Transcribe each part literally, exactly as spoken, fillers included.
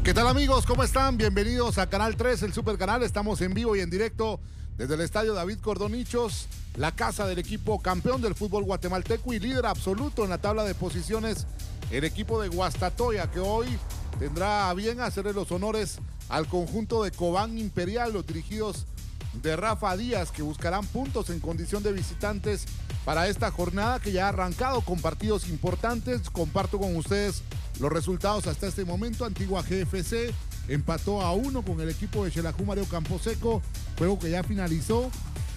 ¿Qué tal, amigos? ¿Cómo están? Bienvenidos a Canal tres, el Super Canal. Estamos en vivo y en directo desde el estadio David Cordonichos, la casa del equipo campeón del fútbol guatemalteco y líder absoluto en la tabla de posiciones, el equipo de Guastatoya, que hoy tendrá a bien hacerle los honores al conjunto de Cobán Imperial, los dirigidos de Rafa Díaz, que buscarán puntos en condición de visitantes para esta jornada que ya ha arrancado con partidos importantes. Comparto con ustedes los resultados hasta este momento. Antigua G F C empató a uno con el equipo de Xelajú Mario Camposeco, juego que ya finalizó.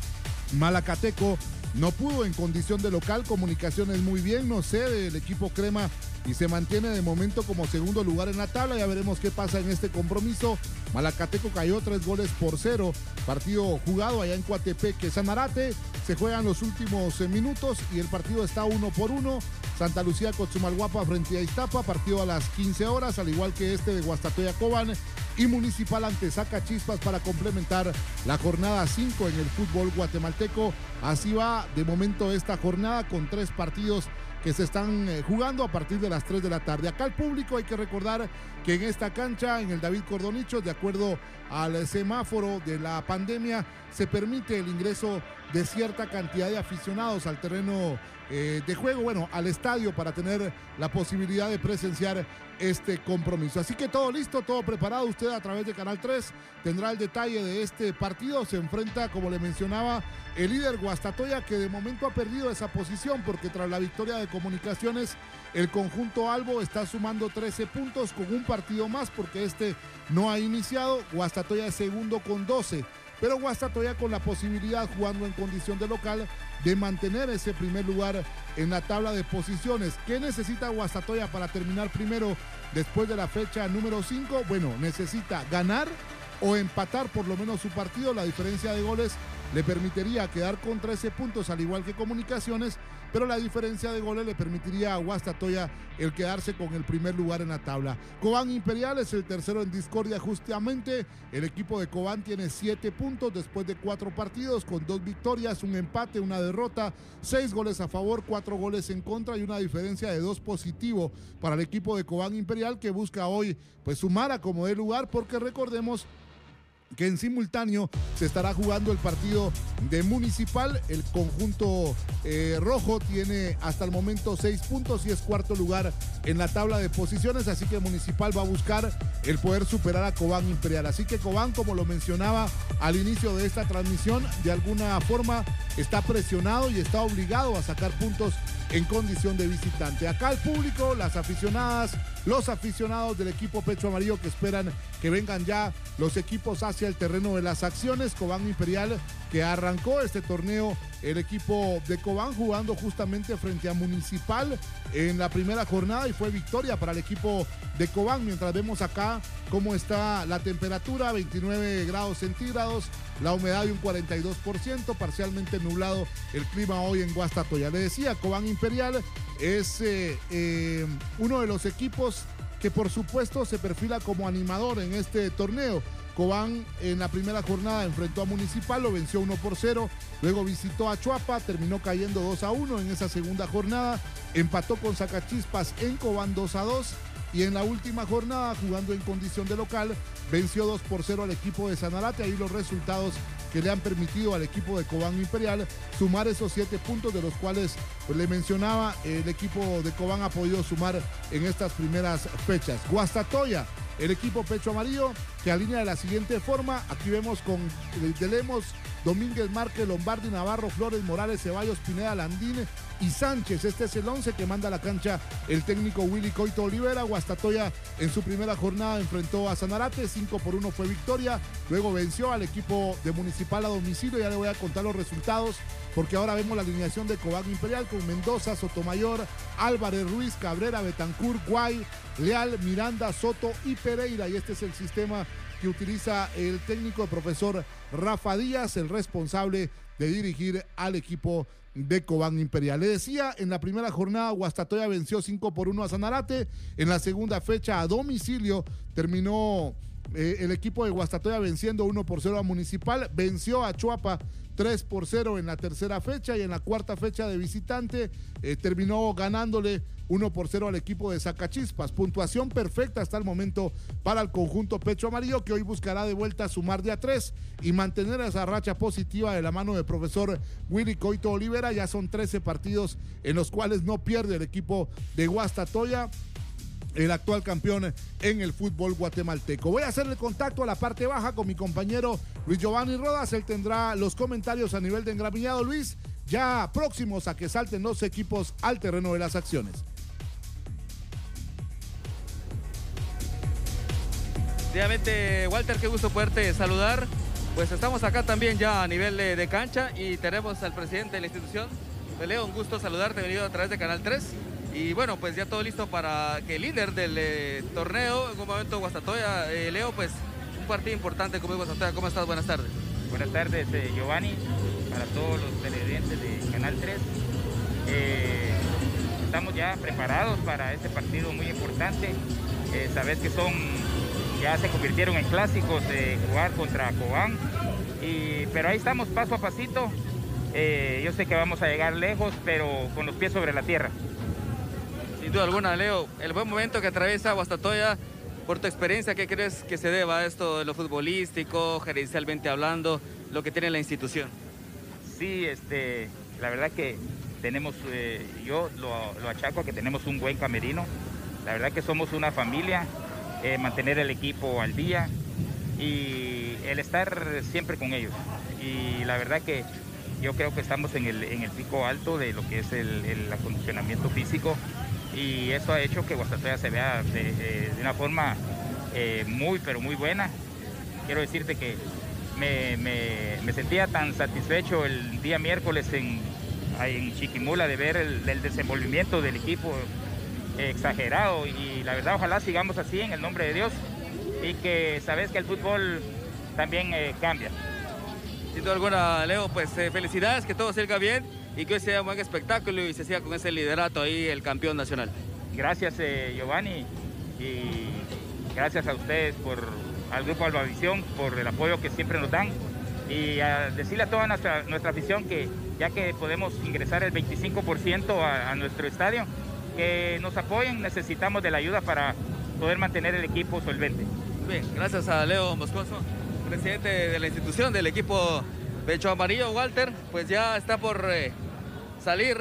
Malacateco no pudo en condición de local. Comunicaciones muy bien, no sé, del equipo crema, y se mantiene de momento como segundo lugar en la tabla. Ya veremos qué pasa en este compromiso. Malacateco cayó tres goles por cero. Partido jugado allá en Coatepeque. Sanarate se juegan los últimos minutos y el partido está uno por uno. Santa Lucía Cochumalguapa frente a Iztapa, partido a las quince horas, al igual que este de Guastatoya Cobán, y Municipal ante Sacachispas para complementar la jornada cinco en el fútbol guatemalteco. Así va de momento esta jornada, con tres partidos que se están jugando a partir de las tres de la tarde. Acá el público, hay que recordar que en esta cancha, en el David Cordonichos, de acuerdo al semáforo de la pandemia, se permite el ingreso de cierta cantidad de aficionados al terreno eh, de juego, bueno, al estadio, para tener la posibilidad de presenciar este compromiso. Así que todo listo, todo preparado. Usted a través de Canal tres tendrá el detalle de este partido. Se enfrenta, como le mencionaba, el líder Guastatoya, que de momento ha perdido esa posición porque tras la victoria de Comunicaciones, el conjunto albo está sumando trece puntos con un partido más porque este no ha iniciado. Guastatoya es segundo con doce. Pero Guastatoya con la posibilidad, jugando en condición de local, de mantener ese primer lugar en la tabla de posiciones. ¿Qué necesita Guastatoya para terminar primero después de la fecha número cinco? Bueno, necesita ganar o empatar por lo menos su partido. La diferencia de goles le permitiría quedar con trece puntos, al igual que Comunicaciones, pero la diferencia de goles le permitiría a Guastatoya el quedarse con el primer lugar en la tabla. Cobán Imperial es el tercero en discordia justamente. El equipo de Cobán tiene siete puntos después de cuatro partidos, con dos victorias, un empate, una derrota, seis goles a favor, cuatro goles en contra y una diferencia de dos positivo para el equipo de Cobán Imperial, que busca hoy pues sumar a como dé lugar, porque recordemos que en simultáneo se estará jugando el partido de Municipal. El conjunto eh, rojo tiene hasta el momento seis puntos y es cuarto lugar en la tabla de posiciones, así que Municipal va a buscar el poder superar a Cobán Imperial. Así que Cobán, como lo mencionaba al inicio de esta transmisión, de alguna forma está presionado y está obligado a sacar puntos en condición de visitante. Acá el público, las aficionadas, los aficionados del equipo Pecho Amarillo, que esperan que vengan ya los equipos hacia el terreno de las acciones. Cobán Imperial, que arrancó este torneo, el equipo de Cobán jugando justamente frente a Municipal en la primera jornada, y fue victoria para el equipo de Cobán. Mientras vemos acá cómo está la temperatura, veintinueve grados centígrados, la humedad de un cuarenta y dos por ciento, parcialmente nublado el clima hoy en Guastatoya. Le decía, Cobán Imperial es eh, eh, uno de los equipos que por supuesto se perfila como animador en este torneo. Cobán en la primera jornada enfrentó a Municipal, lo venció uno por cero, luego visitó a Chuapa, terminó cayendo dos a uno en esa segunda jornada, empató con Sacachispas en Cobán dos a dos, y en la última jornada, jugando en condición de local, venció dos por cero al equipo de Sanarate. Ahí los resultados que le han permitido al equipo de Cobán Imperial sumar esos siete puntos, de los cuales pues, le mencionaba, el equipo de Cobán ha podido sumar en estas primeras fechas. Guastatoya, el equipo Pecho Amarillo, que alinea de la siguiente forma. Aquí vemos con de Lemos, Domínguez, Márquez, Lombardi, Navarro, Flores, Morales, Ceballos, Pineda, Landín y Sánchez. Este es el once que manda a la cancha el técnico Willy Coito Olivera. Guastatoya en su primera jornada enfrentó a Sanarate, cinco por uno fue victoria, luego venció al equipo de Municipal a domicilio. Ya le voy a contar los resultados, porque ahora vemos la alineación de Cobán Imperial con Mendoza, Sotomayor, Álvarez, Ruiz, Cabrera, Betancur, Guay, Leal, Miranda, Soto y Pereira. Y este es el sistema que utiliza el técnico, el profesor Rafa Díaz, el responsable de dirigir al equipo de Cobán Imperial. Le decía, en la primera jornada Guastatoya venció cinco por uno a Sanarate. En la segunda fecha, a domicilio, terminó eh, el equipo de Guastatoya venciendo uno por cero a Municipal. Venció a Chuapa tres por cero en la tercera fecha, y en la cuarta fecha de visitante eh, terminó ganándole uno por cero al equipo de Zacachispas. Puntuación perfecta hasta el momento para el conjunto Pecho Amarillo, que hoy buscará de vuelta sumar de a tres y mantener esa racha positiva de la mano del profesor Willy Coito Olivera. Ya son trece partidos en los cuales no pierde el equipo de Guastatoya, el actual campeón en el fútbol guatemalteco. Voy a hacer el contacto a la parte baja con mi compañero Luis Giovanni Rodas. Él tendrá los comentarios a nivel de engramillado. Luis, ya próximos a que salten los equipos al terreno de las acciones. Efectivamente, Walter, qué gusto poderte saludar. Pues estamos acá también ya a nivel de, de cancha y tenemos al presidente de la institución. Leo, un gusto saludarte, venido a través de Canal tres. Y bueno, pues ya todo listo para que el líder del eh, torneo, en un momento Guastatoya, eh, Leo, pues un partido importante como Guastatoya. ¿Cómo estás? Buenas tardes. Buenas tardes, eh, Giovanni, para todos los televidentes de Canal tres. Eh, estamos ya preparados para este partido muy importante. Eh, sabes que son, ya se convirtieron en clásicos de jugar contra Cobán, y, pero ahí estamos paso a pasito. Eh, yo sé que vamos a llegar lejos, pero con los pies sobre la tierra. Sin duda alguna, Leo, el buen momento que atraviesa Guastatoya, por tu experiencia, ¿qué crees que se deba a esto de lo futbolístico, gerencialmente hablando, lo que tiene la institución? Sí, este, la verdad que tenemos, eh, yo lo, lo achaco a que tenemos un buen camerino. La verdad que somos una familia, eh, mantener el equipo al día y el estar siempre con ellos. Y la verdad que yo creo que estamos en el, en el pico alto de lo que es el, el acondicionamiento físico, y eso ha hecho que Guastatoya se vea de, de, de una forma eh, muy, pero muy buena. Quiero decirte que me, me, me sentía tan satisfecho el día miércoles en, en Chiquimula de ver el, el desenvolvimiento del equipo eh, exagerado, y la verdad ojalá sigamos así en el nombre de Dios, y que sabes que el fútbol también eh, cambia. Sin duda alguna, Leo, pues eh, felicidades, que todo salga bien y que hoy sea un buen espectáculo y se siga con ese liderato ahí el campeón nacional. Gracias, eh, Giovanni, y gracias a ustedes, por al Grupo Albavisión, por el apoyo que siempre nos dan, y a decirle a toda nuestra, nuestra afición que ya que podemos ingresar el veinticinco por ciento a, a nuestro estadio, que nos apoyen. Necesitamos de la ayuda para poder mantener el equipo solvente. Bien, gracias a Leo Moscoso, presidente de la institución del equipo Pecho Amarillo. Walter, pues ya está por eh, salir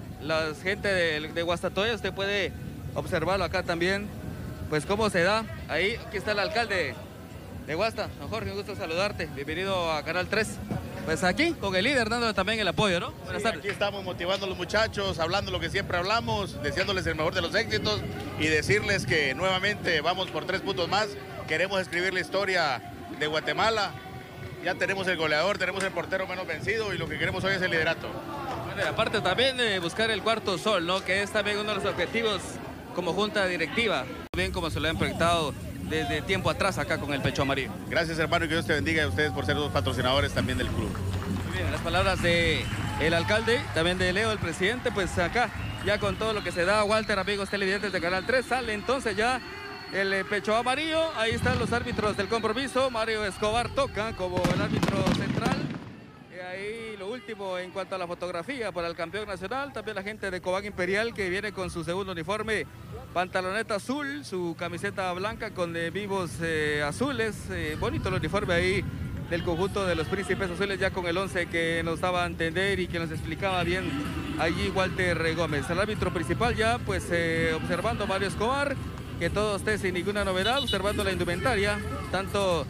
la gente de, de Guastatoya. Usted puede observarlo acá también, pues cómo se da. Ahí, aquí está el alcalde de Guasta. Don Jorge, un gusto saludarte. Bienvenido a Canal tres. Pues aquí, con el líder, dándole también el apoyo, ¿no? Buenas Sí, tardes. aquí estamos motivando a los muchachos, hablando lo que siempre hablamos, deseándoles el mejor de los éxitos y decirles que nuevamente vamos por tres puntos más. Queremos escribir la historia de Guatemala. Ya tenemos el goleador, tenemos el portero menos vencido, y lo que queremos hoy es el liderato. Bueno, y aparte también de buscar el cuarto sol, ¿no? Que es también uno de los objetivos como junta directiva, bien como se lo han proyectado desde tiempo atrás acá con el Pecho Amarillo. Gracias, hermano, y que Dios te bendiga a ustedes por ser los patrocinadores también del club. Muy bien, las palabras de el alcalde, también de Leo, el presidente, pues acá ya con todo lo que se da. Walter, amigos televidentes de Canal tres, sale entonces ya el eh, Pecho Amarillo. Ahí están los árbitros del compromiso. Mario Escobar toca como el árbitro central. Y ahí lo último en cuanto a la fotografía para el campeón nacional. También la gente de Cobán Imperial, que viene con su segundo uniforme, pantaloneta azul, su camiseta blanca con eh, vivos eh, azules. Eh, bonito el uniforme ahí del conjunto de los Príncipes Azules, ya con el once que nos daba a entender y que nos explicaba bien allí Walter Gómez. El árbitro principal ya pues eh, observando Mario Escobar, que todo esté sin ninguna novedad, observando la indumentaria, tanto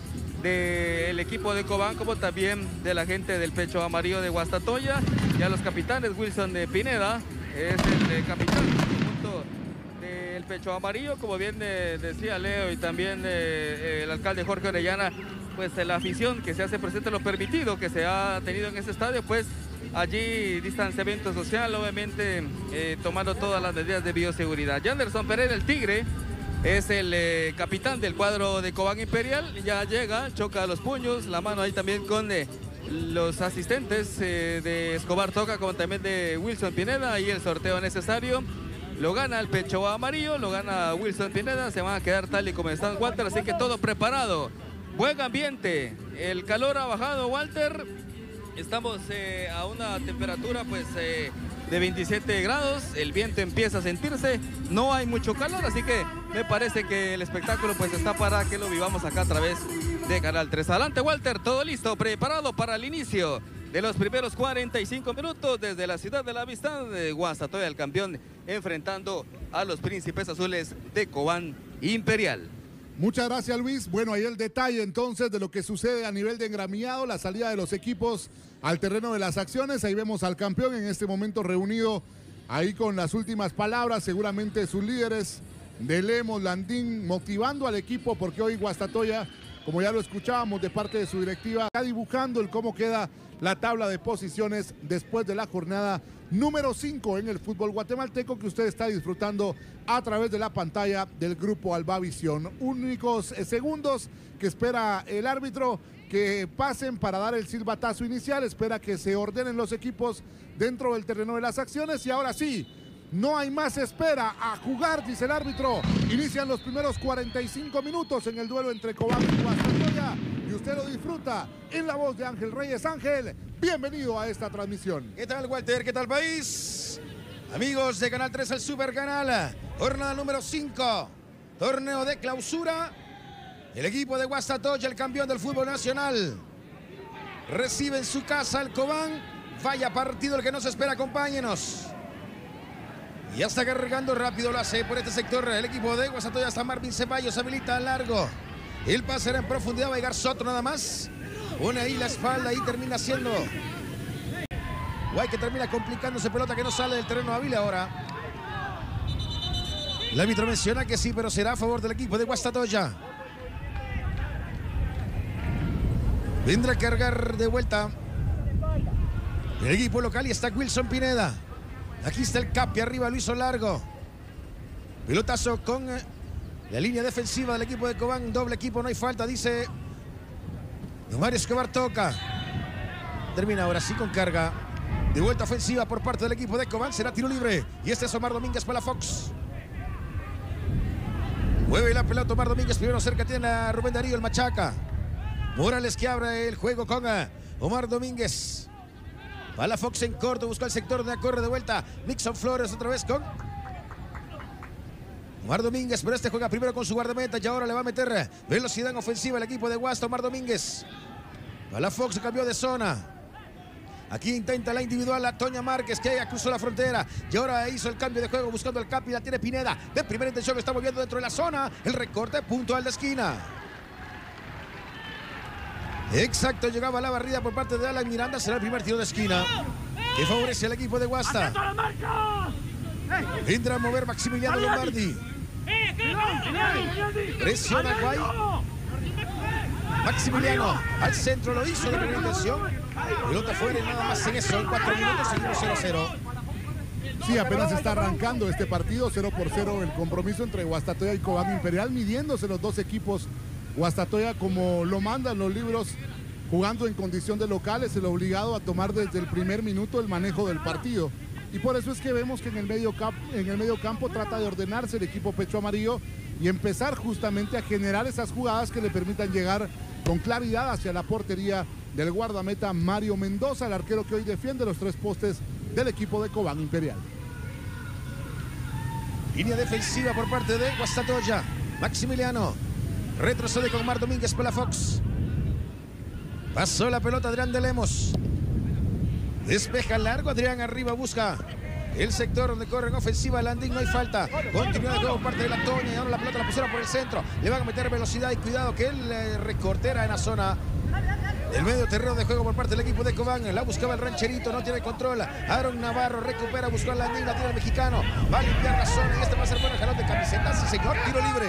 del equipo de Cobán como también de la gente del Pecho Amarillo de Guastatoya. Ya los capitanes, Wilson de Pineda es el eh, capitán junto del Pecho Amarillo, como bien eh, decía Leo y también eh, el alcalde Jorge Orellana, pues eh, la afición que se hace presente, lo permitido que se ha tenido en ese estadio, pues allí distanciamiento social, obviamente eh, tomando todas las medidas de bioseguridad. Yanderson Pereira, el Tigre, es el eh, capitán del cuadro de Cobán Imperial. Ya llega, choca los puños, la mano ahí también con eh, los asistentes eh, de Escobar Toca, como también de Wilson Pineda. Ahí el sorteo necesario lo gana el Pecho Amarillo, lo gana Wilson Pineda. Se van a quedar tal y como están, Walter, así que todo preparado. Buen ambiente, el calor ha bajado, Walter. Estamos eh, a una temperatura pues eh, de veintisiete grados, el viento empieza a sentirse, no hay mucho calor, así que me parece que el espectáculo pues está para que lo vivamos acá a través de Canal tres. Adelante, Walter, todo listo, preparado para el inicio de los primeros cuarenta y cinco minutos desde la ciudad de la amistad de Guastatoya, el campeón enfrentando a los príncipes azules de Cobán Imperial. Muchas gracias, Luis. Bueno, ahí el detalle entonces de lo que sucede a nivel de engramillado, la salida de los equipos al terreno de las acciones. Ahí vemos al campeón en este momento reunido ahí con las últimas palabras, seguramente sus líderes de Lemos, Landín, motivando al equipo porque hoy Guastatoya, como ya lo escuchábamos de parte de su directiva, está dibujando el cómo queda la tabla de posiciones después de la jornada número cinco en el fútbol guatemalteco que usted está disfrutando a través de la pantalla del grupo Albavisión. Únicos segundos que espera el árbitro que pasen para dar el silbatazo inicial, espera que se ordenen los equipos dentro del terreno de las acciones y ahora sí, no hay más espera, a jugar, dice el árbitro. Inician los primeros cuarenta y cinco minutos en el duelo entre Cobán y Guastatoya y usted lo disfruta en la voz de Ángel Reyes. Ángel, bienvenido a esta transmisión. ¿Qué tal, Walter? ¿Qué tal, país? Amigos de Canal tres, el Super Canal, jornada número cinco, torneo de clausura. El equipo de Guastatoya, el campeón del fútbol nacional, recibe en su casa al Cobán. Vaya partido el que nos espera, acompáñenos. Ya está cargando rápido, lo hace por este sector el equipo de Guastatoya. Hasta Marvin Ceballos, habilita largo. El pase era en profundidad, va a llegar Soto nada más. Pone ahí la espalda y termina siendo Guay que termina complicándose, pelota que no sale del terreno hábil ahora. El árbitro menciona que sí, pero será a favor del equipo de Guastatoya. Vendrá a cargar de vuelta el equipo local y está Wilson Pineda. Aquí está el Capi arriba, lo hizo largo. Pelotazo con la línea defensiva del equipo de Cobán. Doble equipo, no hay falta, dice Mario Escobar. Toca. Termina ahora sí con carga. De vuelta ofensiva por parte del equipo de Cobán. Será tiro libre. Y este es Omar Domínguez para la Fox. Mueve la pelota Omar Domínguez. Primero cerca tiene a Rubén Darío, el Machaca. Morales que abre el juego con Omar Domínguez. Va la Fox en corto, busca el sector de la corre de vuelta. Nixon Flores otra vez con Omar Domínguez, pero este juega primero con su guardameta y ahora le va a meter velocidad en ofensiva el equipo de Guasta. Omar Domínguez. Va la Fox, cambió de zona. Aquí intenta la individual a Toña Márquez, que ya cruzó la frontera y ahora hizo el cambio de juego buscando el Capi. La tiene Pineda. De primera intención está moviendo dentro de la zona. El recorte puntual de esquina. Exacto, llegaba la barrida por parte de Alan Miranda. Será el primer tiro de esquina que favorece al equipo de Guasta. Vendrá a mover Maximiliano Lombardi. Presiona Guay. Maximiliano al centro, lo hizo de primera intención. Pelota fuera y nada más en eso. En cuatro minutos seguimos cero a cero. Sí, apenas está arrancando este partido. cero por cero el compromiso entre Guastatoya y Cobán Imperial, midiéndose los dos equipos. Guastatoya, como lo mandan los libros, jugando en condición de local, es el obligado a tomar desde el primer minuto el manejo del partido. Y por eso es que vemos que en el medio campo, en el medio campo trata de ordenarse el equipo pecho amarillo y empezar justamente a generar esas jugadas que le permitan llegar con claridad hacia la portería del guardameta Mario Mendoza, el arquero que hoy defiende los tres postes del equipo de Cobán Imperial. Línea defensiva por parte de Guastatoya. Maximiliano retrocede con Omar Domínguez para la Fox. Pasó la pelota Adrián de Lemos. Despeja largo, Adrián arriba busca el sector donde corre en ofensiva Landín, no hay falta. Continúa de juego por parte de la Toña y ahora la pelota la pusieron por el centro. Le van a meter velocidad y cuidado que él eh, recortera en la zona del medio terreno de juego por parte del equipo de Cobán. La buscaba el rancherito, no tiene control. Aaron Navarro recupera, buscó a Landín, la tira el mexicano. Va a limpiar la zona y este va a ser bueno jalón de camiseta. Sí, señor, tiro libre.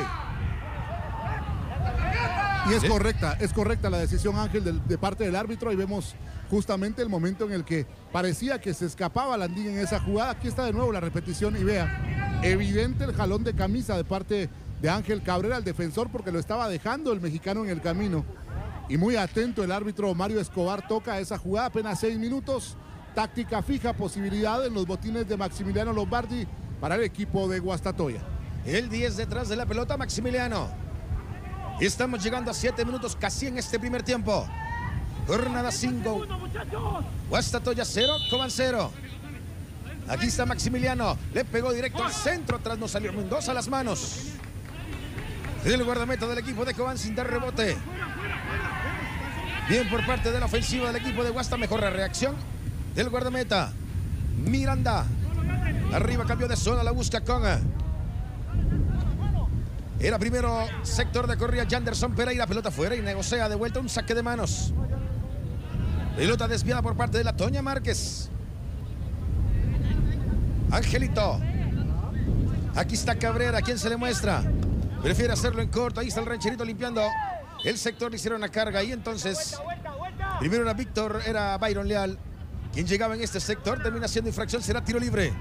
Y es correcta, es correcta la decisión, Ángel, de, de parte del árbitro. Ahí vemos justamente el momento en el que parecía que se escapaba Landín en esa jugada. Aquí está de nuevo la repetición y vea, evidente el jalón de camisa de parte de Ángel Cabrera, el defensor, porque lo estaba dejando el mexicano en el camino. Y muy atento el árbitro Mario Escobar, toca esa jugada, apenas seis minutos. Táctica fija, posibilidad en los botines de Maximiliano Lombardi para el equipo de Guastatoya. El diez detrás de la pelota, Maximiliano. Estamos llegando a siete minutos casi en este primer tiempo. Jornada cinco. Guastatoya cero, Cobán cero. Aquí está Maximiliano. Le pegó directo al centro. Atrás no salió Mendoza a las manos. El guardameta del equipo de Cobán sin dar rebote. Bien por parte de la ofensiva del equipo de Guasta. Mejor la reacción del guardameta. Miranda. Arriba cambió de zona. La busca con... Era primero sector de corrida Janderson Pereira. Pelota fuera y negocia de vuelta un saque de manos. Pelota desviada por parte de la Toña Márquez. Angelito. Aquí está Cabrera. ¿Quién se le muestra? Prefiere hacerlo en corto. Ahí está el rancherito limpiando el sector. Le hicieron la carga. Y entonces, primero era Víctor, era Byron Leal quien llegaba en este sector. Termina siendo infracción. Será tiro libre.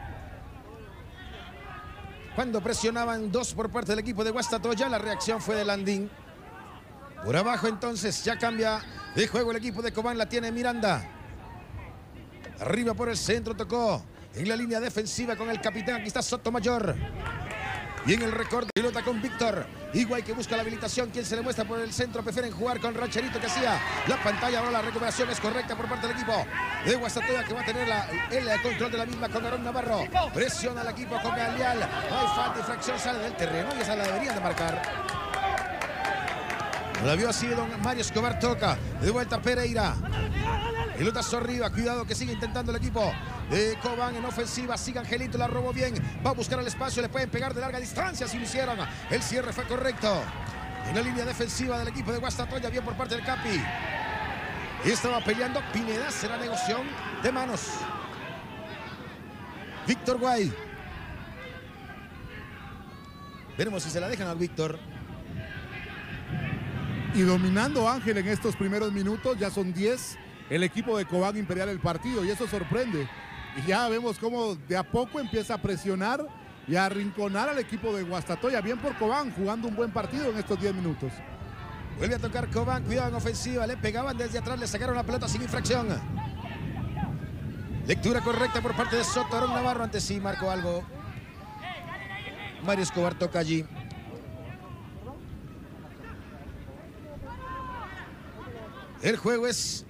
Cuando presionaban dos por parte del equipo de Guastatoya, la reacción fue de Landín. Por abajo entonces ya cambia de juego el equipo de Cobán. La tiene Miranda. Arriba por el centro tocó en la línea defensiva con el capitán. Aquí está Sotomayor. Y en el recorte, pelota con Víctor. Higuay que busca la habilitación. Quien se le muestra por el centro. Prefieren jugar con Rancherito que hacía la pantalla. Ahora la recuperación es correcta por parte del equipo de Guastatoya, que va a tener la, el control de la misma con Aarón Navarro. Presiona al equipo con Galeal. No hay falta, infracción, sale del terreno y esa la deberían de marcar. La vio así don Mario Escobar, toca. De vuelta Pereira. Pelotazo arriba, cuidado que sigue intentando el equipo de Cobán en ofensiva. Sigue Angelito, la robó bien. Va a buscar el espacio, le pueden pegar de larga distancia si lo hicieron. El cierre fue correcto. En la línea defensiva del equipo de Guastatoya, bien por parte del Capi. Y estaba peleando Pineda, será negociación de manos. Víctor Guay. Veremos si se la dejan al Víctor. Y dominando Ángel en estos primeros minutos, ya son diez. El equipo de Cobán Imperial el partido y eso sorprende. Y ya vemos cómo de a poco empieza a presionar y a arrinconar al equipo de Guastatoya. Bien por Cobán, jugando un buen partido en estos diez minutos. Vuelve a tocar Cobán, cuidado en ofensiva. Le pegaban desde atrás, le sacaron la pelota sin infracción. Lectura correcta por parte de Soto. Aarón Navarro antes sí marcó algo. Mario Escobar toca allí. El juego es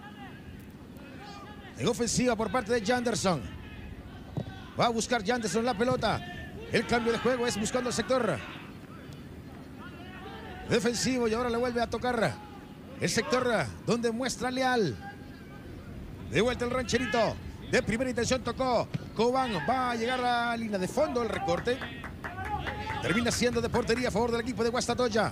en ofensiva por parte de Janderson. Va a buscar Janderson la pelota. El cambio de juego es buscando el sector defensivo y ahora le vuelve a tocar el sector donde muestra Leal. De vuelta el rancherito. De primera intención tocó Cobán. Va a llegar a la línea de fondo. El recorte termina siendo de portería a favor del equipo de Guastatoya.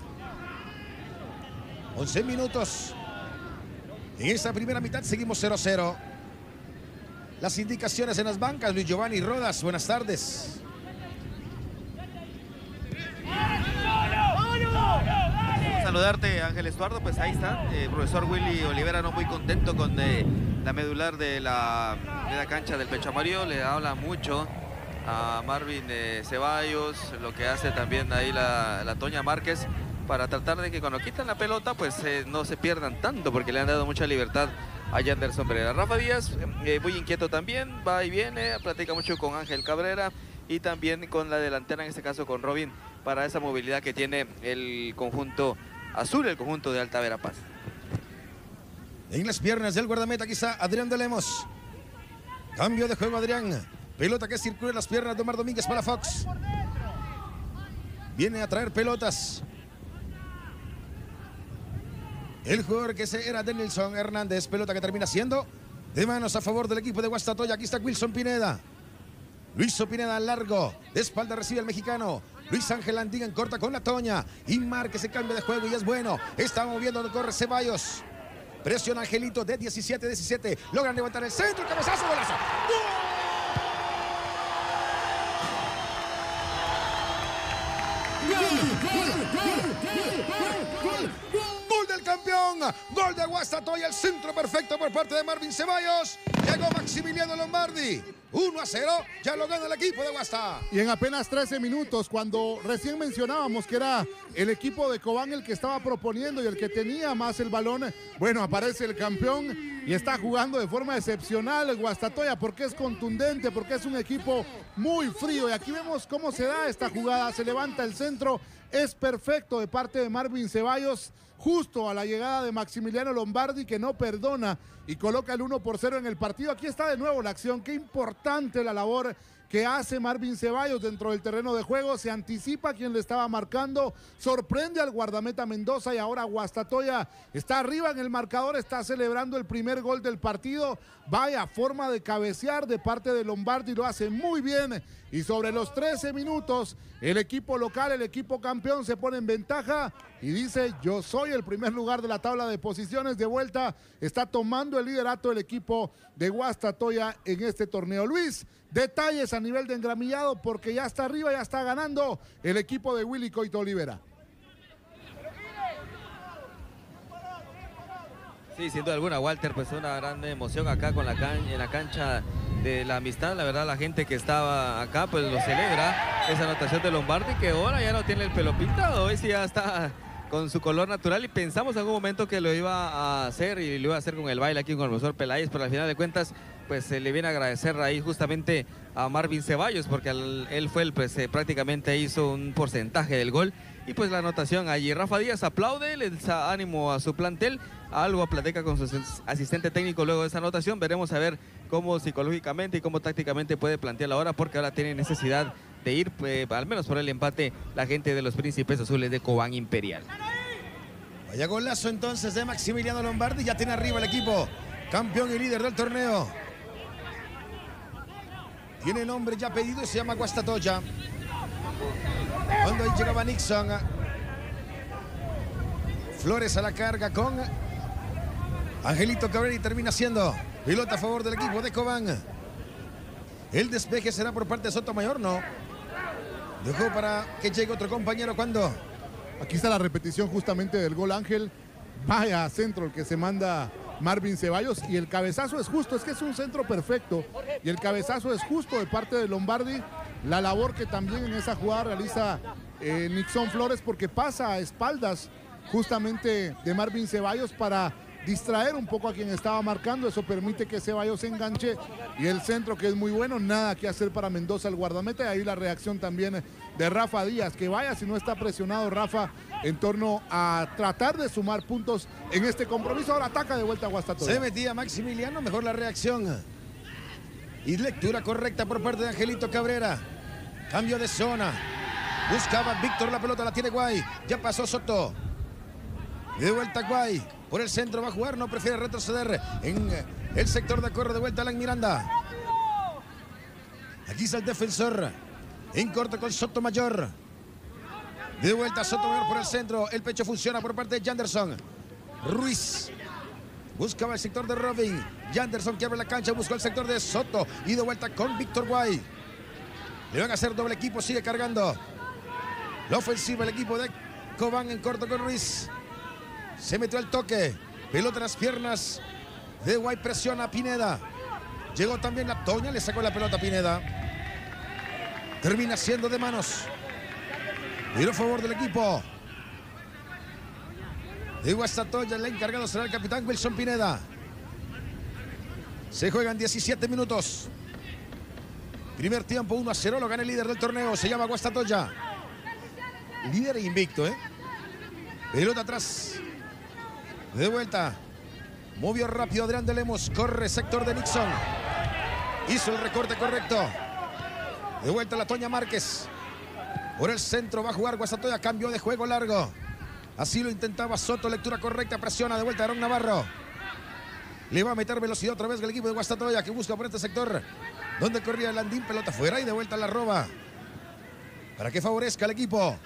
once minutos. En esta primera mitad seguimos cero cero. Las indicaciones en las bancas, Luis Giovanni Rodas, buenas tardes. Saludarte, Ángel Estuardo, pues ahí está, eh, profesor Willy Olivera no muy contento con eh, la medular de la, de la cancha del Pecho Amarillo. Le habla mucho a Marvin eh, Ceballos, lo que hace también ahí la, la Toña Márquez, para tratar de que cuando quitan la pelota pues eh, no se pierdan tanto, porque le han dado mucha libertad a Janderson Pereira. Rafa Díaz, eh, muy inquieto también, va y viene, platica mucho con Ángel Cabrera y también con la delantera, en este caso con Robin, para esa movilidad que tiene el conjunto azul, el conjunto de Alta Verapaz. En las piernas del guardameta, aquí está Adrián de Lemos. Cambio de juego, Adrián. Pelota que circula en las piernas de Omar Domínguez para Fox. Viene a traer pelotas el jugador que se era Denilson Hernández. Pelota que termina siendo de manos a favor del equipo de Guastatoya. Aquí está Wilson Pineda. Luis Pineda largo. De espalda recibe el mexicano. Luis Ángel Landín en corta con la Toña. Y marca ese cambio de juego y es bueno. Está moviendo, corre Ceballos. Presiona Angelito de diecisiete a diecisiete. Logran levantar el centro. Cabezazo, golazo. ¡Gol! Gol del campeón, gol de Guastatoya, el centro perfecto por parte de Marvin Ceballos. Llegó Maximiliano Lombardi, uno a cero, ya lo gana el equipo de Guasta. Y en apenas trece minutos, cuando recién mencionábamos que era el equipo de Cobán el que estaba proponiendo y el que tenía más el balón, bueno, aparece el campeón y está jugando de forma excepcional el Guastatoya porque es contundente, porque es un equipo muy frío. Y aquí vemos cómo se da esta jugada, se levanta el centro, es perfecto de parte de Marvin Ceballos, justo a la llegada de Maximiliano Lombardi, que no perdona y coloca el uno por cero en el partido. Aquí está de nuevo la acción, qué importante la labor que hace Marvin Ceballos dentro del terreno de juego, se anticipa a quien le estaba marcando, sorprende al guardameta Mendoza y ahora Guastatoya está arriba en el marcador, está celebrando el primer gol del partido. Vaya forma de cabecear de parte de Lombardi, lo hace muy bien y sobre los trece minutos el equipo local, el equipo campeón se pone en ventaja y dice yo soy el primer lugar de la tabla de posiciones. De vuelta está tomando el liderato el equipo de Guastatoya en este torneo. Luis, detalles a nivel de engramillado porque ya está arriba, ya está ganando el equipo de Willy Coito Olivera. Sí, sin duda alguna, Walter, pues una gran emoción acá con la can en la cancha de la amistad. La verdad, la gente que estaba acá, pues lo celebra. Esa anotación de Lombardi, que ahora ya no tiene el pelo pintado, hoy sí ya está con su color natural y pensamos en algún momento que lo iba a hacer y lo iba a hacer con el baile aquí con el profesor Peláez, pero al final de cuentas, pues se le viene a agradecer ahí justamente a Marvin Ceballos, porque al, él fue el, pues eh, prácticamente hizo un porcentaje del gol. Y pues la anotación allí, Rafa Díaz aplaude, le da ánimo a su plantel, algo platica con su asistente técnico luego de esa anotación. Veremos a ver cómo psicológicamente y cómo tácticamente puede plantear ahora, porque ahora tiene necesidad de ir, pues, al menos por el empate, la gente de los Príncipes Azules de Cobán Imperial. Vaya golazo entonces de Maximiliano Lombardi, ya tiene arriba el equipo, campeón y líder del torneo. Tiene nombre ya pedido y se llama Guastatoya. Cuando ahí llegaba Nixon, Flores a la carga con Angelito Cabrera y termina siendo pilota a favor del equipo de Cobán. El despeje será por parte de Sotomayor, no. Dejó para que llegue otro compañero cuando. Aquí está la repetición justamente del gol, Ángel. Vaya centro el que se manda Marvin Ceballos y el cabezazo es justo, es que es un centro perfecto y el cabezazo es justo de parte de Lombardi. La labor que también en esa jugada realiza eh, Nixon Flores, porque pasa a espaldas justamente de Marvin Ceballos para distraer un poco a quien estaba marcando. Eso permite que Ceballos se enganche y el centro, que es muy bueno, nada que hacer para Mendoza, el guardameta. Y ahí la reacción también de Rafa Díaz, que vaya si no está presionado Rafa en torno a tratar de sumar puntos en este compromiso. Ahora ataca de vuelta a Guastatoya. Se metía Maximiliano, mejor la reacción y lectura correcta por parte de Angelito Cabrera. Cambio de zona, buscaba Víctor la pelota, la tiene Guay, ya pasó Soto. De vuelta Guay, por el centro va a jugar, no prefiere retroceder en el sector de corre de vuelta Alan Miranda. Aquí está el defensor, en corto con Sotomayor. De vuelta Sotomayor por el centro, el pecho funciona por parte de Janderson. Ruiz buscaba el sector de Robin, Janderson que abre la cancha, buscó el sector de Soto y de vuelta con Víctor Guay. Le van a hacer doble equipo, sigue cargando la ofensiva el equipo de Cobán en corto con Ruiz. Se metió al toque, pelota en las piernas de Guay, presiona a Pineda. Llegó también la Toña, le sacó la pelota a Pineda. Termina siendo de manos. Tiro a favor del equipo de Guastatoya, el encargado será el capitán Wilson Pineda. Se juegan diecisiete minutos. Primer tiempo, uno a cero, lo gana el líder del torneo, se llama Guastatoya. Líder e invicto, ¿eh? Pelota atrás. De vuelta. Movió rápido Adrián de Lemos, corre sector de Nixon. Hizo el recorte correcto. De vuelta la Toña Márquez. Por el centro va a jugar Guastatoya, cambio de juego largo. Así lo intentaba Soto, lectura correcta, presiona de vuelta Aarón Navarro. Le va a meter velocidad otra vez el equipo de Guastatoya, que busca por este sector donde corría Landín, pelota fuera y de vuelta la roba para que favorezca al equipo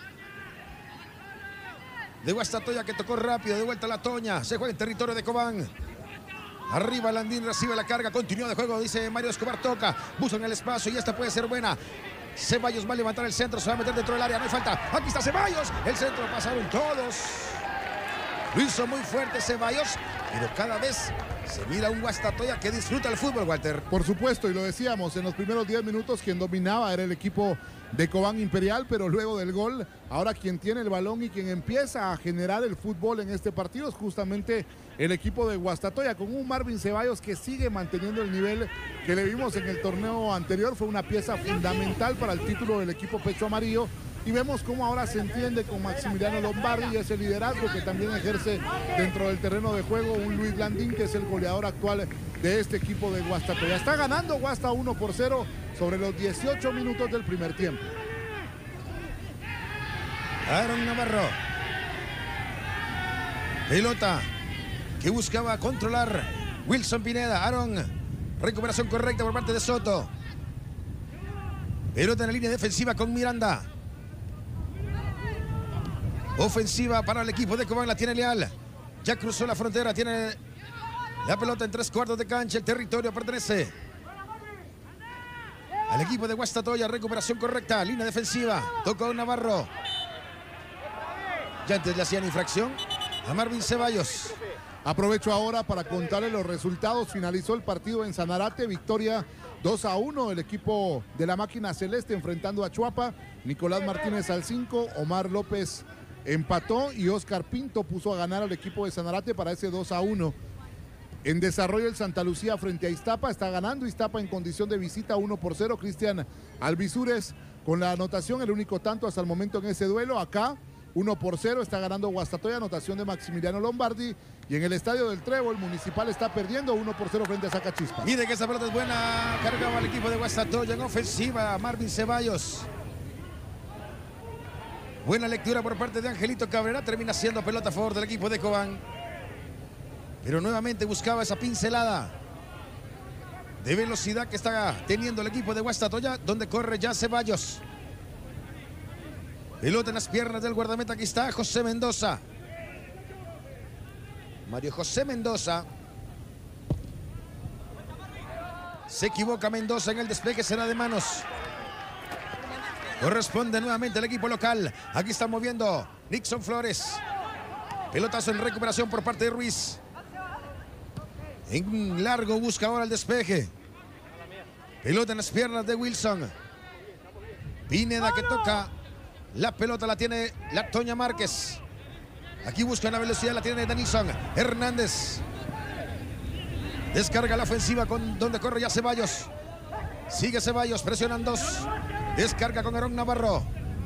de Guastatoya, que tocó rápido. De vuelta la Toña, se juega en territorio de Cobán. Arriba Landín, recibe la carga, continúa de juego, dice Mario Escobar, toca, buscan el espacio y esta puede ser buena. Ceballos va a levantar el centro, se va a meter dentro del área, no hay falta. Aquí está Ceballos, el centro pasaron todos. Lo hizo muy fuerte Ceballos, pero cada vez Se mira un Guastatoya que disfruta el fútbol, Walter. Por supuesto, y lo decíamos, en los primeros diez minutos quien dominaba era el equipo de Cobán Imperial, pero luego del gol, ahora quien tiene el balón y quien empieza a generar el fútbol en este partido es justamente el equipo de Guastatoya, con un Marvin Ceballos que sigue manteniendo el nivel que le vimos en el torneo anterior. Fue una pieza fundamental para el título del equipo Pecho Amarillo. Y vemos cómo ahora se entiende con Maximiliano Lombardi y ese liderazgo que también ejerce dentro del terreno de juego un Luis Landín, que es el goleador actual de este equipo de Guastatoya. Está ganando Guasta uno por cero sobre los dieciocho minutos del primer tiempo. Aaron Navarro. Pelota que buscaba controlar Wilson Pineda. Aaron, recuperación correcta por parte de Soto. Pelota en la línea defensiva con Miranda. Ofensiva para el equipo de Cobán, la tiene Leal. Ya cruzó la frontera, tiene la pelota en tres cuartos de cancha. El territorio pertenece al equipo de Guastatoya. Recuperación correcta, línea defensiva. Tocó Navarro. Ya antes le hacían infracción a Marvin Ceballos. Aprovecho ahora para contarle los resultados. Finalizó el partido en Sanarate, victoria dos a uno, el equipo de la máquina celeste enfrentando a Chuapa. Nicolás Martínez al cinco, Omar López empató y Oscar Pinto puso a ganar al equipo de Sanarate para ese dos a uno. En desarrollo el Santa Lucía frente a Iztapa, está ganando Iztapa en condición de visita uno por cero. Cristian Alvisures con la anotación, el único tanto hasta el momento en ese duelo. Acá uno por cero está ganando Guastatoya, anotación de Maximiliano Lombardi. Y en el estadio del Trébol, Municipal está perdiendo uno por cero frente a Zacachispas. Mire que esa pelota es buena, cargaba al equipo de Guastatoya en ofensiva, Marvin Ceballos. Buena lectura por parte de Angelito Cabrera, termina siendo pelota a favor del equipo de Cobán. Pero nuevamente buscaba esa pincelada de velocidad que está teniendo el equipo de Guastatoya, donde corre ya Ceballos. Pelota en las piernas del guardameta, aquí está José Mendoza. Mario José Mendoza. Se equivoca Mendoza en el despegue, será de manos. Corresponde nuevamente al equipo local. Aquí está moviendo Nixon Flores. Pelotazo en recuperación por parte de Ruiz. En largo busca ahora el despeje. Pelota en las piernas de Wilson. Pineda que toca. La pelota la tiene la Toña Márquez. Aquí busca la velocidad, la tiene Denison Hernández. Descarga la ofensiva con donde corre ya Ceballos. Sigue Ceballos, presionan dos. Descarga con Aarón Navarro.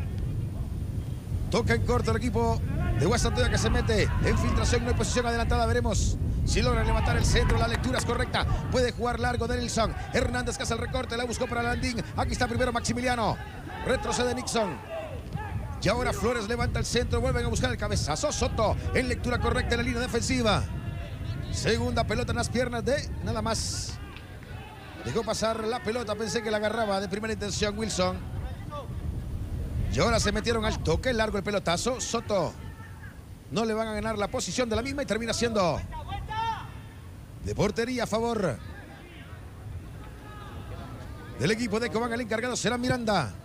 Toca en corto el equipo de Guastatoya que se mete en filtración, no hay posición adelantada. Veremos si logra levantar el centro. La lectura es correcta. Puede jugar largo Denilson Hernández que hace el recorte. La buscó para Landín. Aquí está primero Maximiliano. Retrocede Nixon. Y ahora Flores levanta el centro. Vuelven a buscar el cabezazo. Soto en lectura correcta en la línea defensiva. Segunda pelota en las piernas de nada más. Dejó pasar la pelota. Pensé que la agarraba de primera intención Wilson. Y ahora se metieron al toque. Largo el pelotazo. Soto. No le van a ganar la posición de la misma y termina siendo de portería a favor del equipo de Cobán. El encargado será Miranda.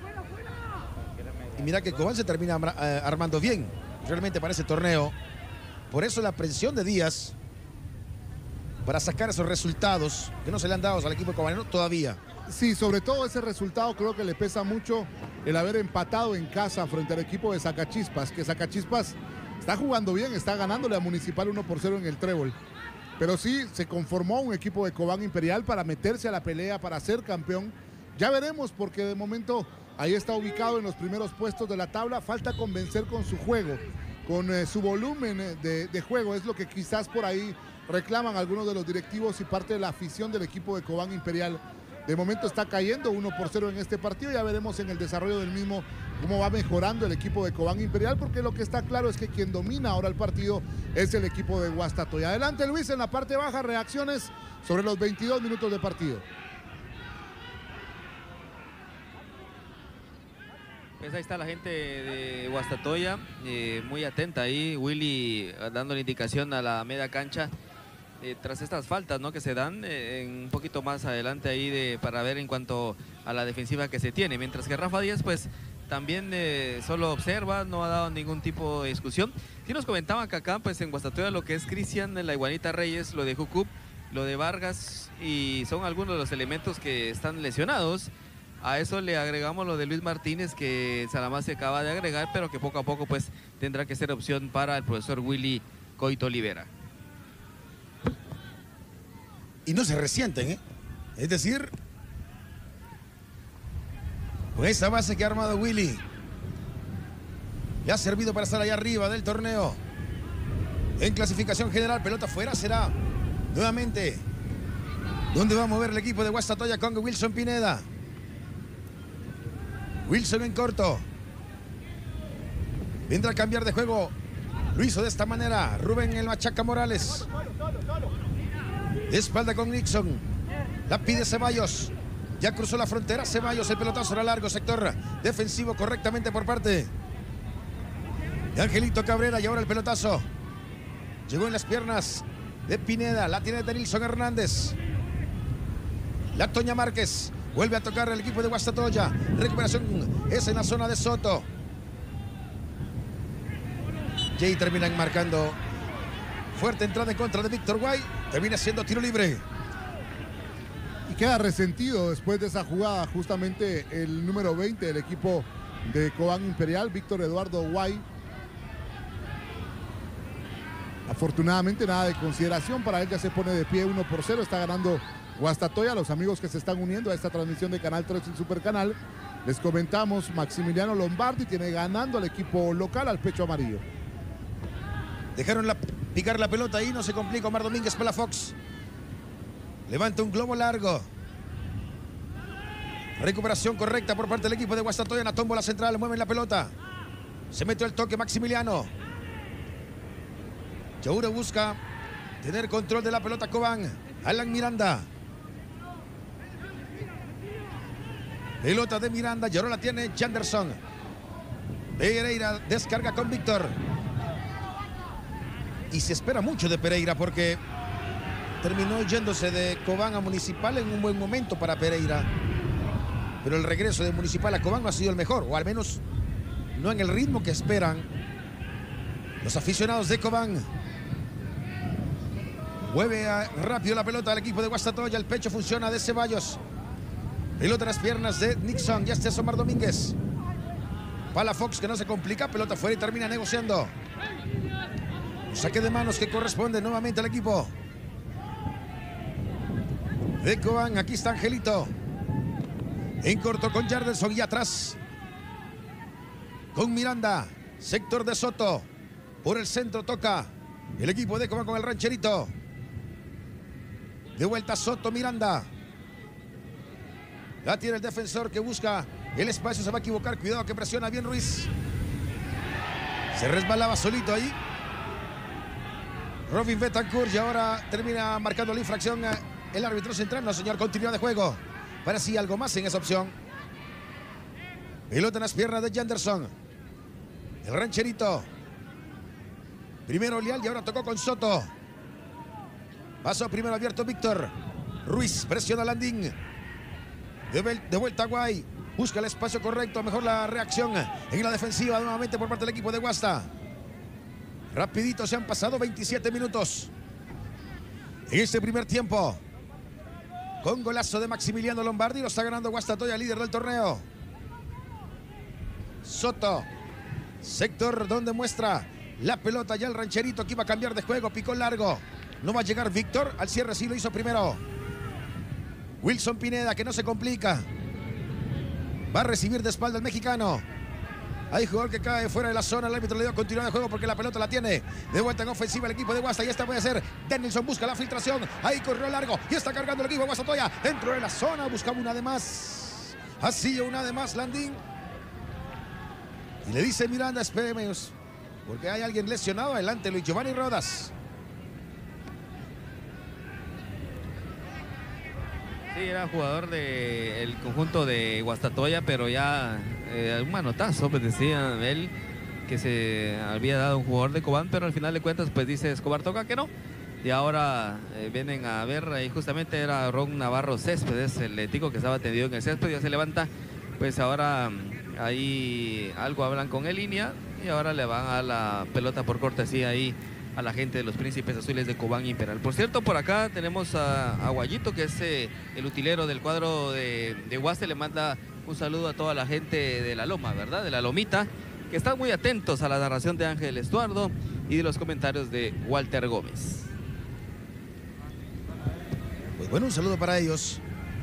Y mira que Cobán se termina armando bien realmente para ese torneo. Por eso la presión de Díaz para sacar esos resultados que no se le han dado al equipo cobanero todavía. Sí, sobre todo ese resultado creo que le pesa mucho el haber empatado en casa frente al equipo de Zacachispas, que Zacachispas está jugando bien, está ganándole a Municipal uno por cero en el Trébol. Pero sí, se conformó un equipo de Cobán Imperial para meterse a la pelea, para ser campeón. Ya veremos, porque de momento ahí está ubicado en los primeros puestos de la tabla. Falta convencer con su juego, con eh, su volumen de, de juego. Es lo que quizás por ahí reclaman algunos de los directivos y parte de la afición del equipo de Cobán Imperial. De momento está cayendo uno por cero en este partido. Ya veremos en el desarrollo del mismo cómo va mejorando el equipo de Cobán Imperial, porque lo que está claro es que quien domina ahora el partido es el equipo de Guastatoya. Adelante Luis, en la parte baja, reacciones sobre los veintidós minutos de partido. Pues ahí está la gente de Guastatoya, eh, muy atenta ahí. Willy dando la indicación a la media cancha. Eh, tras estas faltas, ¿no?, que se dan eh, en un poquito más adelante ahí de, para ver en cuanto a la defensiva que se tiene, mientras que Rafa Díaz pues también eh, solo observa, no ha dado ningún tipo de discusión. Sí nos comentaban que acá pues en Guastatoya lo que es Cristian, la Iguanita Reyes, lo de Jucup, lo de Vargas, y son algunos de los elementos que están lesionados. A eso le agregamos lo de Luis Martínez, que Salamá se acaba de agregar, pero que poco a poco pues tendrá que ser opción para el profesor Willy Coito Olivera. Y no se resienten, ¿eh? Es decir, con esa base que ha armado Willy, le ha servido para estar allá arriba del torneo. En clasificación general, pelota fuera será nuevamente donde va a mover el equipo de Guastatoya con Wilson Pineda. Wilson en corto. Vendrá a cambiar de juego. Lo hizo de esta manera Rubén el Machaca Morales. De espalda con Nixon. La pide Ceballos. Ya cruzó la frontera Ceballos. El pelotazo era largo. Sector defensivo correctamente por parte de Angelito Cabrera. Y ahora el pelotazo llegó en las piernas de Pineda. La tiene de Nilson Hernández. La Toña Márquez. Vuelve a tocar el equipo de Guastatoya. Recuperación es en la zona de Soto. Jay terminan marcando. Fuerte entrada en contra de Víctor Guay. Termina siendo tiro libre. Y queda resentido después de esa jugada justamente el número veinte del equipo de Cobán Imperial, Víctor Eduardo Guay. Afortunadamente nada de consideración para él, ya se pone de pie uno por cero, está ganando Guastatoya. Los amigos que se están uniendo a esta transmisión de Canal tres, el Supercanal, les comentamos, Maximiliano Lombardi tiene ganando al equipo local, al pecho amarillo. Dejaron la, picar la pelota ahí, no se complica Omar Domínguez para la Fox. Levanta un globo largo. Recuperación correcta por parte del equipo de Guastatoya. En la tómbola central, mueven la pelota. Se metió el toque Maximiliano. Yauro busca tener control de la pelota Cobán. Alan Miranda. Pelota de Miranda, y ahora la tiene Janderson. Pereira descarga con Víctor. Y se espera mucho de Pereira porque terminó yéndose de Cobán a Municipal en un buen momento para Pereira. Pero el regreso de Municipal a Cobán no ha sido el mejor, o al menos no en el ritmo que esperan los aficionados de Cobán. Mueve a, rápido la pelota al equipo de Guastatoya. El pecho funciona de Ceballos. Pelota en las piernas de Nixon. Ya está Omar Domínguez. Para Fox, que no se complica. Pelota fuera y termina negociando. Un saque de manos que corresponde nuevamente al equipo de Cobán. Aquí está Angelito. En corto con Jardelson y atrás con Miranda. Sector de Soto. Por el centro toca el equipo de Cobán con el rancherito. De vuelta Soto, Miranda. La tiene el defensor que busca el espacio. Se va a equivocar. Cuidado que presiona bien Ruiz. Se resbalaba solito ahí Robin Betancourt, y ahora termina marcando la infracción el árbitro central. No, señor, continuidad de juego. Parecía algo más en esa opción. Pelota en las piernas de Janderson. El rancherito. Primero Leal y ahora tocó con Soto. Paso primero abierto Víctor. Ruiz presiona a Landín. De, de vuelta a Guay. Busca el espacio correcto. Mejor la reacción en la defensiva nuevamente por parte del equipo de Guasta. Rapidito, se han pasado veintisiete minutos en este primer tiempo. Con golazo de Maximiliano Lombardi. Lo está ganando Guastatoya, líder del torneo. Soto. Sector donde muestra la pelota ya el rancherito que iba a cambiar de juego. Picó largo. No va a llegar Víctor. Al cierre sí lo hizo primero Wilson Pineda, que no se complica. Va a recibir de espalda el mexicano. Hay jugador que cae fuera de la zona. El árbitro le dio continuidad de juego porque la pelota la tiene de vuelta en ofensiva el equipo de Guasta. Y esta puede ser Denilson. Busca la filtración. Ahí corrió largo y está cargando el equipo de Guastatoya dentro de la zona. Buscaba una de más. Así una de más Landín. Y le dice Miranda, espéreme, porque hay alguien lesionado. Adelante Luis Giovanni Rodas. Sí, era jugador del conjunto de Guastatoya, pero ya eh, un manotazo, pues decía él que se había dado un jugador de Cobán, pero al final de cuentas pues dice Escobar Toca que no. Y ahora eh, vienen a ver, y justamente era Ron Navarro Céspedes, el tico que estaba tendido en el césped, ya se levanta, pues ahora ahí algo hablan con el línea y ahora le van a la pelota por cortesía ahí a la gente de los Príncipes Azules de Cobán Imperial. Por cierto, por acá tenemos a, a Guayito, que es eh, el utilero del cuadro de, de Guaste. Le manda un saludo a toda la gente de la Loma, ¿verdad? De la Lomita, que están muy atentos a la narración de Ángel Estuardo y de los comentarios de Walter Gómez. Pues bueno, un saludo para ellos.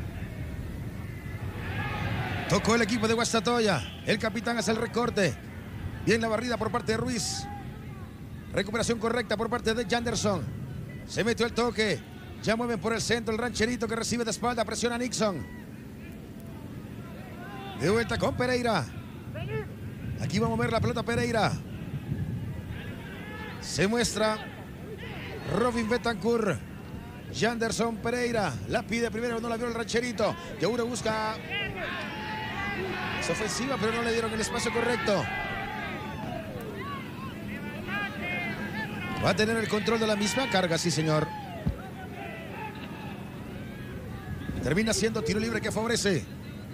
Tocó el equipo de Guastatoya. El capitán hace el recorte. Bien la barrida por parte de Ruiz. Recuperación correcta por parte de Janderson. Se metió el toque. Ya mueven por el centro el rancherito que recibe de espalda. Presiona a Nixon. De vuelta con Pereira. Aquí va a mover la pelota Pereira. Se muestra Robin Betancourt. Janderson Pereira. La pide primero, no la vio el rancherito. Yaura busca. Es ofensiva, pero no le dieron el espacio correcto. Va a tener el control de la misma carga, sí señor. Termina siendo tiro libre que favorece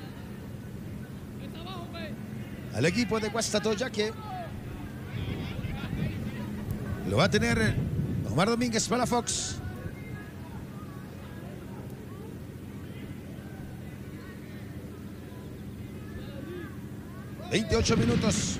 al equipo de Guastatoya, que lo va a tener Omar Domínguez Palafox. veintiocho minutos.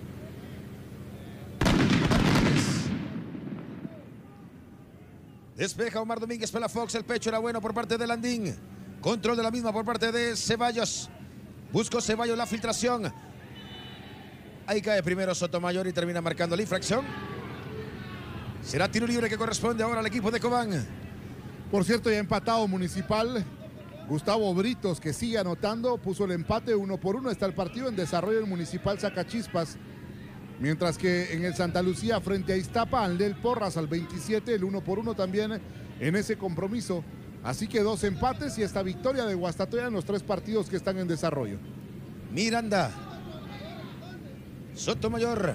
Despeja Omar Domínguez Palafox. El pecho era bueno por parte de Landín. Control de la misma por parte de Ceballos. Buscó Ceballos la filtración. Ahí cae primero Sotomayor y termina marcando la infracción. Será tiro libre que corresponde ahora al equipo de Cobán. Por cierto, ya empatado Municipal. Gustavo Britos, que sigue anotando, puso el empate uno por uno. Está el partido en desarrollo. El Municipal saca chispas. Mientras que en el Santa Lucía frente a Iztapa, Anlel Porras al veintisiete, el uno por uno también en ese compromiso. Así que dos empates y esta victoria de Guastatoya en los tres partidos que están en desarrollo. Miranda. Sotomayor.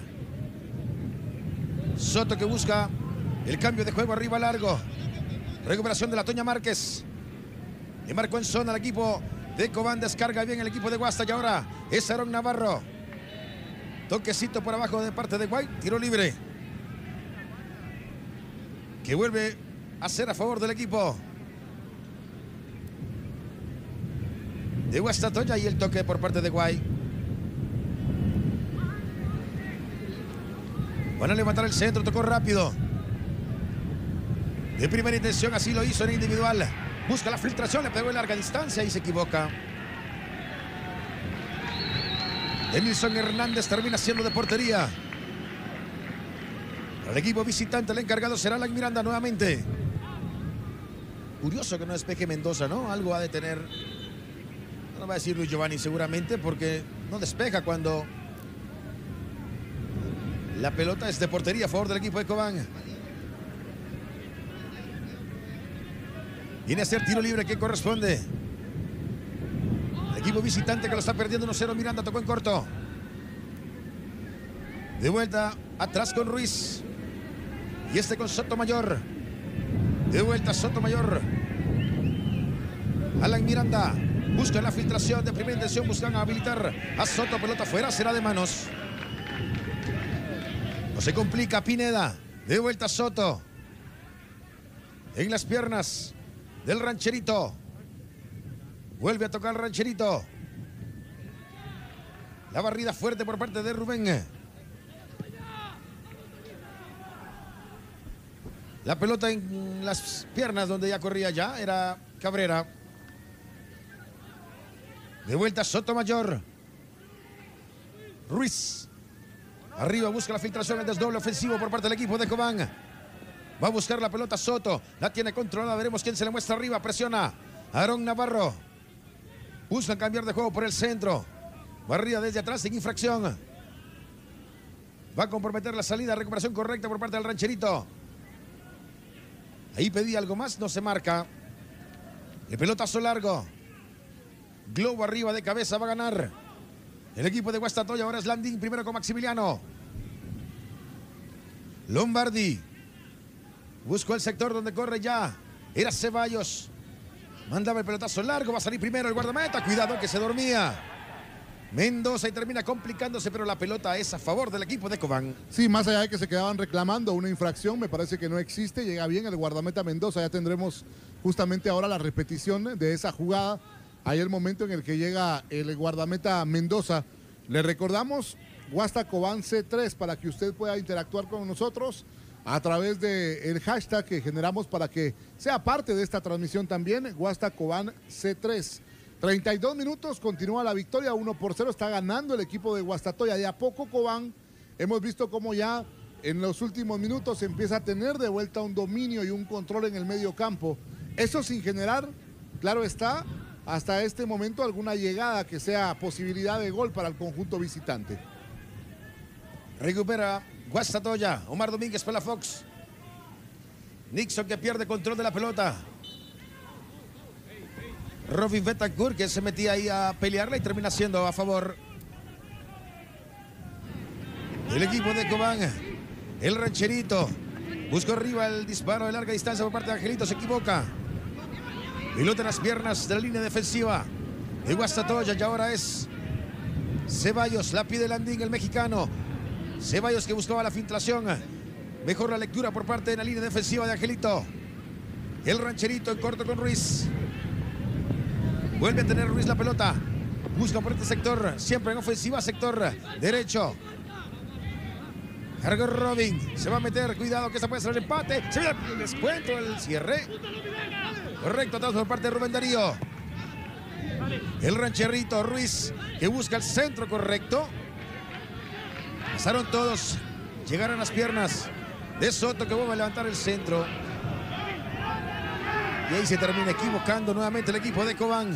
Soto que busca el cambio de juego arriba largo. Recuperación de la Toña Márquez. Le marcó en zona al equipo de Cobán. Descarga bien el equipo de Guasta y ahora es Aarón Navarro. Toquecito por abajo de parte de White. Tiro libre que vuelve a ser a favor del equipo de Guastatoya y el toque por parte de White. Van a levantar el centro. Tocó rápido. De primera intención así lo hizo en individual. Busca la filtración. Le pegó en larga distancia y se equivoca. Emilson Hernández termina siendo de portería. Al equipo visitante el encargado será Alan Miranda nuevamente. Curioso que no despeje Mendoza, ¿no? Algo ha de tener. No va a decir Luis Giovanni seguramente, porque no despeja cuando la pelota es de portería a favor del equipo de Cobán. Viene a ser tiro libre que corresponde. El equipo visitante que lo está perdiendo uno cero. Miranda tocó en corto. De vuelta atrás con Ruiz. Y este con Sotomayor. De vuelta Sotomayor. Alan Miranda. Busca la filtración de primera intención. Buscan habilitar a Soto. Pelota fuera. Será de manos. No se complica Pineda. De vuelta Soto. En las piernas del rancherito. Vuelve a tocar el rancherito. La barrida fuerte por parte de Rubén. La pelota en las piernas donde ya corría ya. Era Cabrera. De vuelta Sotomayor. Ruiz. Arriba busca la filtración, el desdoble ofensivo por parte del equipo de Cobán. Va a buscar la pelota Soto. La tiene controlada. Veremos quién se le muestra arriba. Presiona Aarón Navarro. Buscan cambiar de juego por el centro. Barrida desde atrás sin infracción. Va a comprometer la salida. Recuperación correcta por parte del rancherito. Ahí pedía algo más. No se marca. El pelotazo largo. Globo arriba de cabeza. Va a ganar el equipo de Guastatoya. Ahora es Landín. Primero con Maximiliano. Lombardi. Buscó el sector donde corre ya. Era Ceballos. Mandaba el pelotazo largo. Va a salir primero el guardameta. Cuidado que se dormía. Mendoza y termina complicándose, pero la pelota es a favor del equipo de Cobán. Sí, más allá de que se quedaban reclamando una infracción, me parece que no existe. Llega bien el guardameta Mendoza. Ya tendremos justamente ahora la repetición de esa jugada. Hay el momento en el que llega el guardameta Mendoza. Le recordamos Guasta Cobán C tres para que usted pueda interactuar con nosotros a través del hashtag que generamos para que sea parte de esta transmisión también. Guasta Cobán C tres. treinta y dos minutos, continúa la victoria, uno por cero, está ganando el equipo de Guastatoya. De a poco Cobán, hemos visto cómo ya en los últimos minutos empieza a tener de vuelta un dominio y un control en el medio campo. Eso sin generar, claro está, hasta este momento alguna llegada que sea posibilidad de gol para el conjunto visitante. Recupera Guastatoya, Omar Domínguez para la Fox. Nixon que pierde control de la pelota. Robin Betancourt que se metía ahí a pelearla y termina siendo a favor el equipo de Cobán. El rancherito buscó arriba el disparo de larga distancia por parte de Angelito, se equivoca. Pelota en las piernas de la línea defensiva de Guastatoya y ahora es Ceballos, la pide Landín, el mexicano. Ceballos que buscaba la filtración. Mejor la lectura por parte de la línea defensiva de Angelito. El rancherito en corto con Ruiz. Vuelve a tener Ruiz la pelota. Busca por este sector. Siempre en ofensiva, sector derecho. Cargo Robin. Se va a meter. Cuidado que esta puede ser el empate. Se viene el descuento, el cierre. Correcto, atrás por parte de Rubén Darío. El rancherito Ruiz que busca el centro correcto. Pasaron todos. Llegaron las piernas de Soto que vuelve a levantar el centro. Y ahí se termina equivocando nuevamente el equipo de Cobán.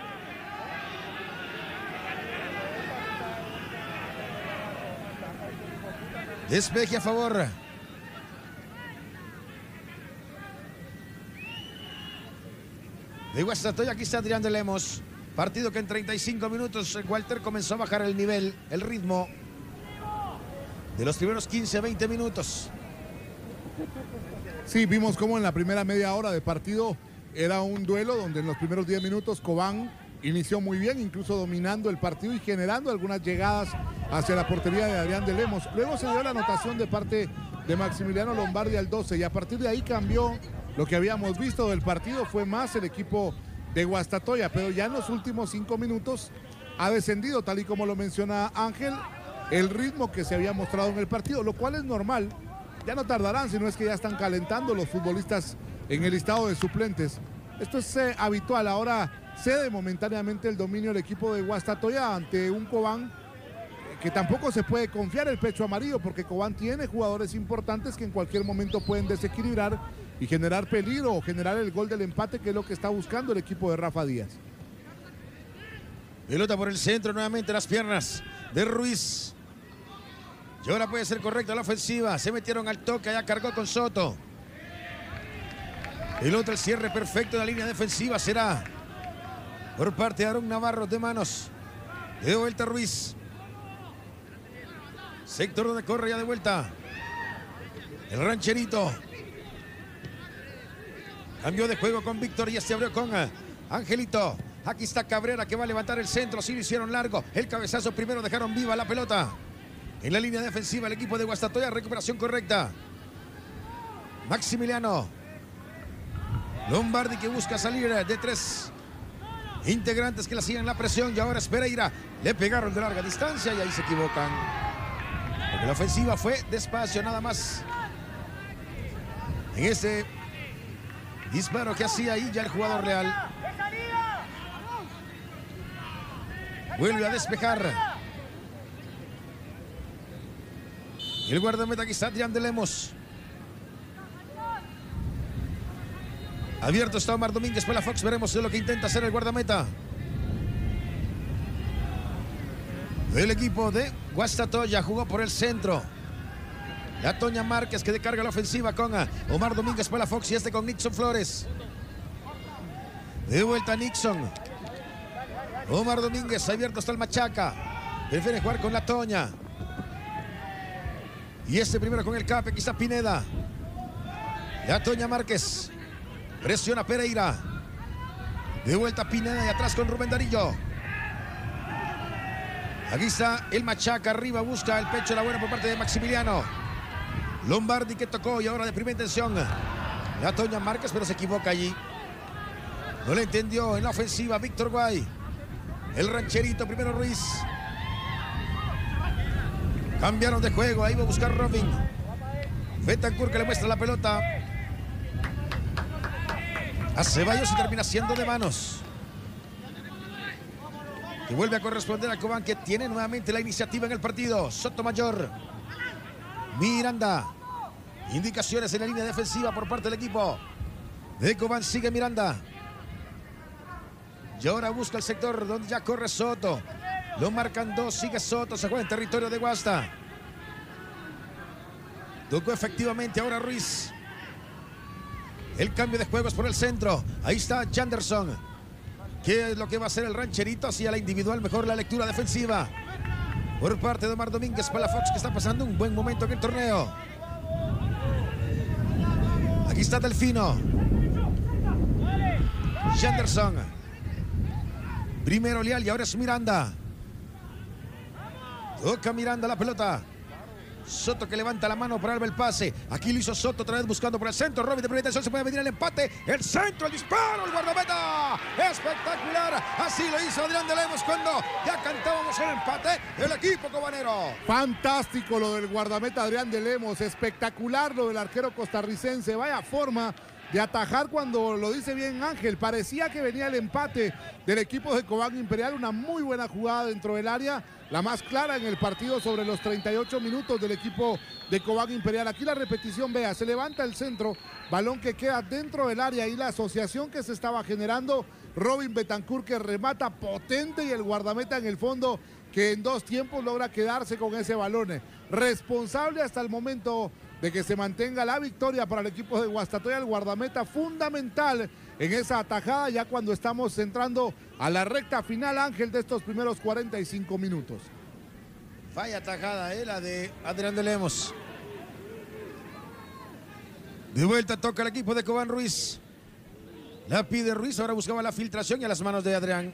Despeje a favor. De Guastatoya, aquí está Adrián de Lemos. Partido que en treinta y cinco minutos Walter comenzó a bajar el nivel, el ritmo de los primeros quince a veinte minutos. Sí, vimos cómo en la primera media hora de partido era un duelo donde en los primeros diez minutos Cobán inició muy bien, incluso dominando el partido y generando algunas llegadas hacia la portería de Adrián de Lemos. Luego se dio la anotación de parte de Maximiliano Lombardi al doce y a partir de ahí cambió lo que habíamos visto del partido. Fue más el equipo de Guastatoya, pero ya en los últimos cinco minutos ha descendido, tal y como lo menciona Ángel, el ritmo que se había mostrado en el partido, lo cual es normal. Ya no tardarán, sino es que ya están calentando los futbolistas en el listado de suplentes. Esto es eh, habitual. Ahora cede momentáneamente el dominio del equipo de Guastatoya ante un Cobán eh, que tampoco se puede confiar el pecho amarillo, porque Cobán tiene jugadores importantes que en cualquier momento pueden desequilibrar y generar peligro o generar el gol del empate, que es lo que está buscando el equipo de Rafa Díaz. Pelota por el centro, nuevamente las piernas de Ruiz. Y ahora puede ser correcta la ofensiva. Se metieron al toque, ya cargó con Soto. Pelota, el cierre perfecto de la línea defensiva será por parte de Aarón Navarro de manos. De vuelta Ruiz. Sector donde corre ya de vuelta el rancherito. Cambió de juego con Víctor, ya se abrió con Angelito. Aquí está Cabrera que va a levantar el centro. Sí lo hicieron largo. El cabezazo primero, dejaron viva la pelota. En la línea defensiva el equipo de Guastatoya, recuperación correcta. Maximiliano Lombardi que busca salir de tres integrantes que le hacían la presión y ahora es Pereira. Le pegaron de larga distancia y ahí se equivocan. Porque la ofensiva fue despacio nada más. En ese disparo que hacía ahí ya el jugador Real. Vuelve a despejar. El guardameta aquí está Adrián de Lemos. Abierto está Omar Domínguez para la Fox. Veremos lo que intenta hacer el guardameta. El equipo de Guastatoya jugó por el centro. La Toña Márquez que descarga la ofensiva con Omar Domínguez para la Fox y este con Nixon Flores. De vuelta Nixon. Omar Domínguez abierto está el Machaca. Prefiere jugar con la Toña. Y este primero con el Cape, aquí está Pineda. La Toña Márquez. Presiona Pereira. De vuelta Pineda y atrás con Rubén Darillo. Aquí está el Machaca arriba, busca el pecho de la buena por parte de Maximiliano. Lombardi que tocó y ahora de primera intención. La Toña Márquez, pero se equivoca allí. No le entendió en la ofensiva Víctor Guay. El rancherito, primero Ruiz. Cambiaron de juego, ahí va a buscar Robin. Betancourt que le muestra la pelota a Ceballos y termina siendo de manos. Y vuelve a corresponder a Cobán, que tiene nuevamente la iniciativa en el partido. Sotomayor. Miranda. Indicaciones en la línea defensiva por parte del equipo de Cobán. Sigue Miranda. Y ahora busca el sector donde ya corre Soto. Lo marcan dos, sigue Soto, se juega en territorio de Guasta. Tocó efectivamente ahora Ruiz. El cambio de juegos por el centro. Ahí está Janderson. ¿Qué es lo que va a hacer el rancherito? Hacia la individual, mejor la lectura defensiva por parte de Omar Domínguez. Palafox, que está pasando un buen momento en el torneo. Aquí está Delfino. Janderson. Primero Leal y ahora es Miranda. Toca Miranda la pelota. Soto que levanta la mano para el pase. Aquí lo hizo Soto otra vez buscando por el centro. Robin de primera intención, se puede medir el empate. El centro, el disparo, el guardameta. Espectacular. Así lo hizo Adrián de Lemos cuando ya cantábamos el empate. El equipo cobanero. Fantástico lo del guardameta Adrián de Lemos. Espectacular lo del arquero costarricense. Vaya forma de atajar cuando lo dice bien Ángel. Parecía que venía el empate del equipo de Cobán Imperial. Una muy buena jugada dentro del área. La más clara en el partido sobre los treinta y ocho minutos del equipo de Cobán Imperial. Aquí la repetición, vea, se levanta el centro, balón que queda dentro del área y la asociación que se estaba generando. Robin Betancourt que remata potente y el guardameta en el fondo que en dos tiempos logra quedarse con ese balón. Responsable hasta el momento de que se mantenga la victoria para el equipo de Guastatoya, el guardameta fundamental en esa atajada ya cuando estamos entrando a la recta final, Ángel, de estos primeros cuarenta y cinco minutos. Vaya atajada, eh, la de Adrián de Lemos. De vuelta toca el equipo de Cobán Ruiz. La pide Ruiz, ahora buscaba la filtración y a las manos de Adrián.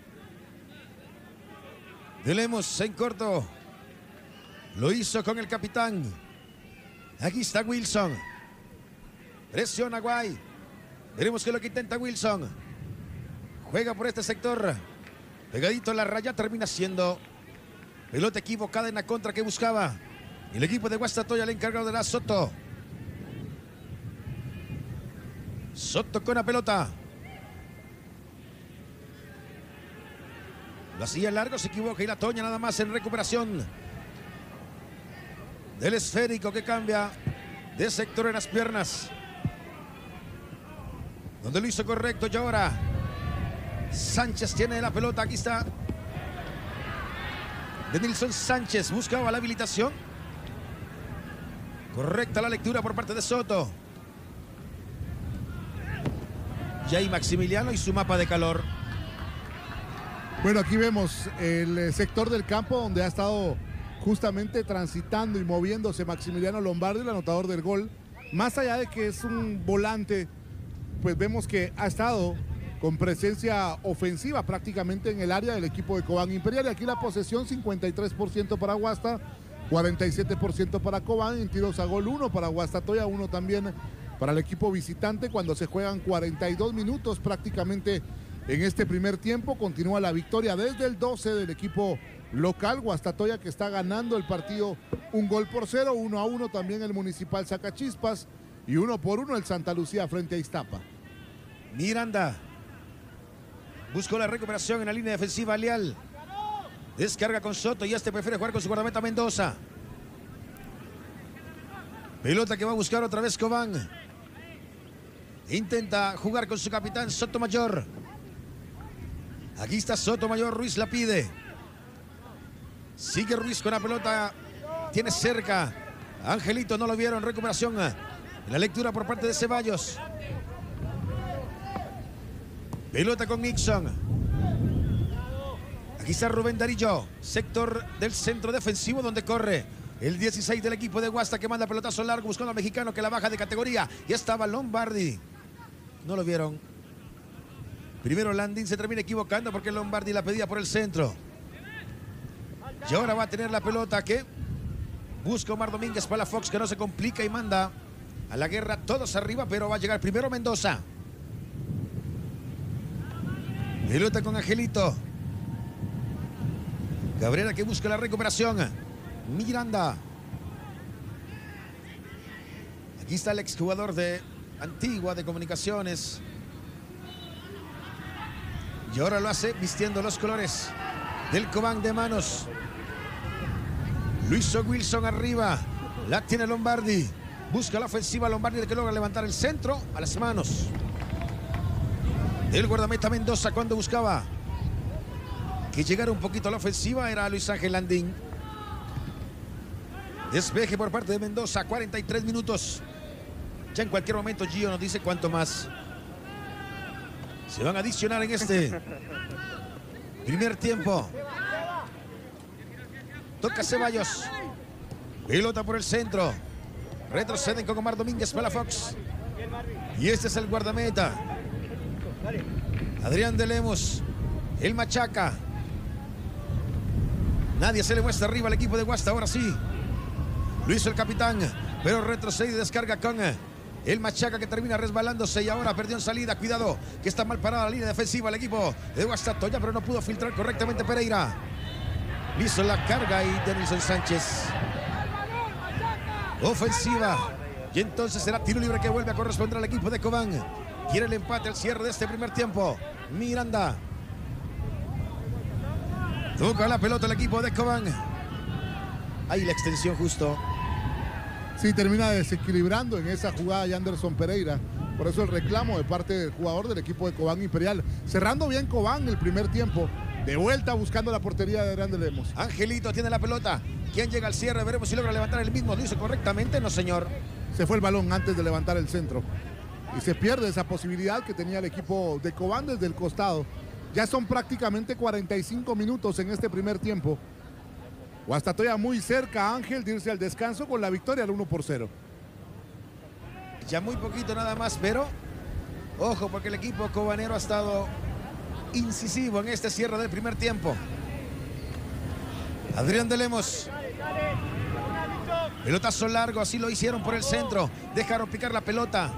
De Lemos en corto. Lo hizo con el capitán. Aquí está Wilson. Presiona Guay. Veremos qué es lo que intenta Wilson. Juega por este sector. Pegadito a la raya, termina siendo pelota equivocada en la contra que buscaba el equipo de Guastatoya, el encargado de la Soto. Soto con la pelota. Lo hacía largo, se equivoca y la Toña nada más en recuperación del esférico que cambia de sector en las piernas. Donde lo hizo correcto y ahora Sánchez tiene la pelota. Aquí está de Nilson Sánchez. Buscaba la habilitación. Correcta la lectura por parte de Soto. Y ahí Maximiliano y su mapa de calor. Bueno, aquí vemos el sector del campo donde ha estado justamente transitando y moviéndose Maximiliano Lombardi, el anotador del gol. Más allá de que es un volante, pues vemos que ha estado con presencia ofensiva prácticamente en el área del equipo de Cobán Imperial. Y aquí la posesión cincuenta y tres por ciento para Guasta, cuarenta y siete por ciento para Cobán. En tiros a gol uno para Guastatoya, uno también para el equipo visitante cuando se juegan cuarenta y dos minutos prácticamente en este primer tiempo. Continúa la victoria desde el doce del equipo local. Guastatoya que está ganando el partido un gol por cero, uno a uno también el Municipal Sacachispas y uno por uno el Santa Lucía frente a Iztapa. Miranda buscó la recuperación en la línea defensiva. Leal descarga con Soto y este prefiere jugar con su guardameta Mendoza. Pelota que va a buscar otra vez Cobán. Intenta jugar con su capitán Sotomayor. Aquí está Sotomayor, Ruiz la pide. Sigue Ruiz con la pelota. Tiene cerca. Angelito no lo vieron. Recuperación. La lectura por parte de Ceballos. Pelota con Nixon. Aquí está Rubén Darillo. Sector del centro defensivo donde corre el dieciséis del equipo de Guasta que manda pelotazo largo buscando al mexicano que la baja de categoría. Y estaba Lombardi. No lo vieron. Primero Landín se termina equivocando porque Lombardi la pedía por el centro. Y ahora va a tener la pelota que busca Omar Domínguez para la Fox, que no se complica y manda a la guerra todos arriba, pero va a llegar primero Mendoza. Pelota con Angelito. Cabrera que busca la recuperación. Miranda. Aquí está el exjugador de Antigua de Comunicaciones. Y ahora lo hace vistiendo los colores del Cobán de Manos. Luis Wilson arriba. La tiene Lombardi. Busca la ofensiva Lombardi, que logra levantar el centro a las manos del guardameta Mendoza cuando buscaba que llegara un poquito a la ofensiva. Era Luis Ángel Landín. Despeje por parte de Mendoza. cuarenta y tres minutos. Ya en cualquier momento Gio nos dice cuánto más se van a adicionar en este primer tiempo. Toca Ceballos. Pelota por el centro. Retroceden con Omar Domínguez para la Fox. Y este es el guardameta. Adrián de Lemos. El machaca. Nadie se le muestra arriba al equipo de Guasta. Ahora sí. Lo hizo el capitán. Pero retrocede y descarga con el machaca, que termina resbalándose. Y ahora perdió en salida. Cuidado, que está mal parada la línea defensiva el equipo de Guastatoya, pero no pudo filtrar correctamente Pereira. Hizo la carga y Denilson Sánchez. Ofensiva. Y entonces será tiro libre que vuelve a corresponder al equipo de Cobán. Quiere el empate al cierre de este primer tiempo. Miranda. Toca la pelota el equipo de Cobán. Ahí la extensión justo. Sí, termina desequilibrando en esa jugada de Anderson Pereira. Por eso el reclamo de parte del jugador del equipo de Cobán Imperial. Cerrando bien Cobán el primer tiempo. De vuelta buscando la portería de Adrián de Lemos. Angelito tiene la pelota. ¿Quién llega al cierre? Veremos si logra levantar el mismo. ¿Lo hizo correctamente? No, señor. Se fue el balón antes de levantar el centro. Y se pierde esa posibilidad que tenía el equipo de Cobán desde el costado. Ya son prácticamente cuarenta y cinco minutos en este primer tiempo. Guastatoya muy cerca, Ángel, de irse al descanso con la victoria al uno por cero. Ya muy poquito nada más, pero ojo, porque el equipo cobanero ha estado incisivo en este cierre del primer tiempo. Adrián de Lemos. Pelotazo largo, así lo hicieron por el centro. Dejaron picar la pelota.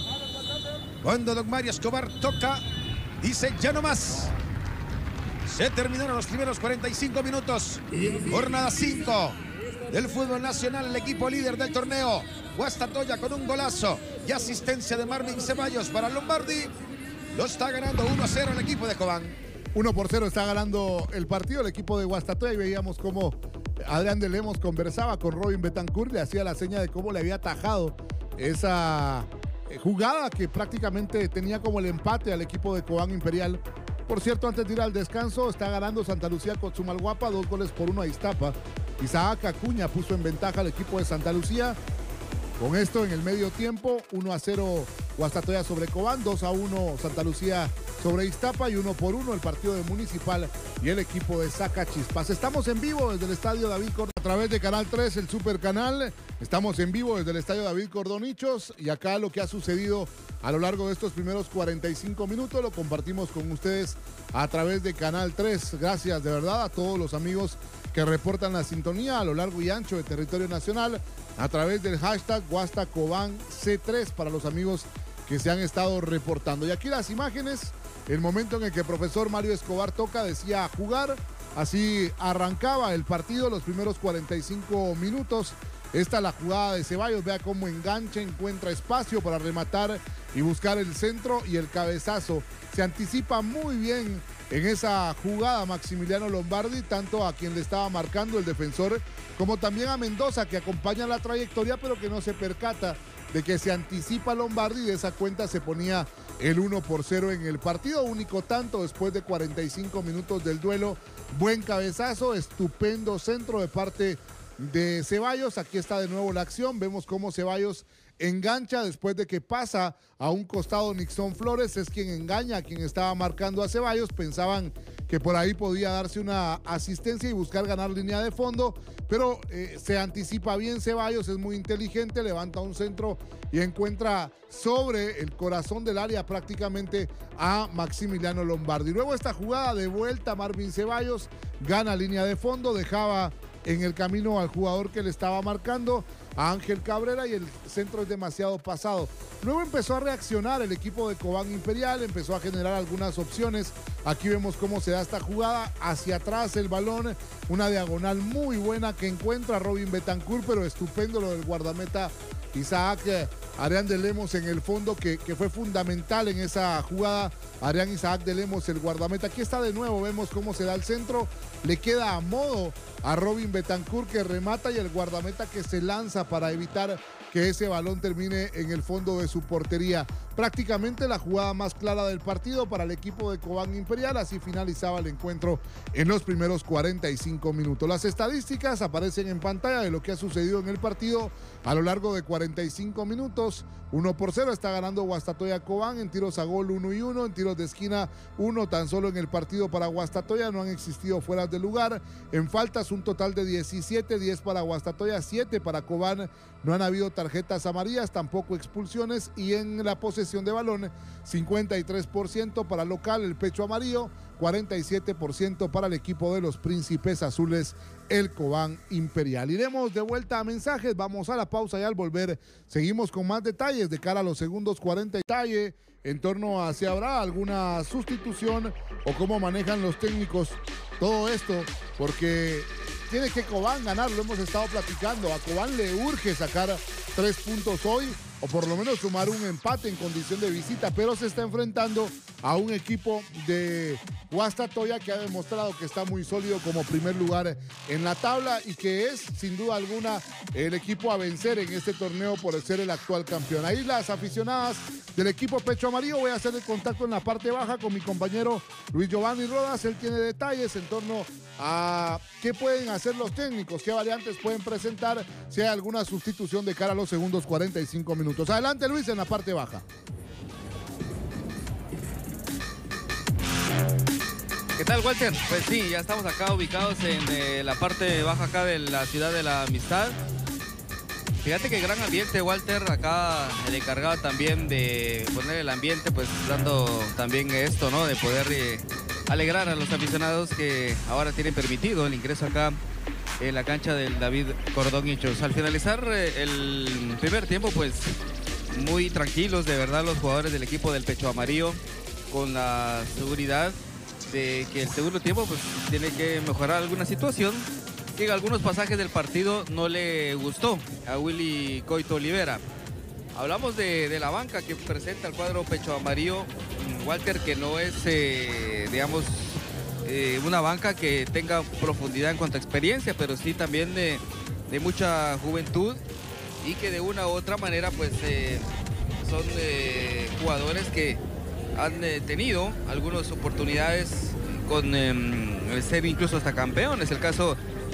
Cuando don Mario Escobar toca, dice ya no más. Se terminaron los primeros cuarenta y cinco minutos. Jornada cinco del fútbol nacional. El equipo líder del torneo, Guastatoya, con un golazo y asistencia de Marvin Ceballos para Lombardi. Lo está ganando uno a cero el equipo de Cobán. uno por cero está ganando el partido el equipo de Guastatoya. Y veíamos cómo Adrián de Lemos conversaba con Robin Betancourt. Le hacía la seña de cómo le había atajado esa jugada que prácticamente tenía como el empate al equipo de Cobán Imperial. Por cierto, antes de ir al descanso, está ganando Santa Lucía con Sumalguapa, dos goles por uno a Iztapa. Isaac Acuña puso en ventaja al equipo de Santa Lucía. Con esto en el medio tiempo, uno a cero Guastatoya sobre Cobán, dos a uno Santa Lucía sobre Iztapa y uno por uno el partido de Municipal y el equipo de Zacachispas. Estamos en vivo desde el Estadio David Cordón a través de Canal tres, el Super Canal. Estamos en vivo desde el Estadio David Cordonichos y acá lo que ha sucedido a lo largo de estos primeros cuarenta y cinco minutos lo compartimos con ustedes a través de Canal tres. Gracias de verdad a todos los amigos que reportan la sintonía a lo largo y ancho del territorio nacional a través del hashtag Guastacoban C tres para los amigos que se han estado reportando. Y aquí las imágenes, el momento en el que el profesor Mario Escobar toca, decía jugar, así arrancaba el partido los primeros cuarenta y cinco minutos. Esta es la jugada de Ceballos, vea cómo engancha, encuentra espacio para rematar y buscar el centro y el cabezazo. Se anticipa muy bien en esa jugada Maximiliano Lombardi, tanto a quien le estaba marcando el defensor, como también a Mendoza, que acompaña la trayectoria, pero que no se percata de que se anticipa Lombardi y de esa cuenta se ponía el uno por cero en el partido. Único tanto después de cuarenta y cinco minutos del duelo. Buen cabezazo, estupendo centro de parte de Ceballos. Aquí está de nuevo la acción. Vemos cómo Ceballos engancha después de que pasa a un costado. Nixon Flores es quien engaña a quien estaba marcando a Ceballos. Pensaban que por ahí podía darse una asistencia y buscar ganar línea de fondo, pero eh, se anticipa bien Ceballos, es muy inteligente, levanta un centro y encuentra sobre el corazón del área prácticamente a Maximiliano Lombardi. Luego esta jugada de vuelta, Marvin Ceballos gana línea de fondo, dejaba en el camino al jugador que le estaba marcando, a Ángel Cabrera, y el centro es demasiado pasado. Luego empezó a reaccionar el equipo de Cobán Imperial, empezó a generar algunas opciones. Aquí vemos cómo se da esta jugada, hacia atrás el balón, una diagonal muy buena que encuentra Robin Betancourt, pero estupendo lo del guardameta Isaac Arián de Lemos en el fondo, que, que fue fundamental en esa jugada. Arián Isaac de Lemos, el guardameta. Aquí está de nuevo, vemos cómo se da el centro, le queda a modo a Robin Betancourt que remata, y el guardameta que se lanza para evitar que ese balón termine en el fondo de su portería. Prácticamente la jugada más clara del partido para el equipo de Cobán Imperial. Así finalizaba el encuentro en los primeros cuarenta y cinco minutos. Las estadísticas aparecen en pantalla de lo que ha sucedido en el partido a lo largo de cuarenta y cinco minutos. uno por cero está ganando Guastatoya Cobán, en tiros a gol uno y uno, en tiros de esquina uno tan solo en el partido para Guastatoya. No han existido fueras de lugar. En faltas un total de diecisiete, diez para Guastatoya, siete para Cobán. No han habido tarjetas amarillas, tampoco expulsiones, y en la posesión de balón cincuenta y tres por ciento para local, el pecho amarillo, cuarenta y siete por ciento para el equipo de los Príncipes Azules, el Cobán Imperial. Iremos de vuelta a mensajes, vamos a la pausa y al volver seguimos con más detalles de cara a los segundos cuarenta. Detalle en torno a si habrá alguna sustitución o cómo manejan los técnicos todo esto, porque tiene que Cobán ganar, lo hemos estado platicando. A Cobán le urge sacar tres puntos hoy, o por lo menos sumar un empate en condición de visita, pero se está enfrentando a un equipo de Guastatoya que ha demostrado que está muy sólido como primer lugar en la tabla, y que es sin duda alguna el equipo a vencer en este torneo por ser el actual campeón. Ahí las aficionadas del equipo Pecho Amarillo. Voy a hacer el contacto en la parte baja con mi compañero Luis Giovanni Rodas. Él tiene detalles en torno a qué pueden hacer los técnicos, qué variantes pueden presentar, si hay alguna sustitución de cara a los segundos cuarenta y cinco minutos. Adelante, Luis, en la parte baja. ¿Qué tal, Walter? Pues sí, ya estamos acá ubicados en eh, la parte baja acá de la ciudad de la Amistad. Fíjate que gran ambiente, Walter, acá el encargado también de poner el ambiente, pues dando también esto, ¿no? De poder eh, alegrar a los aficionados que ahora tienen permitido el ingreso acá en la cancha del David Cordón Hinchos. Al finalizar eh, el primer tiempo, pues muy tranquilos, de verdad, los jugadores del equipo del Pecho Amarillo, con la seguridad de que el segundo tiempo pues tiene que mejorar alguna situación que en algunos pasajes del partido no le gustó a Willy Coito Olivera. Hablamos de, de la banca que presenta el cuadro Pecho Amarillo, Walter, que no es, eh, digamos, eh, una banca que tenga profundidad en cuanto a experiencia, pero sí también de, de mucha juventud, y que de una u otra manera pues eh, son eh, jugadores que han eh, tenido algunas oportunidades con eh, ser incluso hasta campeones. El caso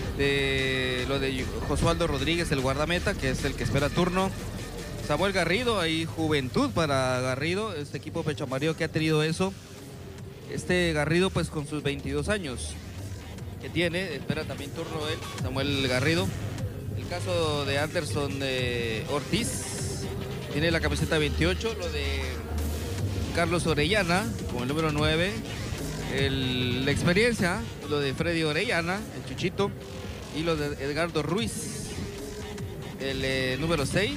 de lo de Josualdo Rodríguez, el guardameta, que es el que espera turno. Samuel Garrido, hay juventud para Garrido, este equipo Pecho Amarillo que ha tenido eso. Este Garrido pues con sus veintidós años que tiene, espera también turno él, Samuel Garrido. El caso de Anderson eh, Ortiz, tiene la camiseta veintiocho, lo de Carlos Orellana con el número nueve, el, la experiencia, lo de Freddy Orellana, el Chuchito, y lo de Edgardo Ruiz, el eh, número seis,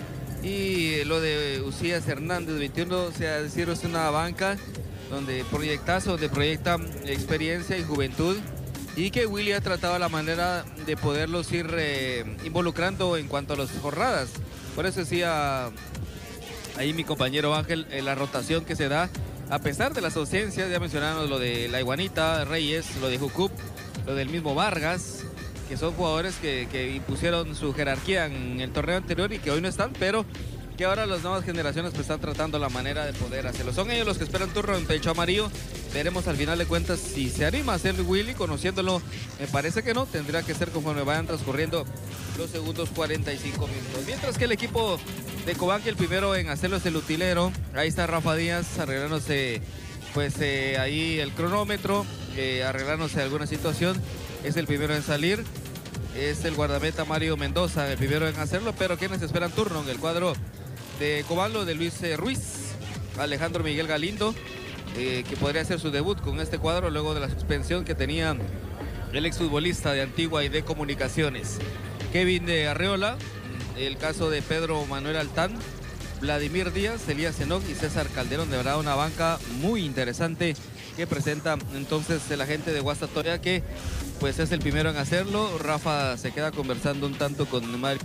y lo de Usías Hernández, veintiuno. O sea, decir, es una banca donde proyectas, donde proyecta experiencia y juventud, y que Willy ha tratado la manera de poderlos ir eh, involucrando en cuanto a las jornadas. Por eso decía ahí mi compañero Ángel, eh, la rotación que se da, a pesar de las ausencias. Ya mencionamos lo de la Iguanita Reyes, lo de Jucup, lo del mismo Vargas, que son jugadores que, que impusieron su jerarquía en el torneo anterior y que hoy no están, pero que ahora las nuevas generaciones pues están tratando la manera de poder hacerlo. Son ellos los que esperan turno en Pecho Amarillo, veremos al final de cuentas si se anima a hacer Willy, conociéndolo, me parece que no, tendría que ser conforme vayan transcurriendo los segundos cuarenta y cinco minutos. Mientras que el equipo de Cobán, que el primero en hacerlo es el utilero, ahí está Rafa Díaz arreglándose pues eh, ahí el cronómetro, eh, arreglándose alguna situación, es el primero en salir, es el guardameta Mario Mendoza, el primero en hacerlo, pero quienes esperan turno en el cuadro de Cobán, lo de Luis eh, Ruiz, Alejandro Miguel Galindo, eh, que podría hacer su debut con este cuadro luego de la suspensión que tenía el exfutbolista de Antigua y de Comunicaciones. Kevin de Arreola, el caso de Pedro Manuel Altán, Vladimir Díaz, Elías Enoc y César Calderón. De verdad una banca muy interesante que presenta entonces el agente de Guastatoya, que pues es el primero en hacerlo. Rafa se queda conversando un tanto con Mario.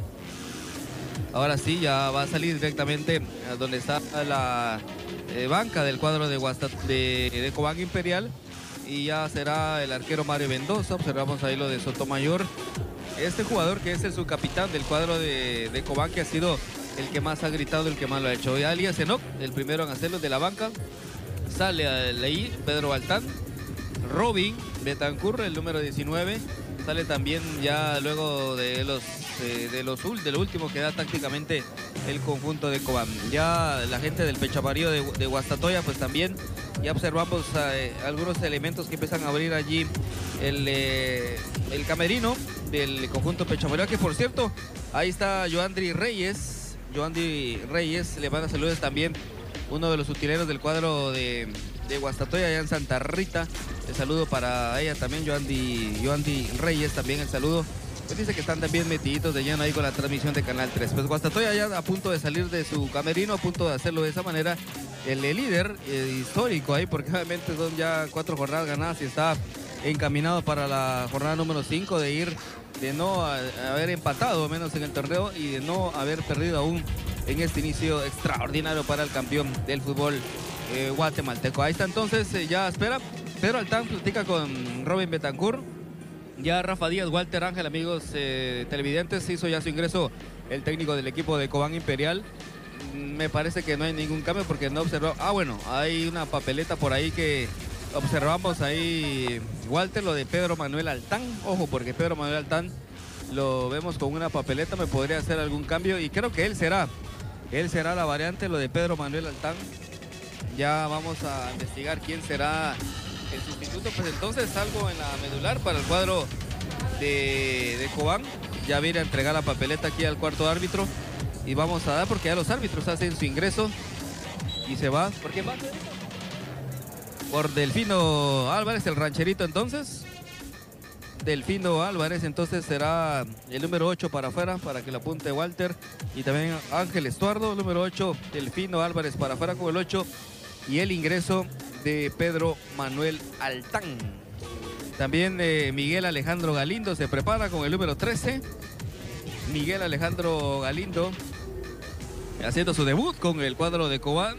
Ahora sí, ya va a salir directamente a donde está la eh, banca del cuadro de, Guastat de, de Cobán Imperial, y ya será el arquero Mario Mendoza. Observamos ahí lo de Sotomayor, este jugador que es el subcapitán del cuadro de, de Cobán, que ha sido el que más ha gritado, el que más lo ha hecho. Ya Elías Enoc, el primero en hacerlo de la banca. Sale ahí Pedro Altán, Robin Betancur, el número diecinueve. Sale también ya luego de los de, de los del último que da tácticamente el conjunto de Cobán. Ya la gente del Pechamarío de, de Guastatoya, pues también ya observamos eh, algunos elementos que empiezan a abrir allí el, eh, el camerino del conjunto Pechamarío, que por cierto, ahí está Joandri Reyes. Joandri Reyes le manda saludos también, uno de los utileros del cuadro de, de Guastatoya allá en Santa Rita. El saludo para ella también, Joandri, Joandri Reyes, también el saludo. Pues dice que están también metiditos de lleno ahí con la transmisión de Canal tres. Pues Guastatoya ya a punto de salir de su camerino, a punto de hacerlo de esa manera. El, el líder eh, histórico ahí, porque obviamente son ya cuatro jornadas ganadas y está encaminado para la jornada número cinco, de ir, de no haber empatado menos en el torneo y de no haber perdido aún en este inicio extraordinario para el campeón del fútbol eh, guatemalteco. Ahí está entonces, eh, ya espera Pedro Altán, platica con Robin Betancur. Ya Rafa Díaz, Walter Ángel, amigos eh, televidentes, hizo ya su ingreso el técnico del equipo de Cobán Imperial. Me parece que no hay ningún cambio porque no observó. Ah, bueno, hay una papeleta por ahí que observamos ahí, Walter, lo de Pedro Manuel Altán. Ojo, porque Pedro Manuel Altán lo vemos con una papeleta, me podría hacer algún cambio y creo que él será, él será la variante, lo de Pedro Manuel Altán. Ya vamos a investigar quién será el sustituto. Pues entonces algo en la medular para el cuadro de, de Cobán. Ya viene a entregar la papeleta aquí al cuarto árbitro y vamos a dar, porque ya los árbitros hacen su ingreso y se va. ¿Por quién va? Por Delfino Álvarez, el rancherito entonces. Delfino Álvarez entonces será el número ocho para afuera, para que lo apunte Walter. Y también Ángel Estuardo, número ocho, Delfino Álvarez para afuera con el ocho. Y el ingreso de Pedro Manuel Altán. También eh, Miguel Alejandro Galindo se prepara con el número trece. Miguel Alejandro Galindo haciendo su debut con el cuadro de Cobán.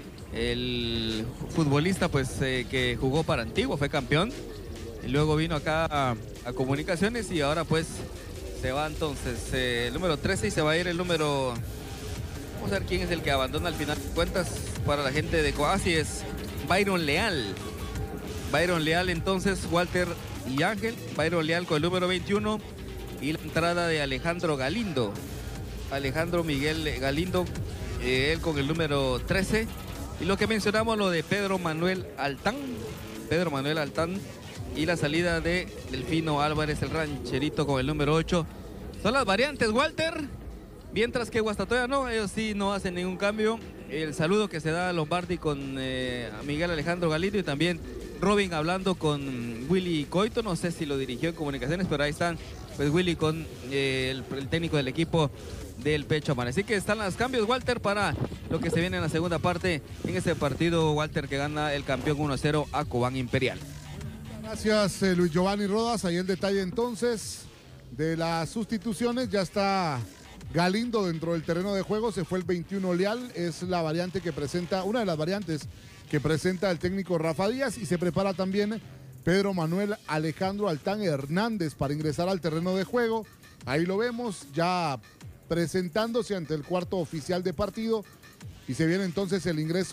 El futbolista pues eh, que jugó para Antigua, fue campeón. Y luego vino acá a, a Comunicaciones y ahora pues se va entonces eh, el número trece y se va a ir el número... Vamos a ver quién es el que abandona al final de cuentas para la gente de Cobán. Así es, Byron Leal. Byron Leal entonces, Walter y Ángel. Byron Leal con el número veintiuno y la entrada de Alejandro Galindo. Alejandro Miguel Galindo, eh, él con el número trece. Y lo que mencionamos, lo de Pedro Manuel Altán. Pedro Manuel Altán y la salida de Delfino Álvarez, el rancherito, con el número ocho. Son las variantes, Walter. Mientras que Guastatoya no, ellos sí no hacen ningún cambio. El saludo que se da a Lombardi con eh, Miguel Alejandro Galindo y también Robin hablando con Willy Coito. No sé si lo dirigió en Comunicaciones, pero ahí están pues Willy con eh, el, el técnico del equipo del Pecho Amar. Así que están los cambios, Walter, para lo que se viene en la segunda parte en este partido, Walter, que gana el campeón uno a cero a Cobán Imperial. Gracias, eh, Luis Giovanni Rodas. Ahí el detalle entonces de las sustituciones. Ya está Galindo dentro del terreno de juego, se fue el veintiuno Leal, es la variante que presenta, una de las variantes que presenta el técnico Rafa Díaz, y se prepara también Pedro Manuel Alejandro Altán Hernández para ingresar al terreno de juego. Ahí lo vemos ya presentándose ante el cuarto oficial de partido y se viene entonces el ingreso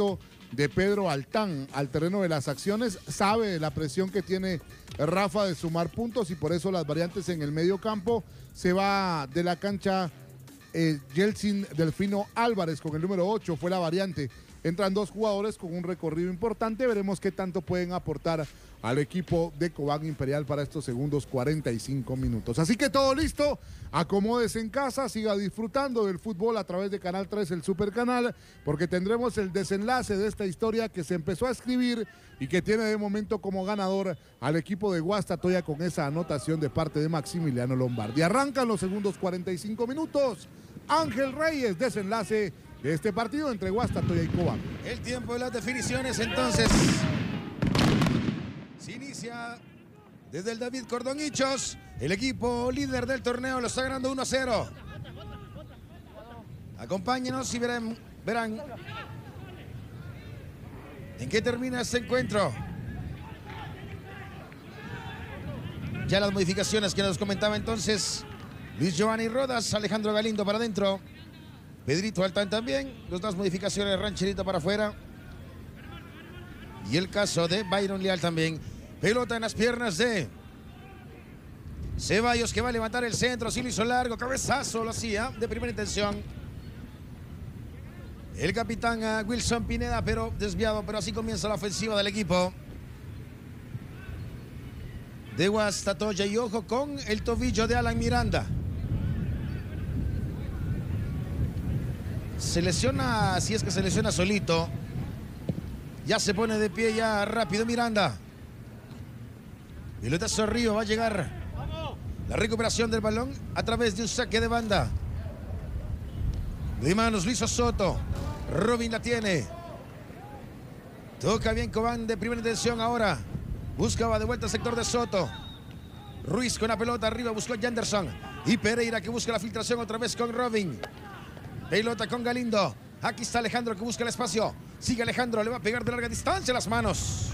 de Pedro Altán al terreno de las acciones, sabe de la presión que tiene Rafa de sumar puntos y por eso las variantes en el medio campo. Se va de la cancha eh, Yeltsin Delfino Álvarez con el número ocho, fue la variante. Entran dos jugadores con un recorrido importante, veremos qué tanto pueden aportar al equipo de Cobán Imperial para estos segundos cuarenta y cinco minutos. Así que todo listo, acomódese en casa, siga disfrutando del fútbol a través de Canal tres, el Super Canal, porque tendremos el desenlace de esta historia que se empezó a escribir y que tiene de momento como ganador al equipo de Guastatoya con esa anotación de parte de Maximiliano Lombardi. Arrancan los segundos cuarenta y cinco minutos. Ángel Reyes, desenlace de este partido entre Guastatoya y Cobán. El tiempo de las definiciones entonces. Se inicia desde el David Cordonichos. El equipo líder del torneo lo está ganando uno a cero. Acompáñenos y verán, verán en qué termina este encuentro. Ya las modificaciones que nos comentaba entonces Luis Giovanni Rodas, Alejandro Galindo para adentro, Pedrito Altán también, las dos modificaciones, Rancherito para afuera. Y el caso de Byron Leal también. Pelota en las piernas de Ceballos, que va a levantar el centro. Sí lo hizo largo, cabezazo lo hacía de primera intención el capitán uh, Wilson Pineda, pero desviado. Pero así comienza la ofensiva del equipo de Guastatoya. Y ojo con el tobillo de Alan Miranda. Se lesiona, si es que se lesiona solito. Ya se pone de pie ya rápido Miranda. Pelotazo arriba, va a llegar la recuperación del balón a través de un saque de banda. De manos, Luis Soto. Robin la tiene. Toca bien Cobán de primera intención ahora. Buscaba de vuelta el sector de Soto. Ruiz con la pelota arriba, buscó a Janderson. Y Pereira que busca la filtración otra vez con Robin. Pelota con Galindo. Aquí está Alejandro que busca el espacio. Sigue Alejandro, le va a pegar de larga distancia las manos.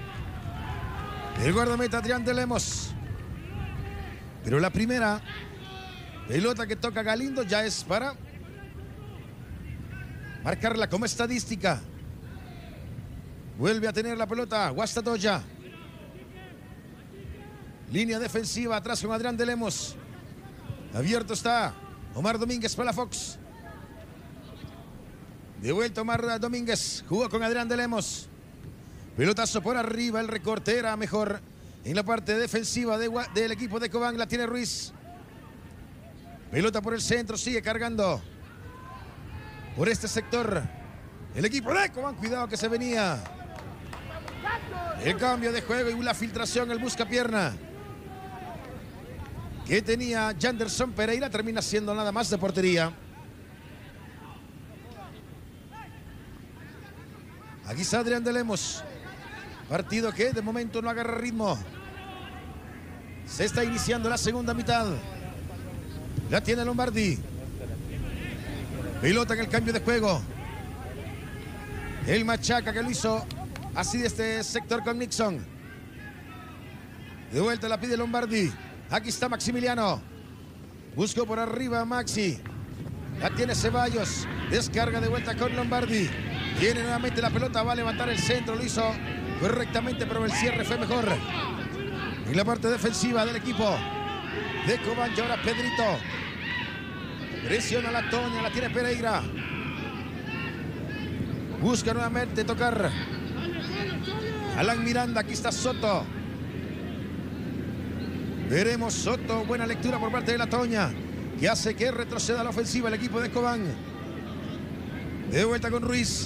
El guardameta Adrián de Lemos. Pero la primera pelota que toca Galindo ya es para marcarla como estadística. Vuelve a tener la pelota Guastatoya. Línea defensiva atrás con Adrián de Lemos. Abierto está Omar Domínguez para la Fox. De vuelta Omar Domínguez. Jugó con Adrián de Lemos. Pelotazo por arriba. El recorte era mejor en la parte defensiva de, del equipo de Cobán. La tiene Ruiz. Pelota por el centro. Sigue cargando por este sector el equipo de Cobán. Cuidado que se venía el cambio de juego y la filtración. El busca pierna que tenía Janderson Pereira. Termina siendo nada más de portería. Aquí está Adrián de Lemos. Partido que de momento no agarra ritmo. Se está iniciando la segunda mitad. La tiene Lombardi. Pelota en el cambio de juego. El machaca que lo hizo así de este sector con Nixon. De vuelta la pide Lombardi. Aquí está Maximiliano. Buscó por arriba Maxi. La tiene Ceballos. Descarga de vuelta con Lombardi. Tiene nuevamente la pelota, va a levantar el centro, lo hizo correctamente, pero el cierre fue mejor. En la parte defensiva del equipo de Cobán, y ahora Pedrito. Presiona la Toña, la tiene Pereira. Busca nuevamente tocar Alan Miranda, aquí está Soto. Veremos Soto, buena lectura por parte de la Toña, que hace que retroceda la ofensiva el equipo de Cobán. De vuelta con Ruiz.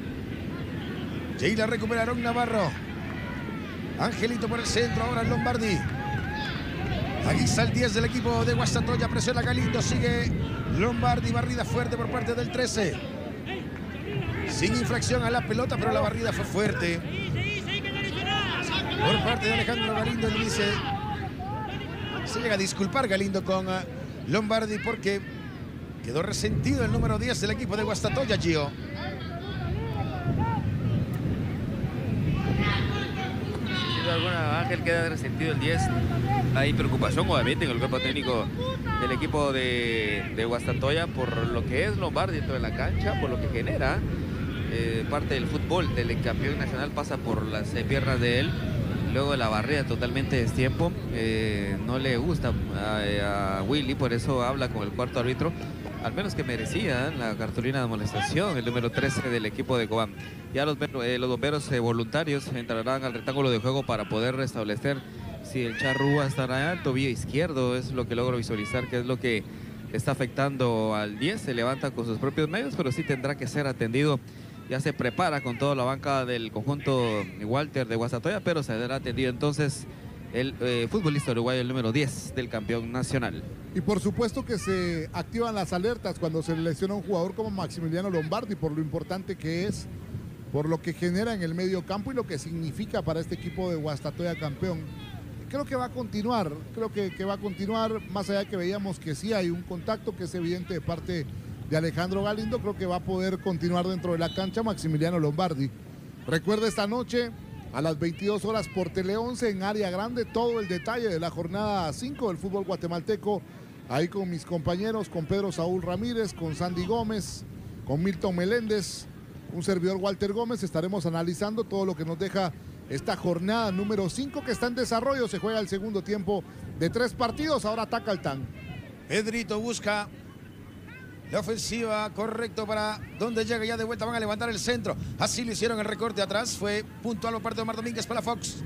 Y la recuperaron Navarro. Angelito por el centro, ahora Lombardi. Aquí está el diez del equipo de Guastatoya, presiona Galindo, sigue Lombardi, barrida fuerte por parte del trece. Sin infracción a la pelota, pero la barrida fue fuerte por parte de Alejandro Galindo. Le dice, se llega a disculpar Galindo con Lombardi porque quedó resentido el número diez del equipo de Guastatoya, Gio. Alguna Ángel queda resentido el diez. Hay preocupación obviamente en el cuerpo técnico del equipo de, de Guastatoya por lo que es Lombardi dentro de la cancha, por lo que genera. eh, parte del fútbol del campeón nacional pasa por las eh, piernas de él. Luego la barrera totalmente de destiempo. Eh, no le gusta a, a Willy, por eso habla con el cuarto árbitro. Al menos que merecía, ¿eh?, la cartulina de amonestación, el número trece del equipo de Cobán. Ya los, eh, los bomberos eh, voluntarios entrarán al rectángulo de juego para poder restablecer si el charrúa estará en el tobillo izquierdo. Es lo que logro visualizar, que es lo que está afectando al diez. Se levanta con sus propios medios, pero sí tendrá que ser atendido. Ya se prepara con toda la banca del conjunto Walter de Guastatoya, pero se dará atendido entonces el eh, futbolista uruguayo, el número diez del campeón nacional. Y por supuesto que se activan las alertas cuando se lesiona un jugador como Maximiliano Lombardi, por lo importante que es, por lo que genera en el medio campo y lo que significa para este equipo de Guastatoya campeón. Creo que va a continuar, creo que, que va a continuar, más allá de que veíamos que sí hay un contacto que es evidente de parte de Alejandro Galindo. Creo que va a poder continuar dentro de la cancha Maximiliano Lombardi. Recuerda esta noche a las veintidós horas por Tele once en Área Grande todo el detalle de la jornada cinco del fútbol guatemalteco, ahí con mis compañeros, con Pedro Saúl Ramírez, con Sandy Gómez, con Milton Meléndez, un servidor Walter Gómez. Estaremos analizando todo lo que nos deja esta jornada número cinco que está en desarrollo. Se juega el segundo tiempo de tres partidos, ahora ataca el Tan. Pedrito busca la ofensiva, correcto para donde llega, ya de vuelta van a levantar el centro. Así lo hicieron, el recorte atrás, fue puntual por parte de Omar Domínguez para Fox.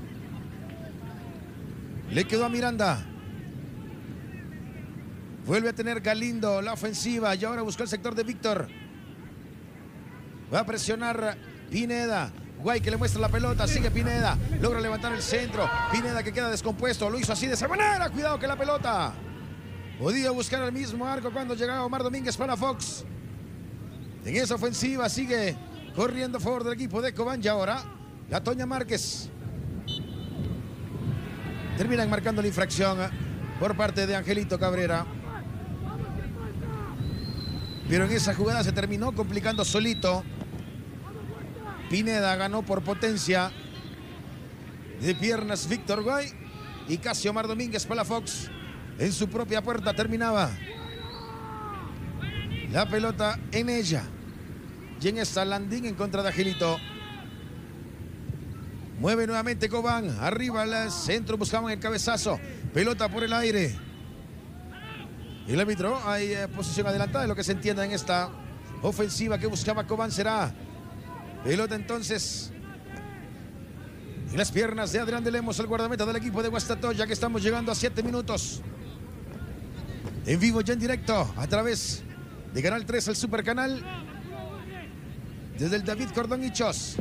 Le quedó a Miranda. Vuelve a tener Galindo la ofensiva y ahora buscó el sector de Víctor. Va a presionar Pineda. Guay que le muestra la pelota, sigue Pineda. Logra levantar el centro. Pineda que queda descompuesto, lo hizo así de esa manera. Cuidado que la pelota podía buscar el mismo arco cuando llegaba Omar Domínguez para Fox. En esa ofensiva sigue corriendo a favor del equipo de Cobán. Y ahora la Toña Márquez. Terminan marcando la infracción por parte de Angelito Cabrera. Pero en esa jugada se terminó complicando solito. Pineda ganó por potencia de piernas Víctor Guay. Y casi Omar Domínguez para Fox. En su propia puerta terminaba la pelota en ella. Y en esta landing en contra de Angelito. Mueve nuevamente Cobán. Arriba al centro, buscaban el cabezazo. Pelota por el aire. El árbitro, hay eh, posición adelantada de lo que se entienda en esta ofensiva que buscaba Cobán. Será pelota entonces en las piernas de Adrián de Lemos, el guardameta del equipo de Guastatoya, que estamos llegando a siete minutos. En vivo y en directo a través de Canal tres, el Super Canal. Desde el David Cordón Hichos.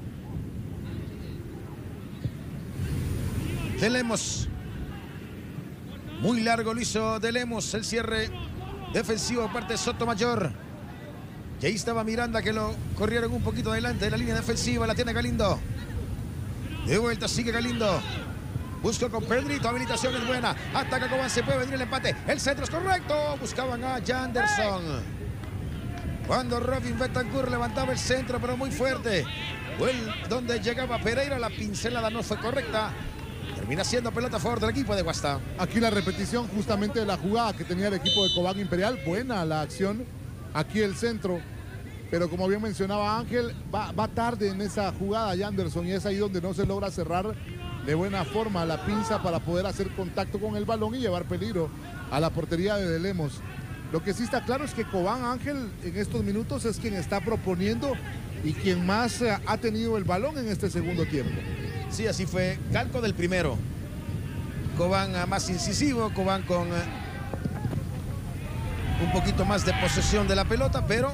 De Lemos. Muy largo lo hizo de Lemos. El cierre defensivo por parte de Sotomayor. Y ahí estaba Miranda, que lo corrieron un poquito adelante de la línea defensiva. La tiene Galindo. De vuelta sigue Galindo. Busca con Pedrito, habilitación es buena. Ataca Cobán, se puede venir el empate. El centro es correcto. Buscaban a Janderson. Cuando Robin Betancourt levantaba el centro, pero muy fuerte. Fue el donde llegaba Pereira, la pincelada no fue correcta. Termina siendo pelota a favor del equipo de Guastá. Aquí la repetición justamente de la jugada que tenía el equipo de Cobán Imperial. Buena la acción. Aquí el centro. Pero como bien mencionaba Ángel, va, va tarde en esa jugada Janderson. Y es ahí donde no se logra cerrar de buena forma la pinza para poder hacer contacto con el balón y llevar peligro a la portería de De Lemos. Lo que sí está claro es que Cobán, Ángel, en estos minutos es quien está proponiendo y quien más ha tenido el balón en este segundo tiempo. Sí, así fue. Calco del primero. Cobán más incisivo, Cobán con un poquito más de posesión de la pelota, pero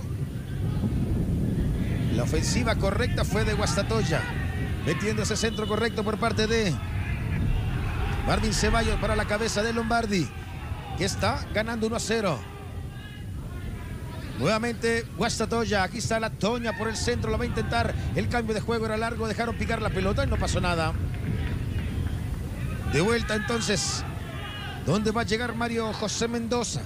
la ofensiva correcta fue de Guastatoya. Metiendo ese centro correcto por parte de Marvin Ceballos para la cabeza de Lombardi, que está ganando uno a cero. Nuevamente Guastatoya, aquí está la Toña por el centro, lo va a intentar, el cambio de juego era largo, dejaron picar la pelota y no pasó nada. De vuelta entonces, ¿dónde va a llegar Mario José Mendoza?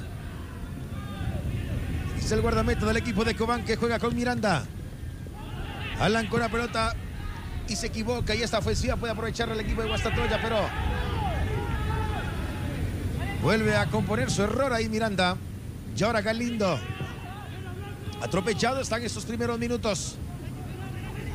Aquí está el guardameta del equipo de Cobán que juega con Miranda. Alan con la pelota y se equivoca, y esta ofensiva puede aprovechar el equipo de Guastatoya, pero vuelve a componer su error ahí Miranda. Y ahora Galindo. Atropellado están estos primeros minutos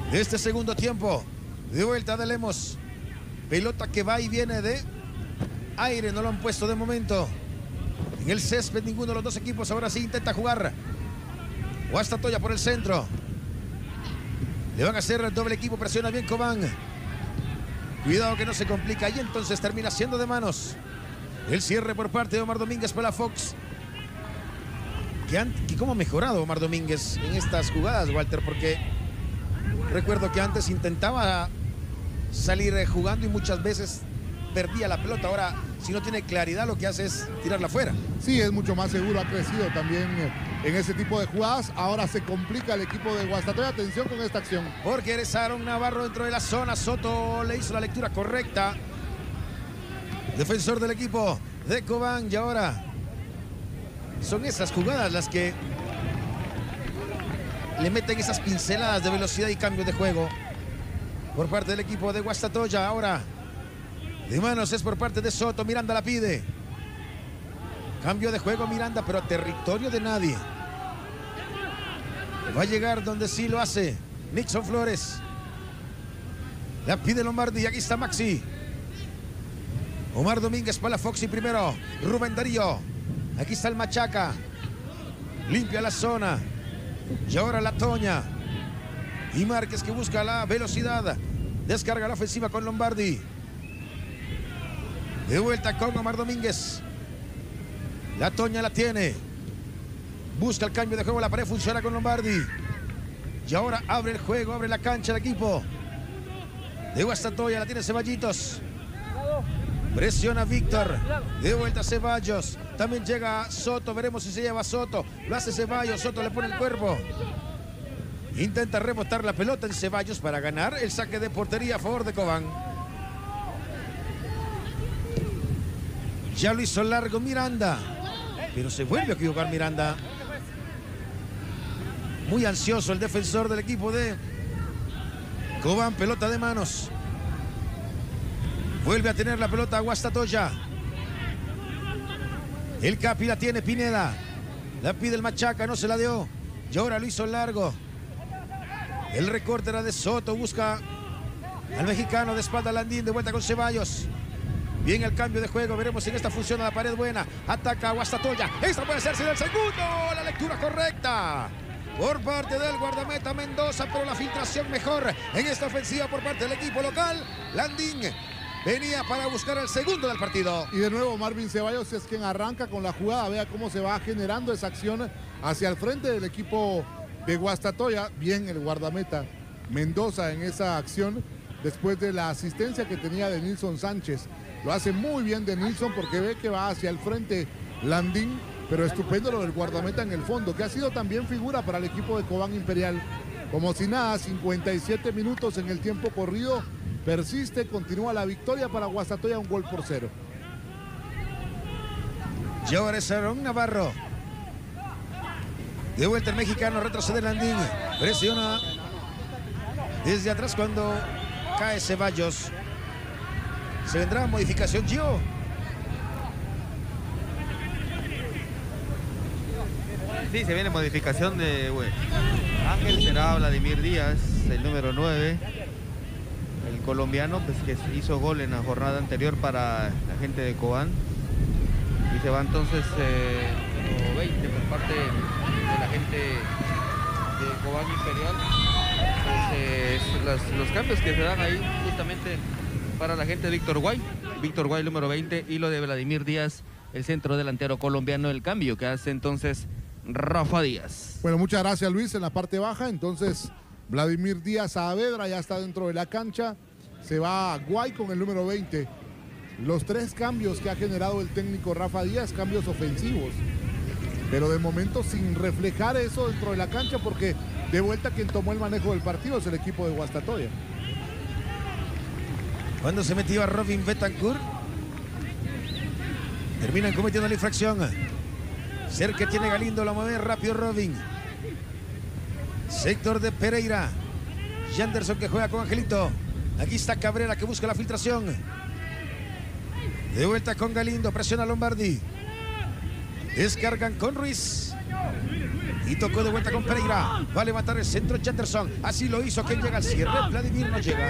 de este segundo tiempo. De vuelta de Lemos. Pelota que va y viene de aire. No lo han puesto de momento. En el césped ninguno de los dos equipos. Ahora sí intenta jugar. Guastatoya por el centro. Le van a hacer el doble equipo. Presiona bien Cobán. Cuidado que no se complica. Y entonces termina siendo de manos. El cierre por parte de Omar Domínguez para Fox. Que, han, que cómo ha mejorado Omar Domínguez en estas jugadas, Walter, porque recuerdo que antes intentaba salir jugando y muchas veces perdía la pelota. Ahora, si no tiene claridad, lo que hace es tirarla afuera. Sí, es mucho más seguro, ha crecido también en ese tipo de jugadas. Ahora se complica el equipo de Guastatoya. Atención con esta acción. Porque eres Aaron Navarro dentro de la zona. Soto le hizo la lectura correcta. Defensor del equipo de Cobán. Y ahora son esas jugadas las que le meten esas pinceladas de velocidad y cambio de juego por parte del equipo de Guastatoya. Ahora de manos es por parte de Soto. Miranda la pide. Cambio de juego Miranda, pero a territorio de nadie. Va a llegar donde sí lo hace Nixon Flores. La pide Lombardi. Aquí está Maxi. Omar Domínguez para Foxy primero. Rubén Darío. Aquí está el Machaca. Limpia la zona. Y ahora la Toña. Y Márquez que busca la velocidad. Descarga la ofensiva con Lombardi. De vuelta con Omar Domínguez. La Toña la tiene. Busca el cambio de juego. La pared funciona con Lombardi. Y ahora abre el juego. Abre la cancha el equipo de Guastatoya. La tiene Ceballitos. Presiona Víctor. De vuelta Ceballos. También llega Soto. Veremos si se lleva Soto. Lo hace Ceballos. Soto le pone el cuerpo. Intenta rebotar la pelota en Ceballos para ganar el saque de portería a favor de Cobán. Ya lo hizo largo Miranda. Pero se vuelve a equivocar Miranda. Muy ansioso el defensor del equipo de Cobán. Pelota de manos. Vuelve a tener la pelota Guastatoya. El Capi la tiene Pineda. La pide el Machaca, no se la dio. Y ahora lo hizo largo. El recorte era de Soto. Busca al mexicano de espalda a Landín. De vuelta con Ceballos. Bien el cambio de juego. Veremos si en esta funciona la pared buena. Ataca a Guastatoya. Esta puede ser el segundo. La lectura correcta por parte del guardameta Mendoza. Pero la filtración mejor en esta ofensiva por parte del equipo local. Landín venía para buscar el segundo del partido. Y de nuevo Marvin Ceballos es quien arranca con la jugada. Vea cómo se va generando esa acción hacia el frente del equipo de Guastatoya. Bien el guardameta Mendoza en esa acción después de la asistencia que tenía de Nilson Sánchez. Lo hace muy bien de Nilson porque ve que va hacia el frente Landín, pero estupendo lo del guardameta en el fondo, que ha sido también figura para el equipo de Cobán Imperial. Como si nada, cincuenta y siete minutos en el tiempo corrido. Persiste, continúa la victoria para Guastatoya, un gol por cero. Y ahora es Aaron Navarro. De vuelta el mexicano, retrocede Landín. Presiona desde atrás cuando cae Ceballos. ¿Se vendrá modificación, Gio? Sí, se viene modificación de bueno, Ángel. Será Vladimir Díaz, el número nueve. El colombiano, pues que hizo gol en la jornada anterior para la gente de Cobán. Y se va entonces eh, número veinte por parte de la gente de Cobán Imperial. Pues, eh, los, los cambios que se dan ahí justamente para la gente de Víctor Guay. Víctor Guay, número veinte, y lo de Vladimir Díaz, el centro delantero colombiano. El cambio que hace entonces Rafa Díaz. Bueno, muchas gracias Luis en la parte baja. Entonces Vladimir Díaz Saavedra ya está dentro de la cancha. Se va a Guay con el número veinte. Los tres cambios que ha generado el técnico Rafa Díaz, cambios ofensivos. Pero de momento sin reflejar eso dentro de la cancha, porque de vuelta quien tomó el manejo del partido es el equipo de Guastatoya. Cuando se metió a Robin Betancourt, terminan cometiendo la infracción. Cerca tiene Galindo, la mueve rápido Robin. Sector de Pereira. Yanderson que juega con Angelito. Aquí está Cabrera que busca la filtración. De vuelta con Galindo, presiona Lombardi. Descargan con Ruiz. Y tocó de vuelta con Pereira. Va a levantar el centro Janderson. Así lo hizo. ¿Quién llega al cierre? Vladimir no llega.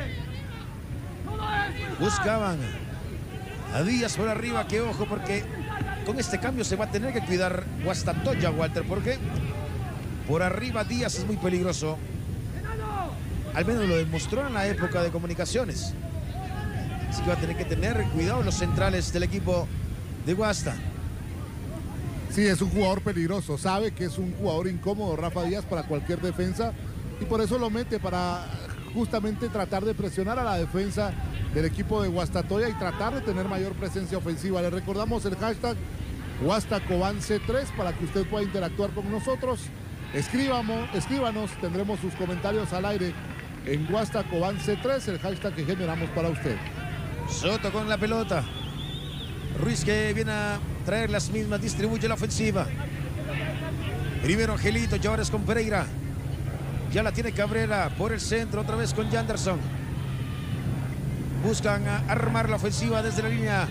Buscaban a Díaz por arriba. Que ojo, porque con este cambio se va a tener que cuidar Guastatoya, Walter. Porque por arriba Díaz es muy peligroso. Al menos lo demostró en la época de Comunicaciones. Así que va a tener que tener cuidado los centrales del equipo de Guasta. Sí, es un jugador peligroso, sabe que es un jugador incómodo Rafa Díaz para cualquier defensa y por eso lo mete para justamente tratar de presionar a la defensa del equipo de Guastatoya y tratar de tener mayor presencia ofensiva. Le recordamos el hashtag Guastacoban C tres para que usted pueda interactuar con nosotros. Escríbamos, escríbanos, tendremos sus comentarios al aire en Guastacoban C tres, el hashtag que generamos para usted. Soto con la pelota. Ruiz que viene a traer las mismas, distribuye la ofensiva. Primero Angelito, y ahora es con Pereira. Ya la tiene Cabrera por el centro, otra vez con Janderson. Buscan armar la ofensiva desde la línea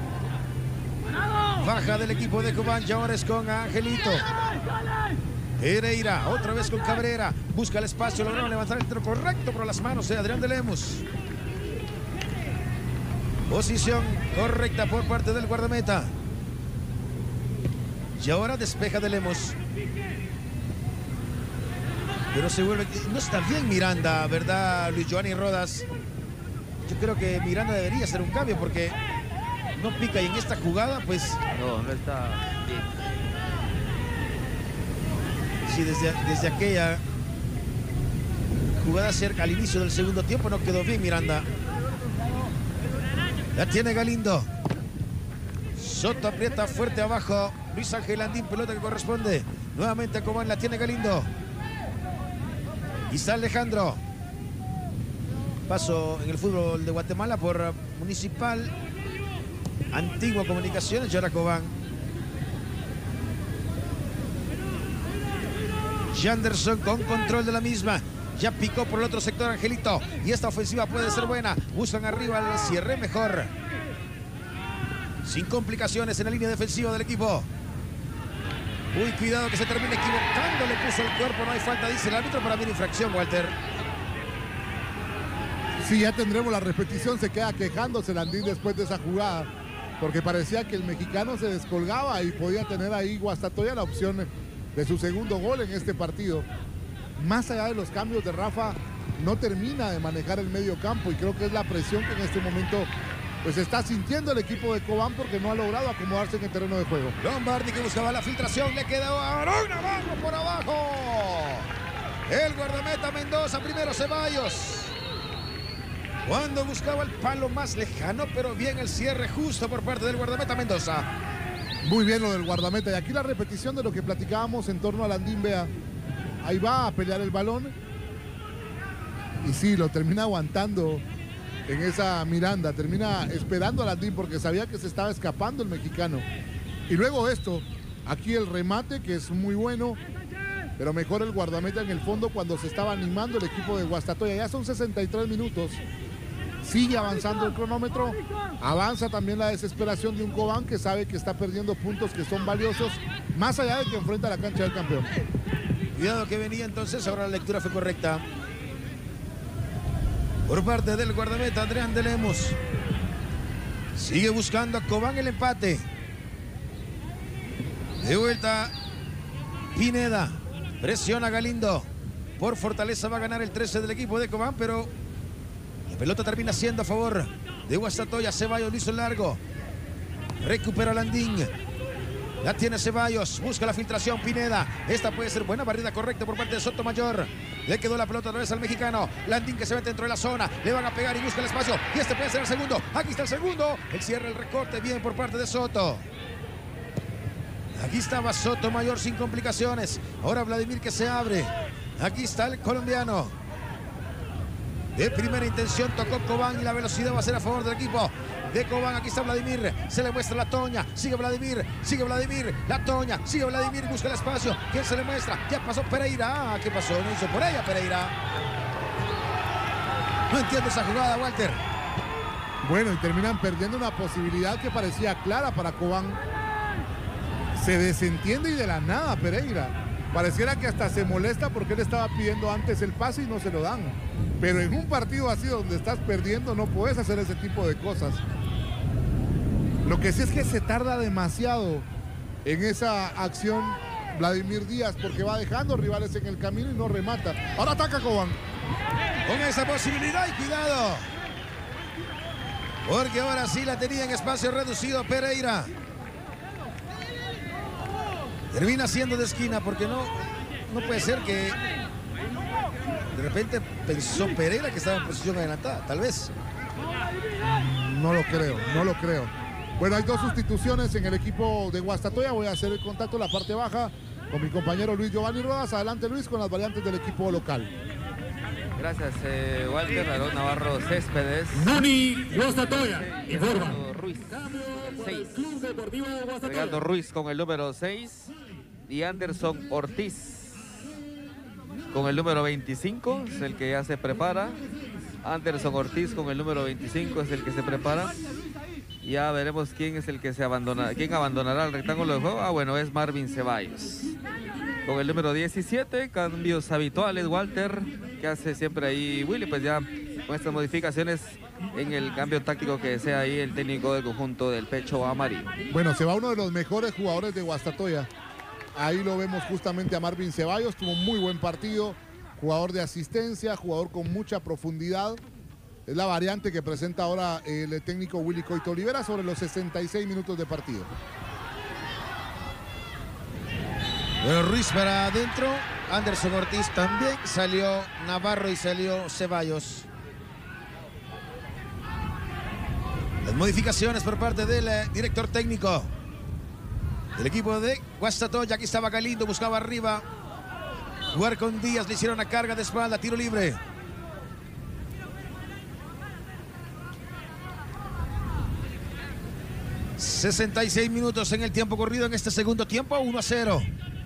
baja del equipo de Cobán, y ahora es con Angelito. Pereira, otra vez con Cabrera. Busca el espacio, lograron levantar el tiro correcto por las manos de Adrián de Lemos. Posición correcta por parte del guardameta. Y ahora despeja de Lemos. Pero se vuelve... No está bien Miranda, ¿verdad, Luis Giovanni Rodas? Yo creo que Miranda debería hacer un cambio porque no pica y en esta jugada, pues... No, no está bien. Sí, desde, desde aquella jugada cerca al inicio del segundo tiempo no quedó bien Miranda. La tiene Galindo. Soto aprieta fuerte abajo. Luis Ángel Landín, pelota que corresponde nuevamente a Cobán. La tiene Galindo. Y está Alejandro. Paso en el fútbol de Guatemala por Municipal, Antigua Comunicaciones y ahora Cobán. Janderson con control de la misma. Ya picó por el otro sector Angelito. Y esta ofensiva puede ser buena. Buscan arriba el cierre mejor. Sin complicaciones en la línea defensiva del equipo. Uy, cuidado que se termine equivocando. Le puso el cuerpo, no hay falta, dice el árbitro. Para mí infracción, Walter. Sí, ya tendremos la repetición. Se queda quejándose Landín después de esa jugada. Porque parecía que el mexicano se descolgaba y podía tener ahí Guastatoya la opción de su segundo gol en este partido. Más allá de los cambios de Rafa, no termina de manejar el medio campo y creo que es la presión que en este momento pues está sintiendo el equipo de Cobán porque no ha logrado acomodarse en el terreno de juego. Lombardi que buscaba la filtración, le quedó a Arón abajo por abajo. El guardameta Mendoza, primero Ceballos. Cuando buscaba el palo más lejano, pero bien el cierre justo por parte del guardameta Mendoza. Muy bien lo del guardameta y aquí la repetición de lo que platicábamos en torno a Landín, vea. Ahí va a pelear el balón. Y sí, lo termina aguantando en esa Miranda. Termina esperando a Landín porque sabía que se estaba escapando el mexicano. Y luego esto, aquí el remate que es muy bueno. Pero mejor el guardameta en el fondo cuando se estaba animando el equipo de Guastatoya. Ya son sesenta y tres minutos. Sigue avanzando el cronómetro. Avanza también la desesperación de un Cobán que sabe que está perdiendo puntos que son valiosos. Más allá de que enfrenta la cancha del campeón. Cuidado que venía entonces, ahora la lectura fue correcta. Por parte del guardameta Adrián de Lemos. Sigue buscando a Cobán el empate. De vuelta Pineda. Presiona Galindo. Por fortaleza va a ganar el trece del equipo de Cobán, pero la pelota termina siendo a favor de Guastatoya. Ceballos lo hizo largo. Recupera Landín. La tiene Ceballos, busca la filtración Pineda. Esta puede ser buena, barrida correcta por parte de Sotomayor. Le quedó la pelota otra vez al mexicano. Landín que se mete dentro de la zona. Le van a pegar y busca el espacio. Y este puede ser el segundo. Aquí está el segundo. El cierre, el recorte, bien por parte de Soto. Aquí estaba Sotomayor sin complicaciones. Ahora Vladimir que se abre. Aquí está el colombiano. De primera intención tocó Cobán y la velocidad va a ser a favor del equipo de Cobán. Aquí está Vladimir, se le muestra la Toña, sigue Vladimir, sigue Vladimir, la Toña, sigue Vladimir, busca el espacio. ¿Quién se le muestra? Ya pasó Pereira. Ah, ¿qué pasó? No hizo por ella Pereira. No entiendo esa jugada, Walter. Bueno, y terminan perdiendo una posibilidad que parecía clara para Cobán. se desentiende y de la nada Pereira. Pareciera que hasta se molesta porque él estaba pidiendo antes el pase y no se lo dan. Pero en un partido así donde estás perdiendo no puedes hacer ese tipo de cosas. Lo que sí es que se tarda demasiado en esa acción Vladimir Díaz porque va dejando rivales en el camino y no remata. Ahora ataca Cobán. Con esa posibilidad y cuidado. Porque ahora sí la tenía en espacio reducido Pereira. Termina siendo de esquina porque no, no puede ser que de repente pensó Pereira que estaba en posición adelantada, tal vez. No lo creo, no lo creo. Bueno, hay dos sustituciones en el equipo de Guastatoya. Voy a hacer el contacto en la parte baja con mi compañero Luis Giovanni Rodas. Adelante Luis con las variantes del equipo local. Gracias, eh, Walter. Aarón Navarro Céspedes. Nani Guastatoya. Informa. Ruiz. seis. Ricardo Ruiz con el número seis. Y Anderson Ortiz con el número veinticinco. Es el que ya se prepara. Anderson Ortiz con el número veinticinco es el que se prepara. Ya veremos quién es el que se abandona, quién abandonará el rectángulo de juego. Ah, bueno, es Marvin Ceballos. Con el número diecisiete, cambios habituales, Walter, que hace siempre ahí Willy, pues ya con estas modificaciones en el cambio táctico que desea ahí el técnico del conjunto del pecho amarillo. Bueno, se va uno de los mejores jugadores de Guastatoya. Ahí lo vemos justamente a Marvin Ceballos, tuvo un muy buen partido, jugador de asistencia, jugador con mucha profundidad. Es la variante que presenta ahora el técnico Willy Coito Olivera sobre los sesenta y seis minutos de partido. Bueno, Ruiz para adentro, Anderson Ortiz también, salió Navarro y salió Ceballos. Las modificaciones por parte del eh, director técnico del equipo de Guastatoya. Aquí estaba Galindo, buscaba arriba jugar con Díaz, le hicieron una carga de espalda, tiro libre. sesenta y seis minutos en el tiempo corrido en este segundo tiempo, uno a cero.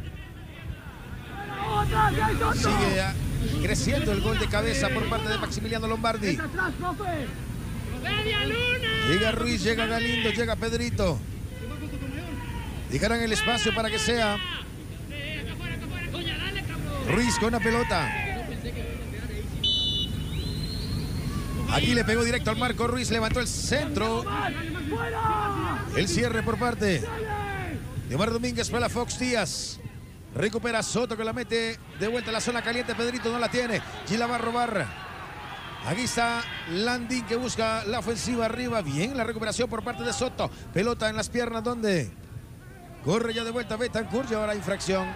Sigue a, creciendo el gol de cabeza por parte de Maximiliano Lombardi. Llega Ruiz, llega Galindo, llega Pedrito. Dejarán el espacio para que sea Ruiz con una pelota. Aquí le pegó directo al marco Ruiz, levantó el centro. El cierre por parte de Omar Domínguez para Fox Díaz. Recupera Soto que la mete de vuelta a la zona caliente. Pedrito no la tiene. Gila va a robar. Aquí está Landín que busca la ofensiva arriba. Bien la recuperación por parte de Soto. Pelota en las piernas donde corre ya de vuelta Betancourt y ahora infracción.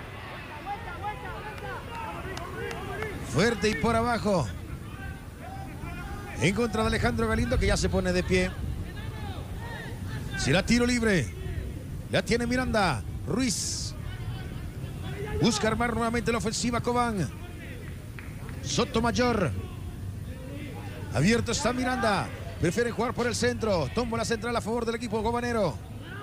Fuerte y por abajo. En contra de Alejandro Galindo que ya se pone de pie. Será tiro libre. La tiene Miranda. Ruiz. Busca armar nuevamente la ofensiva Cobán. Sotomayor. Abierto está Miranda. Prefiere jugar por el centro. Tómbola central a favor del equipo cobanero.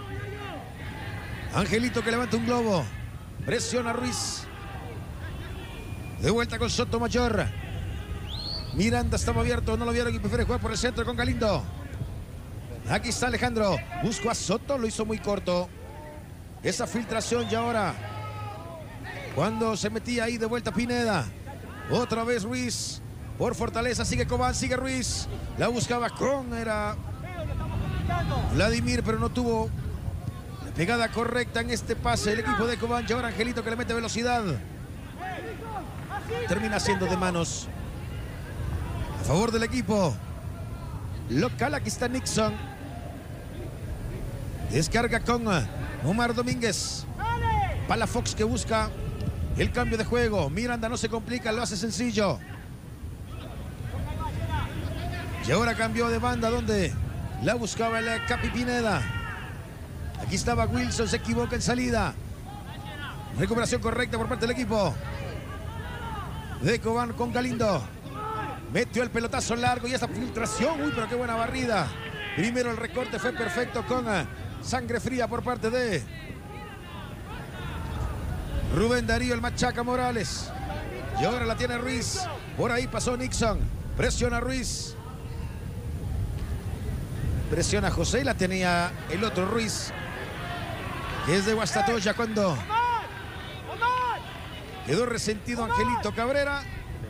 Angelito que levanta un globo. Presiona Ruiz. De vuelta con Sotomayor. Miranda estaba abierto. No lo vieron y prefiere jugar por el centro con Galindo. Aquí está Alejandro. Buscó a Soto. Lo hizo muy corto. Esa filtración y ahora cuando se metía ahí de vuelta Pineda. Otra vez Ruiz. Por fortaleza sigue Cobán, sigue Ruiz. La buscaba con, era Vladimir, pero no tuvo la pegada correcta en este pase. El equipo de Cobán. Y ahora Angelito que le mete velocidad. Termina siendo de manos a favor del equipo local. Aquí está Nixon. Descarga con Omar Domínguez. Palafox que busca el cambio de juego. Miranda no se complica, lo hace sencillo. Y ahora cambió de banda donde la buscaba el Capi Pineda. Aquí estaba Wilson, se equivoca en salida. Recuperación correcta por parte del equipo de Cobán con Galindo. Metió el pelotazo largo y esa filtración. Uy, pero qué buena barrida. Primero el recorte fue perfecto con sangre fría por parte de Rubén Darío, el machaca Morales. Y ahora la tiene Ruiz. Por ahí pasó Nixon. Presiona Ruiz. Presiona José y la tenía el otro Ruiz. Es de Guastatoya cuando quedó resentido Angelito Cabrera.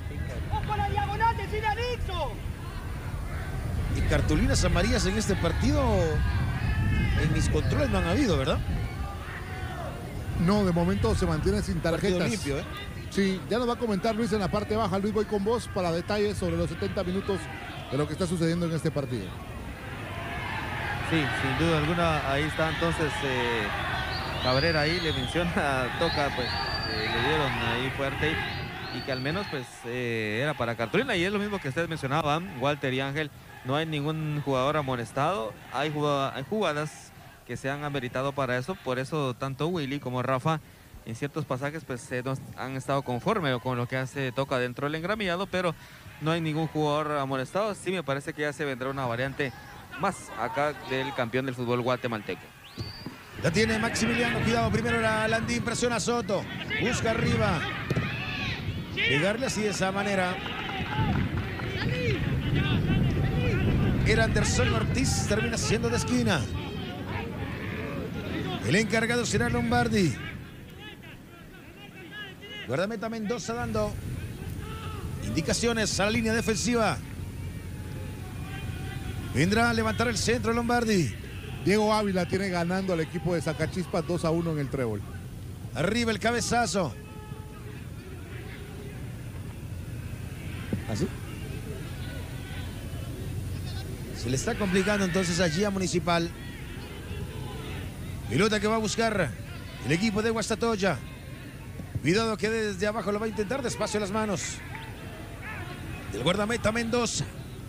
Y cartulinas amarillas en este partido, en mis controles no han habido, ¿verdad? No, de momento se mantiene sin tarjetas. Limpio, ¿eh? Sí, ya nos va a comentar Luis en la parte baja. Luis, voy con vos para detalles sobre los setenta minutos de lo que está sucediendo en este partido. Sí, sin duda alguna, ahí está entonces eh, Cabrera ahí, le menciona, toca, pues eh, le dieron ahí fuerte y que al menos pues eh, era para cartulina, y es lo mismo que ustedes mencionaban, Walter y Ángel, no hay ningún jugador amonestado, hay jugadas, hay jugadas que se han ameritado para eso, por eso tanto Willy como Rafa en ciertos pasajes pues eh, no han estado conforme con lo que hace Toca dentro del engramillado, pero no hay ningún jugador amonestado. Sí me parece que ya se vendrá una variante más acá del campeón del fútbol guatemalteco. La tiene Maximiliano, cuidado, primero la Landín, presiona a Soto, busca arriba, pegarle así de esa manera. Era Anderson Ortiz, termina siendo de esquina. El encargado será Lombardi. Guardameta Mendoza dando indicaciones a la línea defensiva. Vendrá a levantar el centro Lombardi. Diego Ávila tiene ganando al equipo de Sacachispas dos a uno en el trébol. Arriba el cabezazo. ¿Así? Se le está complicando entonces allí a Municipal. Pelota que va a buscar el equipo de Guastatoya. Cuidado que desde abajo lo va a intentar, despacio las manos del guardameta Mendoza.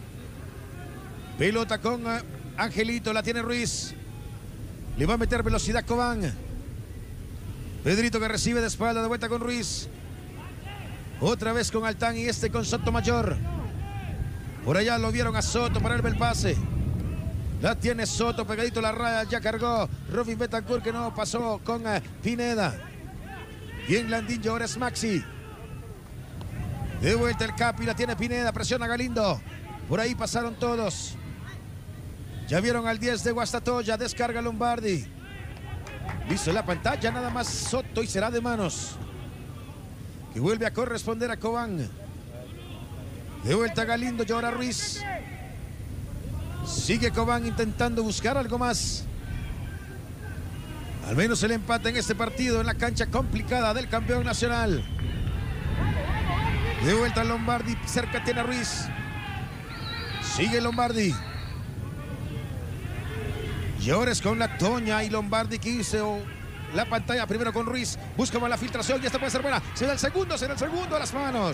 Pelota con Angelito, la tiene Ruiz. Le va a meter velocidad Cobán. Pedrito que recibe de espalda, de vuelta con Ruiz. Otra vez con Altán y este con Sotomayor. Por allá lo vieron a Soto para el pase. La tiene Soto, pegadito la raya, ya cargó Robin Betancourt que no pasó con Pineda. Bien Landín, ahora es Maxi. De vuelta el Capi, la tiene Pineda, presiona Galindo. Por ahí pasaron todos. Ya vieron al diez de Guastatoya, descarga Lombardi. Hizo la pantalla, nada más Soto y será de manos. Que vuelve a corresponder a Cobán. De vuelta Galindo, y ahora Ruiz. Sigue Cobán intentando buscar algo más. Al menos el empate en este partido en la cancha complicada del campeón nacional. De vuelta Lombardi, cerca tiene a Ruiz. Sigue Lombardi. Y ahora es con la Toña y Lombardi que hizo la pantalla primero con Ruiz. Buscamos la filtración y esta puede ser buena. Será el segundo, será el segundo a las manos.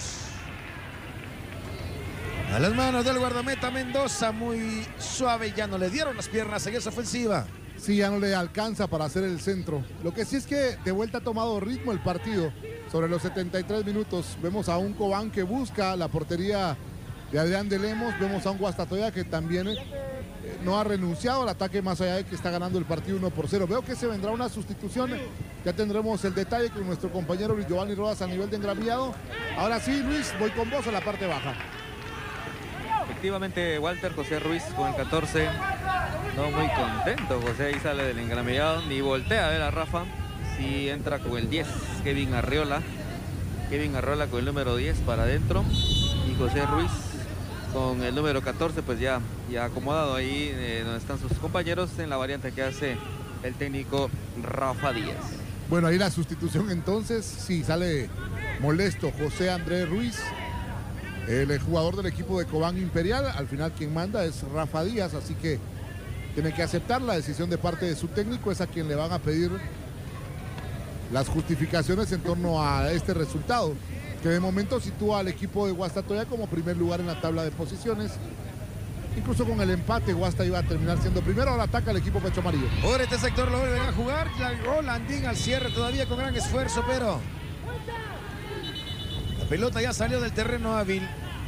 A las manos del guardameta Mendoza, muy suave, ya no le dieron las piernas en esa ofensiva. Sí, ya no le alcanza para hacer el centro. Lo que sí es que de vuelta ha tomado ritmo el partido. Sobre los setenta y tres minutos vemos a un Cobán que busca la portería de Adrián de Lemos. Vemos a un Guastatoya que también eh, no ha renunciado al ataque, más allá de que está ganando el partido uno por cero. Veo que se vendrá una sustitución. Ya tendremos el detalle con nuestro compañero Luis Giovanni Rodas a nivel de engramillado. Ahora sí, Luis, voy con vos a la parte baja. Efectivamente, Walter José Ruiz con el catorce, no muy contento. José ahí sale del engramillado, ni voltea a ver a Rafa. Sí entra con el diez, Kevin Arriola. Kevin Arriola con el número diez para adentro. Y José Ruiz con el número catorce, pues ya, ya acomodado ahí eh, donde están sus compañeros en la variante que hace el técnico Rafa Díaz. Bueno, ahí la sustitución entonces, sí, sale molesto José Andrés Ruiz. El jugador del equipo de Cobán Imperial, al final quien manda es Rafa Díaz, así que tiene que aceptar la decisión de parte de su técnico, es a quien le van a pedir las justificaciones en torno a este resultado, que de momento sitúa al equipo de Guastatoya como primer lugar en la tabla de posiciones. Incluso con el empate, Guasta iba a terminar siendo primero. Ahora ataca el equipo Pecho Amarillo. Por este sector lo vuelven a jugar, llegó Landín al cierre todavía con gran esfuerzo, pero la pelota ya salió del terreno hábil.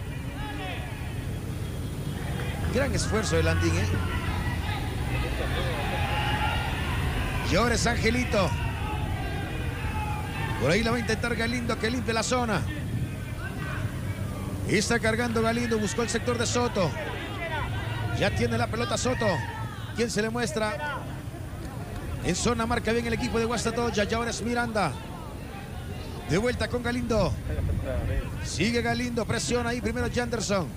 Gran esfuerzo de Landín, ¿eh? Y ahora es Angelito. Por ahí la va a intentar Galindo, que limpie la zona. Y está cargando Galindo, buscó el sector de Soto. Ya tiene la pelota Soto. ¿Quién se le muestra? En zona marca bien el equipo de Guastatoya. Y ahora es Miranda. De vuelta con Galindo. Sigue Galindo. Presiona ahí primero Janderson.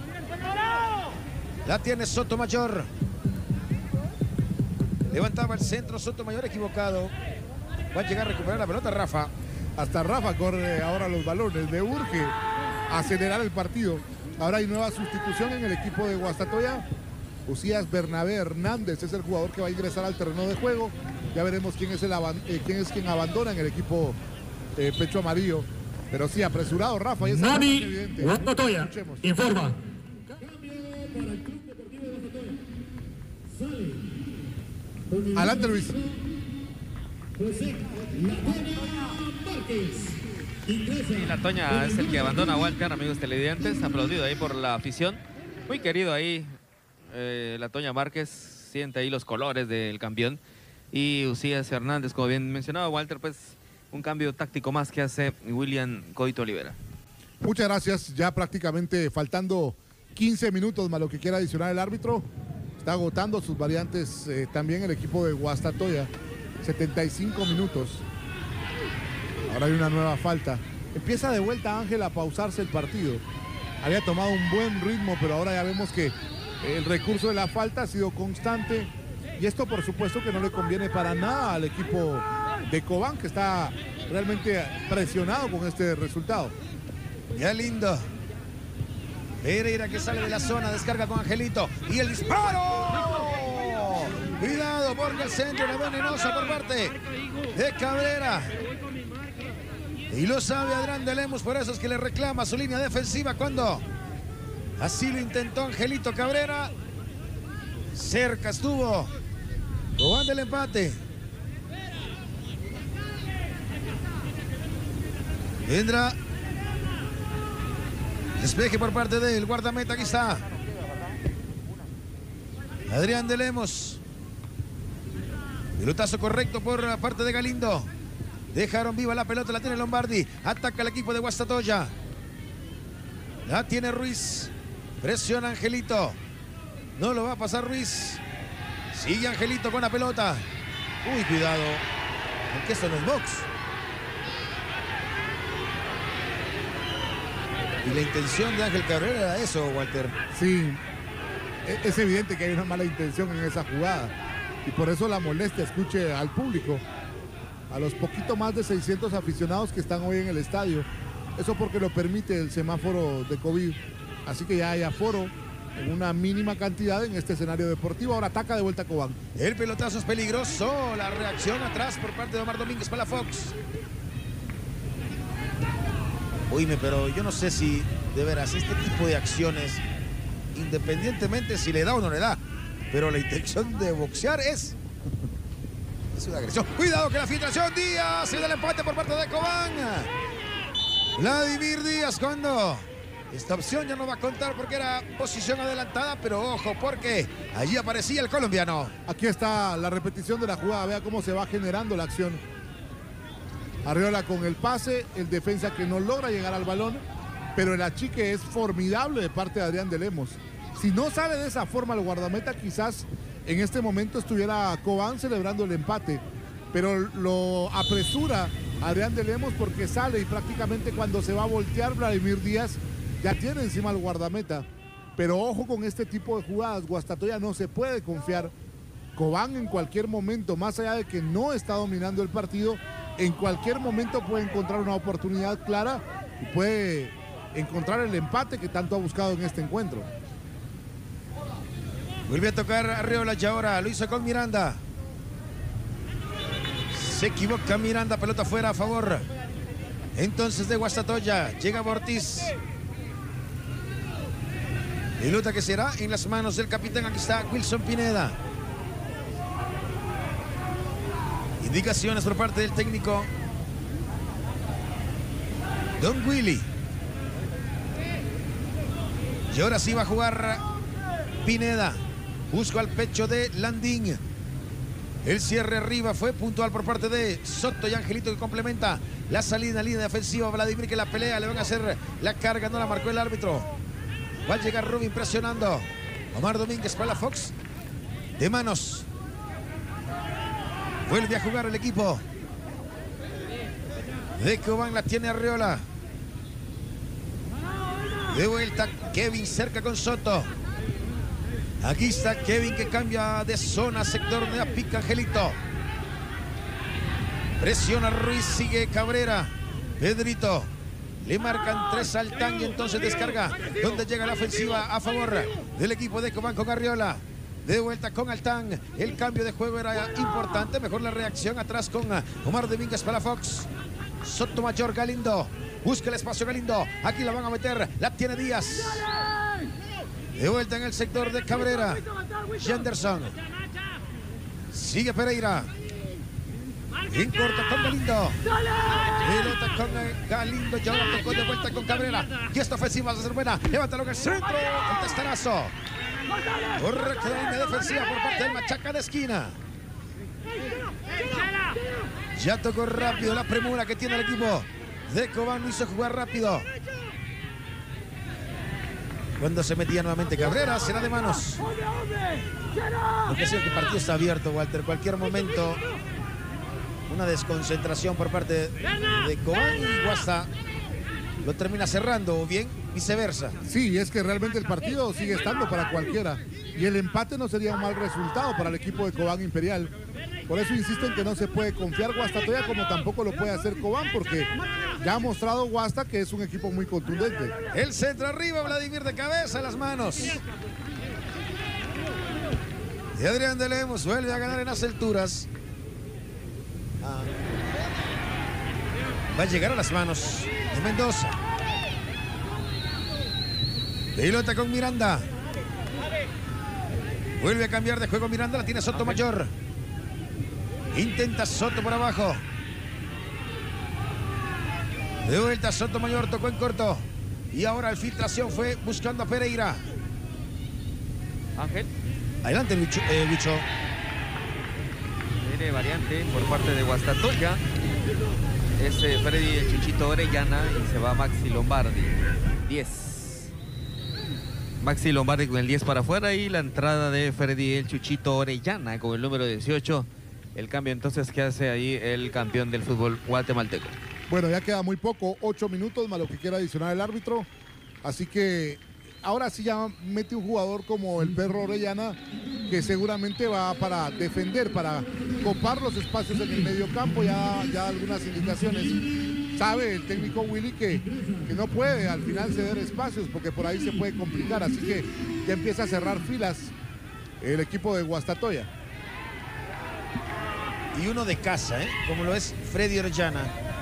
La tiene Sotomayor. Levantaba el centro. Sotomayor equivocado. Va a llegar a recuperar la pelota Rafa. Hasta Rafa corre ahora los balones. Le urge acelerar el partido. Ahora hay nueva sustitución en el equipo de Guastatoya. Usías Bernabé Hernández es el jugador que va a ingresar al terreno de juego. Ya veremos quién es, el eh, quién, es quien abandona en el equipo eh, pecho amarillo. Pero sí, apresurado Rafa. Y Nani Guastatoya informa. Adelante, Luis. Y la Toña es el que abandona a Walter, amigos televidentes. Aplaudido ahí por la afición. Muy querido ahí. Eh, la Toña Márquez siente ahí los colores del campeón. Y Usías Hernández, como bien mencionaba Walter, pues un cambio táctico más que hace William Coito Olivera. Muchas gracias. Ya prácticamente faltando quince minutos más lo que quiera adicionar el árbitro. Está agotando sus variantes eh, también el equipo de Guastatoya. setenta y cinco minutos. Ahora hay una nueva falta. Empieza de vuelta Ángel a pausarse el partido. Había tomado un buen ritmo, pero ahora ya vemos que el recurso de la falta ha sido constante. Y esto por supuesto que no le conviene para nada al equipo de Cobán, que está realmente presionado con este resultado. Ya lindo. Pereira que sale de la zona, descarga con Angelito. Y el disparo. Cuidado porque el centro era venenosa por parte de Cabrera. Y lo sabe Adrián de Lemos, por eso es que le reclama su línea defensiva cuando así lo intentó Angelito Cabrera. Cerca estuvo Cobán del empate. Vendrá despeje por parte del guardameta. Aquí está Adrián de Lemos. Pelotazo correcto por parte de Galindo. Dejaron viva la pelota, la tiene Lombardi. Ataca el equipo de Guastatoya. La tiene Ruiz. Presiona Angelito. No lo va a pasar Ruiz. Sigue Angelito con la pelota. Uy, cuidado. Porque esto no es box. Y la intención de Ángel Cabrera era eso, Walter. Sí, es evidente que hay una mala intención en esa jugada. Y por eso la molestia, escuche al público, a los poquito más de seiscientos aficionados que están hoy en el estadio. Eso porque lo permite el semáforo de COVID. Así que ya hay aforo en una mínima cantidad en este escenario deportivo. Ahora ataca de vuelta Cobán. El pelotazo es peligroso. La reacción atrás por parte de Omar Domínguez para la Fox. Oíme, pero yo no sé si de veras este tipo de acciones, independientemente si le da o no le da, pero la intención de boxear es, es una agresión. Cuidado que la filtración, Díaz, y del empate por parte de Cobán. Vladimir Díaz cuando esta opción ya no va a contar porque era posición adelantada, pero ojo porque allí aparecía el colombiano. Aquí está la repetición de la jugada, vea cómo se va generando la acción. Arriola con el pase, el defensa que no logra llegar al balón, pero el achique es formidable de parte de Adrián de Lemos. Si no sale de esa forma el guardameta, quizás en este momento estuviera Cobán celebrando el empate, pero lo apresura Adrián de Lemos porque sale y prácticamente cuando se va a voltear Vladimir Díaz ya tiene encima al guardameta. Pero ojo con este tipo de jugadas, Guastatoya no se puede confiar. Cobán en cualquier momento, más allá de que no está dominando el partido, en cualquier momento puede encontrar una oportunidad clara y puede encontrar el empate que tanto ha buscado en este encuentro. Vuelve a tocar Arriola y ahora lo hizo con Miranda. Se equivoca Miranda, pelota fuera a favor entonces de Guastatoya. Llega Ortiz. Pelota que será en las manos del capitán. Aquí está Wilson Pineda. Indicaciones por parte del técnico Don Willy. Y ahora sí va a jugar Pineda. Busca al pecho de Landín. El cierre arriba fue puntual por parte de Soto y Angelito que complementa la salida en línea defensiva. Vladimir que la pelea, le van a hacer la carga, no la marcó el árbitro. Va a llegar Rubin presionando. Omar Domínguez para la Fox. De manos. Vuelve a jugar el equipo de Cobán, la tiene Arriola. De vuelta Kevin cerca con Soto. Aquí está Kevin que cambia de zona, sector donde pica Angelito. Presiona Ruiz, sigue Cabrera. Pedrito. Le marcan tres al Tan y entonces descarga. Donde llega la ofensiva a favor del equipo de Cobán con Arriola. De vuelta con Altán. El cambio de juego era importante. Mejor la reacción atrás con Omar Domínguez para Fox. Sotomayor, Galindo. Busca el espacio Galindo. Aquí la van a meter. La tiene Díaz. De vuelta en el sector de Cabrera. Henderson. Sigue Pereira. En corto con Galindo. Pelota con Galindo. Ya la tocó de vuelta con Cabrera. Y esta ofensiva va a ser buena. Levántalo en el centro. El testarazo. Correcta línea defensiva por parte del machaca de esquina. Ya tocó rápido la premura que tiene el equipo de Cobán. Lo hizo jugar rápido. Cuando se metía nuevamente Cabrera, será de manos. Lo que sí es que el partido está abierto, Walter. Cualquier momento, una desconcentración por parte de Cobán y Guasta lo termina cerrando, o bien viceversa. Sí, es que realmente el partido sigue estando para cualquiera. Y el empate no sería un mal resultado para el equipo de Cobán Imperial. Por eso insisto en que no se puede confiar Guastatoya, como tampoco lo puede hacer Cobán, porque ya ha mostrado Guasta que es un equipo muy contundente. El centro arriba, Vladimir de cabeza, las manos. Y Adrián de Lemos vuelve a ganar en las alturas. Ah. Va a llegar a las manos de Mendoza. Pelota con Miranda. Vuelve a cambiar de juego Miranda, la tiene Sotomayor. Intenta Soto por abajo. De vuelta Sotomayor, tocó en corto. Y ahora la filtración fue buscando a Pereira. Ángel. Adelante, Bicho. Eh, Bicho. Tiene variante por parte de Guastatoya. Es eh, Freddy el Chuchito Orellana y se va Maxi Lombardi. diez. Maxi Lombardi con el diez para afuera y la entrada de Freddy el Chuchito Orellana con el número dieciocho. El cambio entonces que hace ahí el campeón del fútbol guatemalteco. Bueno, ya queda muy poco, ocho minutos más lo que quiera adicionar el árbitro. Así que ahora sí ya mete un jugador como el Perro Orellana, que seguramente va para defender, para copar los espacios en el medio campo. Ya, ya algunas indicaciones. Sabe el técnico Willy que, que no puede al final ceder espacios porque por ahí se puede complicar. Así que ya empieza a cerrar filas el equipo de Guastatoya. Y uno de casa, ¿eh? Como lo es Freddy Orellana.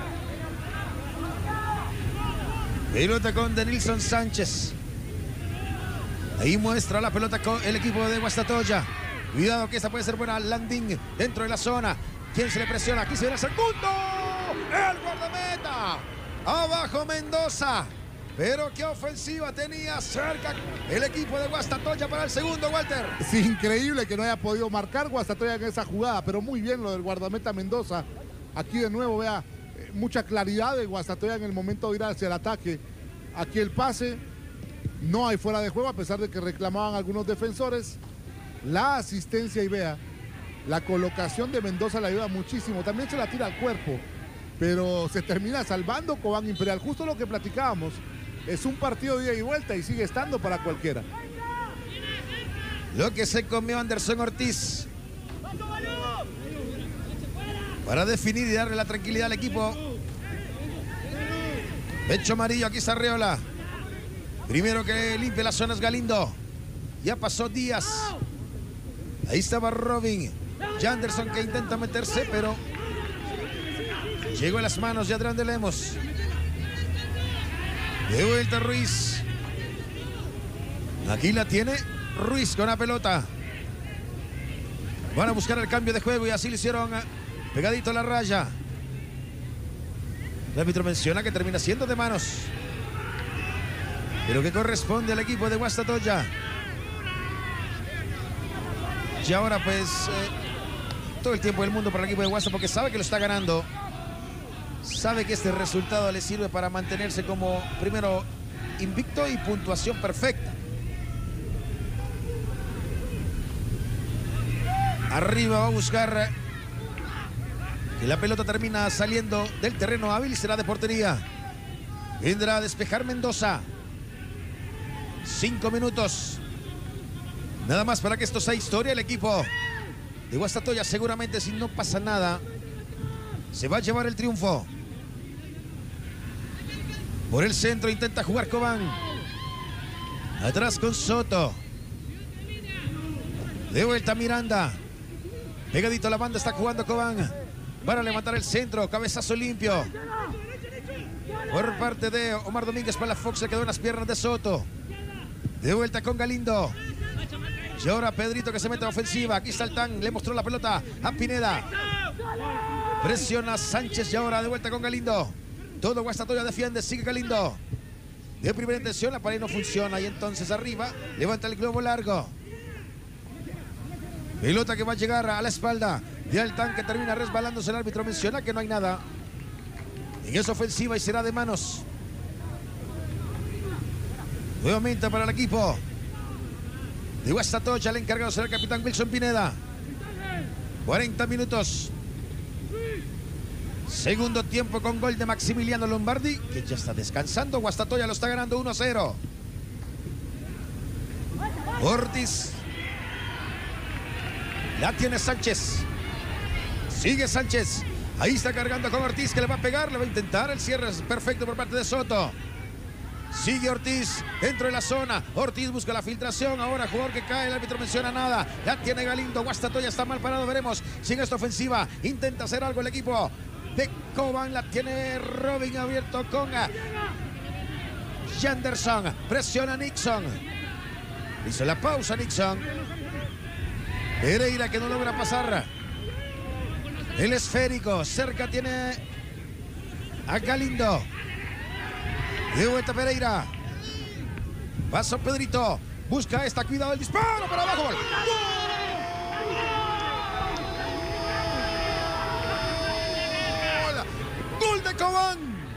Pelota con Denilson Sánchez. Ahí muestra la pelota con el equipo de Guastatoya. Cuidado que esta puede ser buena. Landín dentro de la zona. ¿Quién se le presiona? Aquí se viene el segundo. El guardameta. Abajo Mendoza. Pero qué ofensiva tenía cerca el equipo de Guastatoya para el segundo, Walter. Es increíble que no haya podido marcar Guastatoya en esa jugada, pero muy bien lo del guardameta Mendoza. Aquí de nuevo, vea, eh, mucha claridad de Guastatoya en el momento de ir hacia el ataque. Aquí el pase, no hay fuera de juego a pesar de que reclamaban algunos defensores. La asistencia y vea, la colocación de Mendoza le ayuda muchísimo. También se la tira al cuerpo, pero se termina salvando Cobán Imperial. Justo lo que platicábamos. Es un partido de ida y vuelta y sigue estando para cualquiera. Lo que se comió Anderson Ortiz. Para definir y darle la tranquilidad al equipo. Pecho amarillo, aquí está Arriola. Primero que limpie las zonas Galindo. Ya pasó Díaz. Ahí estaba Robin. Janderson que intenta meterse, pero llegó a las manos de Adrián de Lemos. De vuelta Ruiz. Aquí la tiene Ruiz con la pelota. Van a buscar el cambio de juego y así lo hicieron pegadito a la raya. El árbitro menciona que termina siendo de manos, pero que corresponde al equipo de Guastatoya. Y ahora pues eh, todo el tiempo del mundo para el equipo de Guasta, porque sabe que lo está ganando. Sabe que este resultado le sirve para mantenerse como primero invicto y puntuación perfecta. Arriba va a buscar Y la pelota termina saliendo del terreno hábil y será de portería. Vendrá a despejar Mendoza. Cinco minutos. Nada más para que esto sea historia. El equipo de Guastatoya seguramente, si no pasa nada, se va a llevar el triunfo. Por el centro intenta jugar Cobán. Atrás con Soto. De vuelta Miranda. Pegadito a la banda está jugando Cobán. Van a levantar el centro. Cabezazo limpio. Por parte de Omar Domínguez para la Fox. Se quedó en las piernas de Soto. De vuelta con Galindo. Y ahora Pedrito que se mete a la ofensiva. Aquí está el Tan. Le mostró la pelota a Pineda. Presiona Sánchez y ahora de vuelta con Galindo. Todo Guastatoya defiende. Sigue Galindo. De primera intención la pared no funciona. Y entonces arriba levanta el globo largo. Pelota que va a llegar a la espalda de Altán, que termina resbalándose. El árbitro menciona que no hay nada en esa ofensiva y será de manos. Nuevamente para el equipo de Guastatoya. El encargado será el capitán Wilson Pineda. cuarenta minutos. Segundo tiempo con gol de Maximiliano Lombardi, que ya está descansando. Guastatoya lo está ganando uno a cero. Ortiz. La tiene Sánchez. Sigue Sánchez. Ahí está cargando con Ortiz, que le va a pegar, le va a intentar. El cierre es perfecto por parte de Soto. Sigue Ortiz dentro de la zona. Ortiz busca la filtración. Ahora jugador que cae. El árbitro menciona nada. La tiene Galindo. Guastatoya está mal parado. Veremos si en esta ofensiva intenta hacer algo el equipo de Cobán. La tiene Robin abierto con Janderson. Presiona Nixon. Hizo la pausa Nixon. Pereira que no logra pasar. El esférico. Cerca tiene a Galindo. De vuelta Pereira. Pasó Pedrito. Busca esta. Cuidado el disparo. Para abajo. ¡Gol! ¡Gol! ¡Gol de Cobán!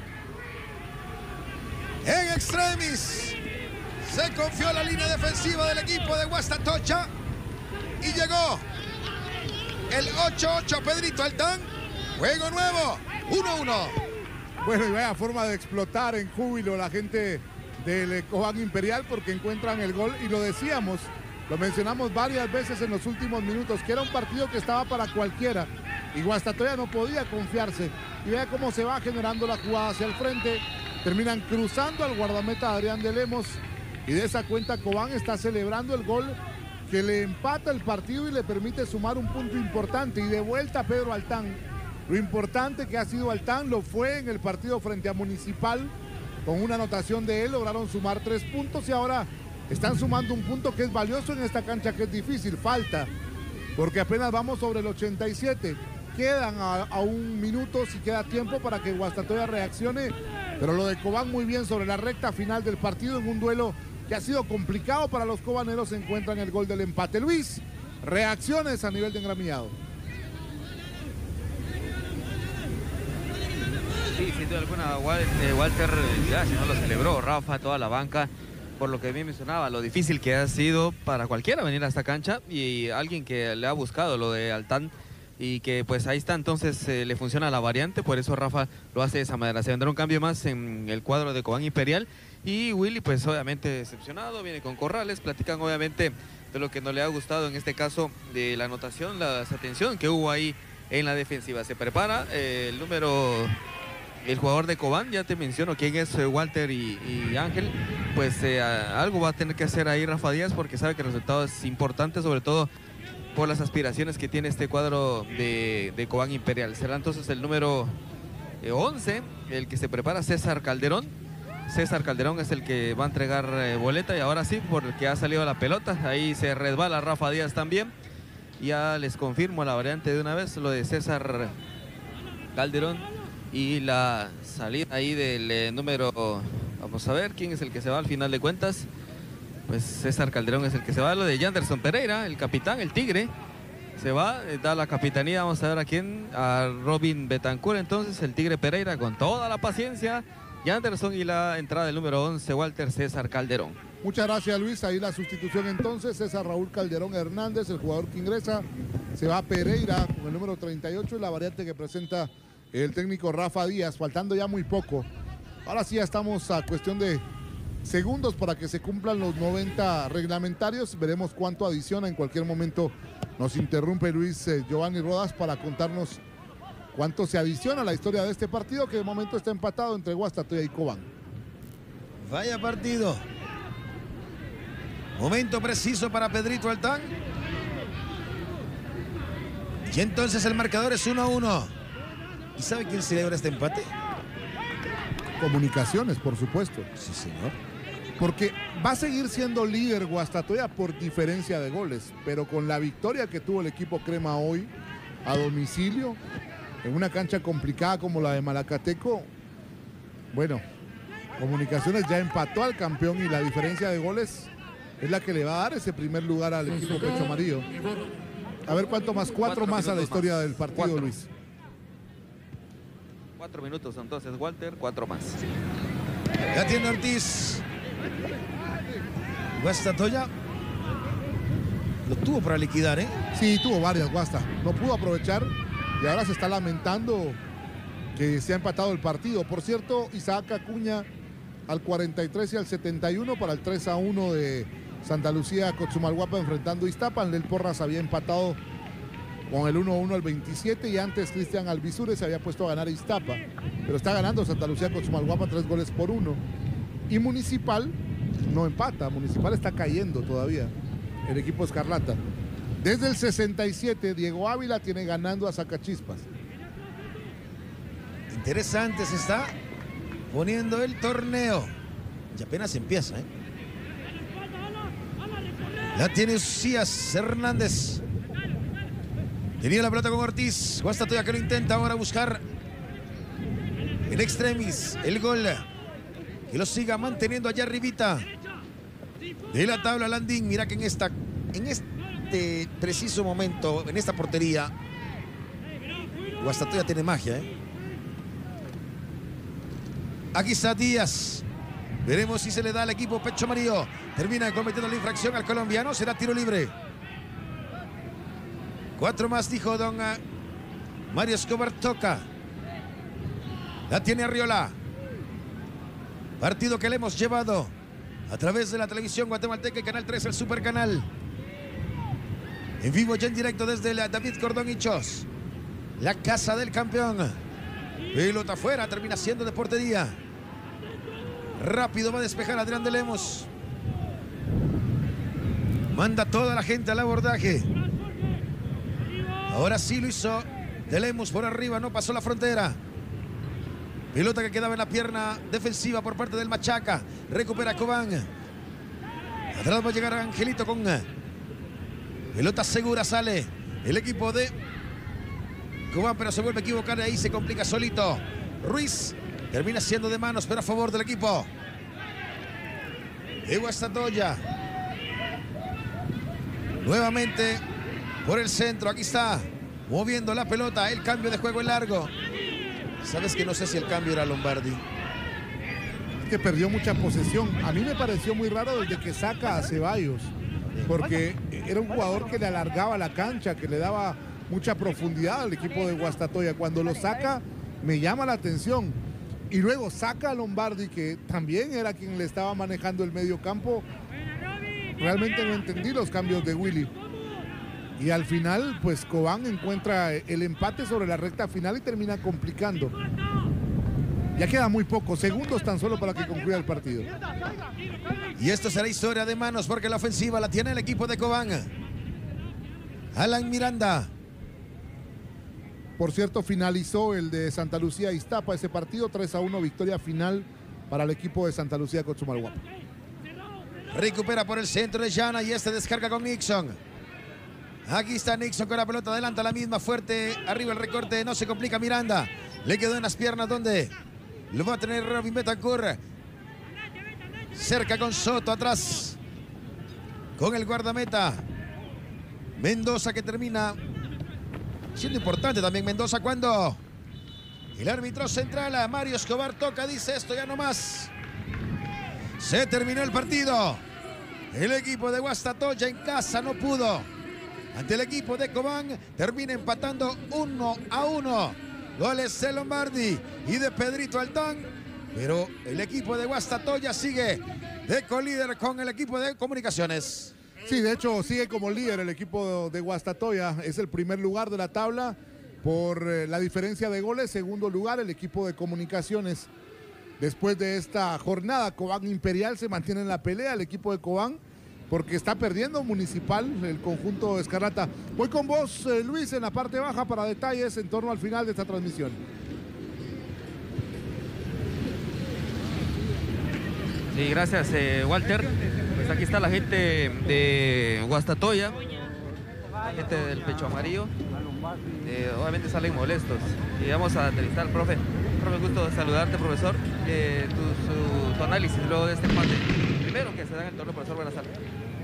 En extremis. Se confió la línea defensiva del equipo de Guastatoya. Y llegó el ocho ocho Pedrito Altán. Juego nuevo. uno uno. Bueno, y vaya forma de explotar en júbilo la gente del Cobán Imperial, porque encuentran el gol. Y lo decíamos, lo mencionamos varias veces en los últimos minutos, que era un partido que estaba para cualquiera. Y Guastatoya no podía confiarse. Y vea cómo se va generando la jugada hacia el frente. Terminan cruzando al guardameta Adrián de Lemos. Y de esa cuenta Cobán está celebrando el gol que le empata el partido y le permite sumar un punto importante. Y de vuelta Pedro Altán. Lo importante que ha sido Altán lo fue en el partido frente a Municipal. Con una anotación de él lograron sumar tres puntos y ahora están sumando un punto que es valioso en esta cancha, que es difícil. Falta, porque apenas vamos sobre el ochenta y siete. Quedan a, a un minuto si queda tiempo para que Guastatoya reaccione. Pero lo de Cobán muy bien sobre la recta final del partido, en un duelo que ha sido complicado para los cobaneros. Se encuentran el gol del empate. Luis, reacciones a nivel de engramillado. Sí, sin duda alguna, Walter ya si no lo celebró, Rafa, toda la banca, por lo que bien mencionaba, lo difícil que ha sido para cualquiera venir a esta cancha, y alguien que le ha buscado lo de Altán, y que pues ahí está, entonces eh, le funciona la variante, por eso Rafa lo hace de esa manera. Se vendrá un cambio más en el cuadro de Cobán Imperial, y Willy pues obviamente decepcionado, viene con Corrales. Platican obviamente de lo que no le ha gustado en este caso, de la anotación, la desatención que hubo ahí en la defensiva. Se prepara eh, el número... El jugador de Cobán, ya te menciono quién es, Walter y, y Ángel, pues eh, algo va a tener que hacer ahí Rafa Díaz, porque sabe que el resultado es importante, sobre todo por las aspiraciones que tiene este cuadro de, de Cobán Imperial. Será entonces el número eh, once, el que se prepara, César Calderón. César Calderón es el que va a entregar eh, boleta, y ahora sí, porque ha salido la pelota, ahí se resbala Rafa Díaz también. Ya les confirmo la variante de una vez, lo de César Calderón. Y la salida ahí del eh, número, vamos a ver quién es el que se va al final de cuentas. Pues César Calderón es el que se va. Lo de Janderson Pereira, el capitán, el Tigre, se va, eh, da la capitanía, vamos a ver a quién, a Robin Betancur. Entonces el Tigre Pereira, con toda la paciencia, Yanderson y la entrada del número once, Walter César Calderón. Muchas gracias, Luis. Ahí la sustitución entonces. César Raúl Calderón Hernández, el jugador que ingresa. Se va Pereira con el número treinta y ocho, la variante que presenta el técnico Rafa Díaz, faltando ya muy poco. Ahora sí ya estamos a cuestión de segundos para que se cumplan los noventa reglamentarios. Veremos cuánto adiciona. En cualquier momento nos interrumpe Luis eh, Giovanni Rodas para contarnos cuánto se adiciona a la historia de este partido, que de momento está empatado entre Guastatoya y Cobán. Vaya partido. Momento preciso para Pedrito Altán. Y entonces el marcador es uno a uno. ¿Y sabe quién celebra este empate? Comunicaciones, por supuesto. Sí, señor. Porque va a seguir siendo líder Guastatoya por diferencia de goles, pero con la victoria que tuvo el equipo Crema hoy a domicilio, en una cancha complicada como la de Malacateco, bueno, Comunicaciones ya empató al campeón y la diferencia de goles es la que le va a dar ese primer lugar al equipo Pecho Amarillo. A ver cuánto más, cuatro, cuatro más a la historia más. Del partido, cuatro. Luis. Cuatro minutos entonces, Walter, cuatro más. Ya tiene Ortiz. Guastatoya lo tuvo para liquidar, ¿eh? Sí, tuvo varias, Guasta. No pudo aprovechar y ahora se está lamentando que se ha empatado el partido. Por cierto, Isaac Acuña al cuarenta y tres y al setenta y uno para el tres a uno de Santa Lucía Cochumalguapa enfrentando a Iztapa. Nel Porras había empatado con el uno a uno al veintisiete y antes Cristian Alvisure se había puesto a ganar Iztapa, pero está ganando Santa Lucía Cochumalguapa tres goles por uno. Y Municipal no empata, Municipal está cayendo todavía, el equipo Escarlata. Desde el sesenta y siete, Diego Ávila tiene ganando a Zacachispas. Interesante se está poniendo el torneo. Y apenas empieza, ¿eh? La tiene Usías Hernández. Tenía la pelota con Ortiz. Guastatoya que lo intenta ahora buscar en extremis el gol. Que lo siga manteniendo allá arribita de la tabla Landín. Mira que en esta, en este preciso momento, en esta portería, Guastatoya tiene magia, ¿eh? Aquí está Díaz. Veremos si se le da al equipo Pecho Amarillo. Termina cometiendo la infracción al colombiano. Será tiro libre. Cuatro más, dijo don Mario Escobar. Toca. La tiene Arriola. Partido que le hemos llevado a través de la televisión guatemalteca y Canal tres, el Super Canal. En vivo y en directo desde la David Cordón Hinchos, la casa del campeón. Pelota afuera, termina siendo de portería. Rápido va a despejar Adrián de Lemos. Manda toda la gente al abordaje. Ahora sí lo hizo de Lemos por arriba, no pasó la frontera. Pelota que quedaba en la pierna defensiva por parte del Machaca. Recupera Cobán. Atrás va a llegar Angelito con pelota segura, sale el equipo de Cobán, pero se vuelve a equivocar y ahí se complica solito. Ruiz termina siendo de manos, pero a favor del equipo de Guastatoya. Nuevamente por el centro, aquí está moviendo la pelota, el cambio de juego en largo. Sabes que no sé si el cambio era Lombardi. Es que perdió mucha posesión. A mí me pareció muy raro desde que saca a Ceballos, porque era un jugador que le alargaba la cancha, que le daba mucha profundidad al equipo de Guastatoya. Cuando lo saca, me llama la atención. Y luego saca a Lombardi, que también era quien le estaba manejando el medio campo. Realmente no entendí los cambios de Willy. Y al final, pues Cobán encuentra el empate sobre la recta final y termina complicando. Ya queda muy poco, segundos tan solo para que concluya el partido. Y esto será historia de manos porque la ofensiva la tiene el equipo de Cobán. Alan Miranda. Por cierto, finalizó el de Santa Lucía Iztapa ese partido, tres a uno, victoria final para el equipo de Santa Lucía Cochumalguapa. Recupera por el centro de Llana y este descarga con Nixon. Aquí está Nixon con la pelota, adelanta la misma, fuerte, arriba el recorte, no se complica Miranda. Le quedó en las piernas donde lo va a tener Robin Betancourt. Cerca con Soto, atrás con el guardameta Mendoza, que termina siendo importante también Mendoza cuando El árbitro central, a Mario Escobar, toca, dice esto ya no más. Se terminó el partido. El equipo de Guastatoya en casa no pudo. Ante el equipo de Cobán termina empatando uno a uno. Goles de Lombardi y de Pedrito Altán. Pero el equipo de Guastatoya sigue de colíder con el equipo de Comunicaciones. Sí, de hecho sigue como líder el equipo de Guastatoya. Es el primer lugar de la tabla por la diferencia de goles. Segundo lugar el equipo de Comunicaciones. Después de esta jornada, Cobán Imperial se mantiene en la pelea, el equipo de Cobán, porque está perdiendo Municipal, el conjunto Escarlata. Voy con vos, eh, Luis, en la parte baja para detalles en torno al final de esta transmisión. Sí, gracias, eh, Walter. Pues aquí está la gente de Guastatoya, la gente del Pecho Amarillo. Eh, obviamente salen molestos. Y vamos a entrevistar al profe. Profe, gusto saludarte, profesor. Eh, tu, su, tu análisis luego de este empate. Primero que se da en el torneo, profesor, buenas tardes.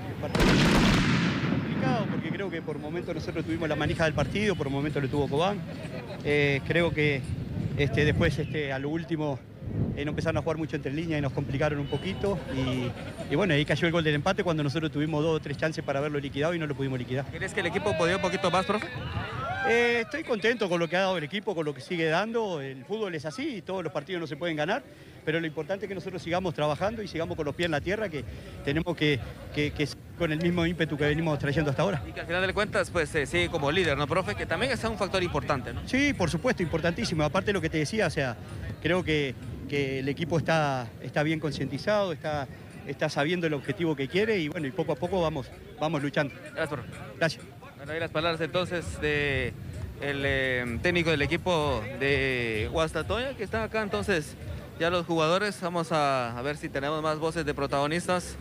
Complicado porque creo que por momentos nosotros tuvimos la manija del partido, por momentos lo tuvo Cobán. Eh, creo que este, después este, a lo último eh, no empezaron a jugar mucho entre líneas y nos complicaron un poquito. Y, y bueno, ahí cayó el gol del empate cuando nosotros tuvimos dos o tres chances para haberlo liquidado y no lo pudimos liquidar. ¿Crees que el equipo podía un poquito más, profe? Eh, estoy contento con lo que ha dado el equipo, con lo que sigue dando. El fútbol es así y todos los partidos no se pueden ganar, pero lo importante es que nosotros sigamos trabajando y sigamos con los pies en la tierra, que tenemos que, que, que con el mismo ímpetu que venimos trayendo hasta ahora. Y que al final de cuentas pues eh, sigue como líder, ¿no, profe? Que también es un factor importante, ¿no? Sí, por supuesto, importantísimo. Aparte de lo que te decía, o sea, creo que, que el equipo está, está bien concientizado, está, está sabiendo el objetivo que quiere y bueno, y poco a poco vamos, vamos luchando. Gracias, profe. Gracias. Bueno, ahí las palabras entonces de el eh, técnico del equipo de Guastatoya, que están acá entonces ya los jugadores. Vamos a, a ver si tenemos más voces de protagonistas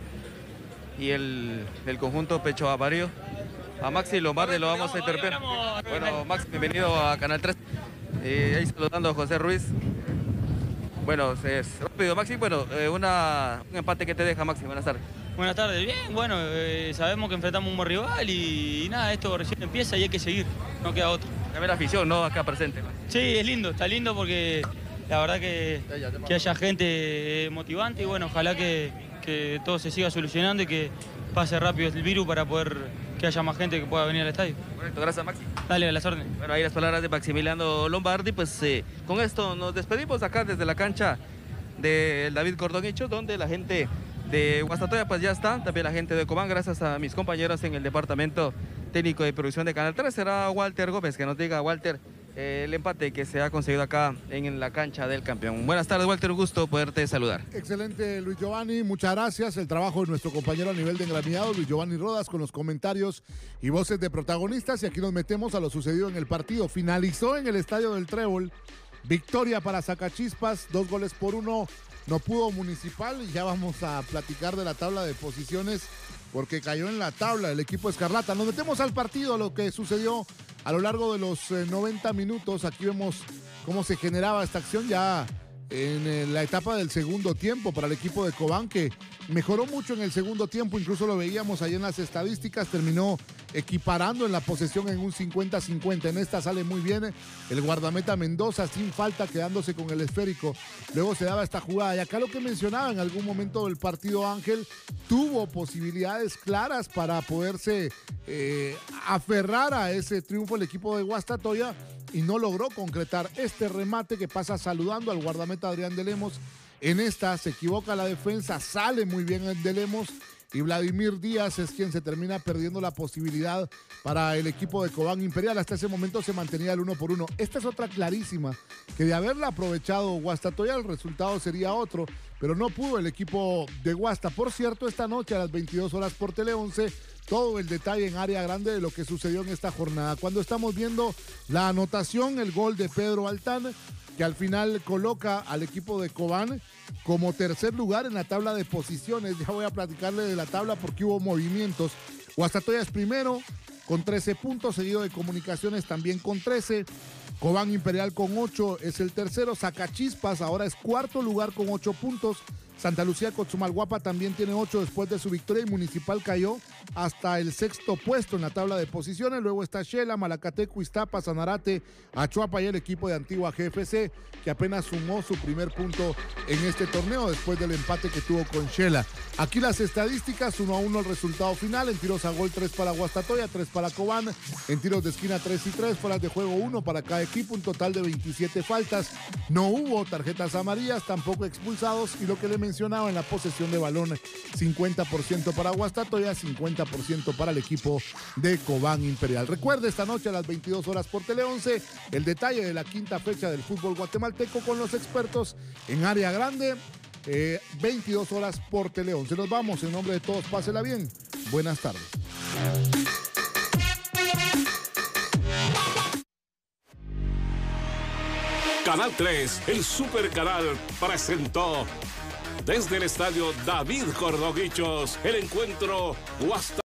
y el, el conjunto Pecho Amarillo. A Maxi Lombardi lo vamos a interrumpir. Bueno, Maxi, bienvenido a Canal tres. Eh, ahí saludando a José Ruiz. Bueno, es rápido, Maxi. Bueno, eh, una, un empate que te deja, Maxi. Buenas tardes. Buenas tardes, bien, bueno, eh, sabemos que enfrentamos un buen rival y, y nada, esto recién empieza y hay que seguir, no queda otro. También la afición, ¿no? Acá presente. Sí, es lindo, está lindo porque la verdad que, que haya gente motivante y bueno, ojalá que, que todo se siga solucionando y que pase rápido el virus para poder que haya más gente que pueda venir al estadio. Correcto, gracias, Maxi. Dale, a las órdenes. Bueno, ahí las palabras de Maximiliano Lombardi, pues eh, con esto nos despedimos acá desde la cancha del David Cordonicho, donde la gente de Guastatoya pues ya está, también la gente de Cobán, gracias a mis compañeros en el departamento técnico de producción de Canal tres, será Walter Gómez que nos diga, Walter, eh, el empate que se ha conseguido acá en la cancha del campeón. Buenas tardes, Walter, un gusto poderte saludar. Excelente, Luis Giovanni, muchas gracias. El trabajo de nuestro compañero a nivel de engranillado, Luis Giovanni Rodas, con los comentarios y voces de protagonistas, y aquí nos metemos a lo sucedido en el partido. Finalizó en el Estadio del Trébol, victoria para Sacachispas, dos goles por uno. No pudo Municipal y ya vamos a platicar de la tabla de posiciones porque cayó en la tabla el equipo Escarlata. Nos metemos al partido, lo que sucedió a lo largo de los eh, noventa minutos. Aquí vemos cómo se generaba esta acción ya en eh, la etapa del segundo tiempo para el equipo de Cobán, que mejoró mucho en el segundo tiempo, incluso lo veíamos ahí en las estadísticas, terminó equiparando en la posesión en un cincuenta cincuenta. En esta sale muy bien el guardameta Mendoza, sin falta, quedándose con el esférico. Luego se daba esta jugada, y acá lo que mencionaba en algún momento del partido, Ángel, tuvo posibilidades claras para poderse eh, aferrar a ese triunfo el equipo de Guastatoya, y no logró concretar este remate que pasa saludando al guardameta Adrián de Lemos. En esta se equivoca la defensa, sale muy bien el de Lemos, y Vladimir Díaz es quien se termina perdiendo la posibilidad para el equipo de Cobán Imperial. Hasta ese momento se mantenía el uno por uno. Esta es otra clarísima, que de haberla aprovechado Guastatoya el resultado sería otro, pero no pudo el equipo de Guasta. Por cierto, esta noche a las veintidós horas por Tele once, todo el detalle en área grande de lo que sucedió en esta jornada. Cuando estamos viendo la anotación, el gol de Pedro Altán, que al final coloca al equipo de Cobán como tercer lugar en la tabla de posiciones. Ya voy a platicarle de la tabla porque hubo movimientos. Guastatoya es primero con trece puntos, seguido de Comunicaciones también con trece. Cobán Imperial con ocho es el tercero. Sacachispas ahora es cuarto lugar con ocho puntos, Santa Lucía Cotzumalguapa también tiene ocho después de su victoria y Municipal cayó hasta el sexto puesto en la tabla de posiciones. Luego está Xela, Malacateco, Iztapa, Sanarate, Achuapa y el equipo de Antigua G F C, que apenas sumó su primer punto en este torneo después del empate que tuvo con Xela. Aquí las estadísticas, uno a uno el resultado final. En tiros a gol tres para Guastatoya, tres para Cobán. En tiros de esquina tres y tres, fueras de juego uno para cada equipo, un total de veintisiete faltas. No hubo tarjetas amarillas, tampoco expulsados, y lo que le mencionaba en la posesión de balón, cincuenta por ciento para Guastatoya, cincuenta por ciento para el equipo de Cobán Imperial. Recuerde, esta noche a las veintidós horas por Tele once, el detalle de la quinta fecha del fútbol guatemalteco con los expertos en área grande, eh, veintidós horas por Tele once. Nos vamos, en nombre de todos, pásela bien. Buenas tardes. Canal tres, el Super Canal, presentó desde el estadio David Gordoguichos el encuentro Guastatoya.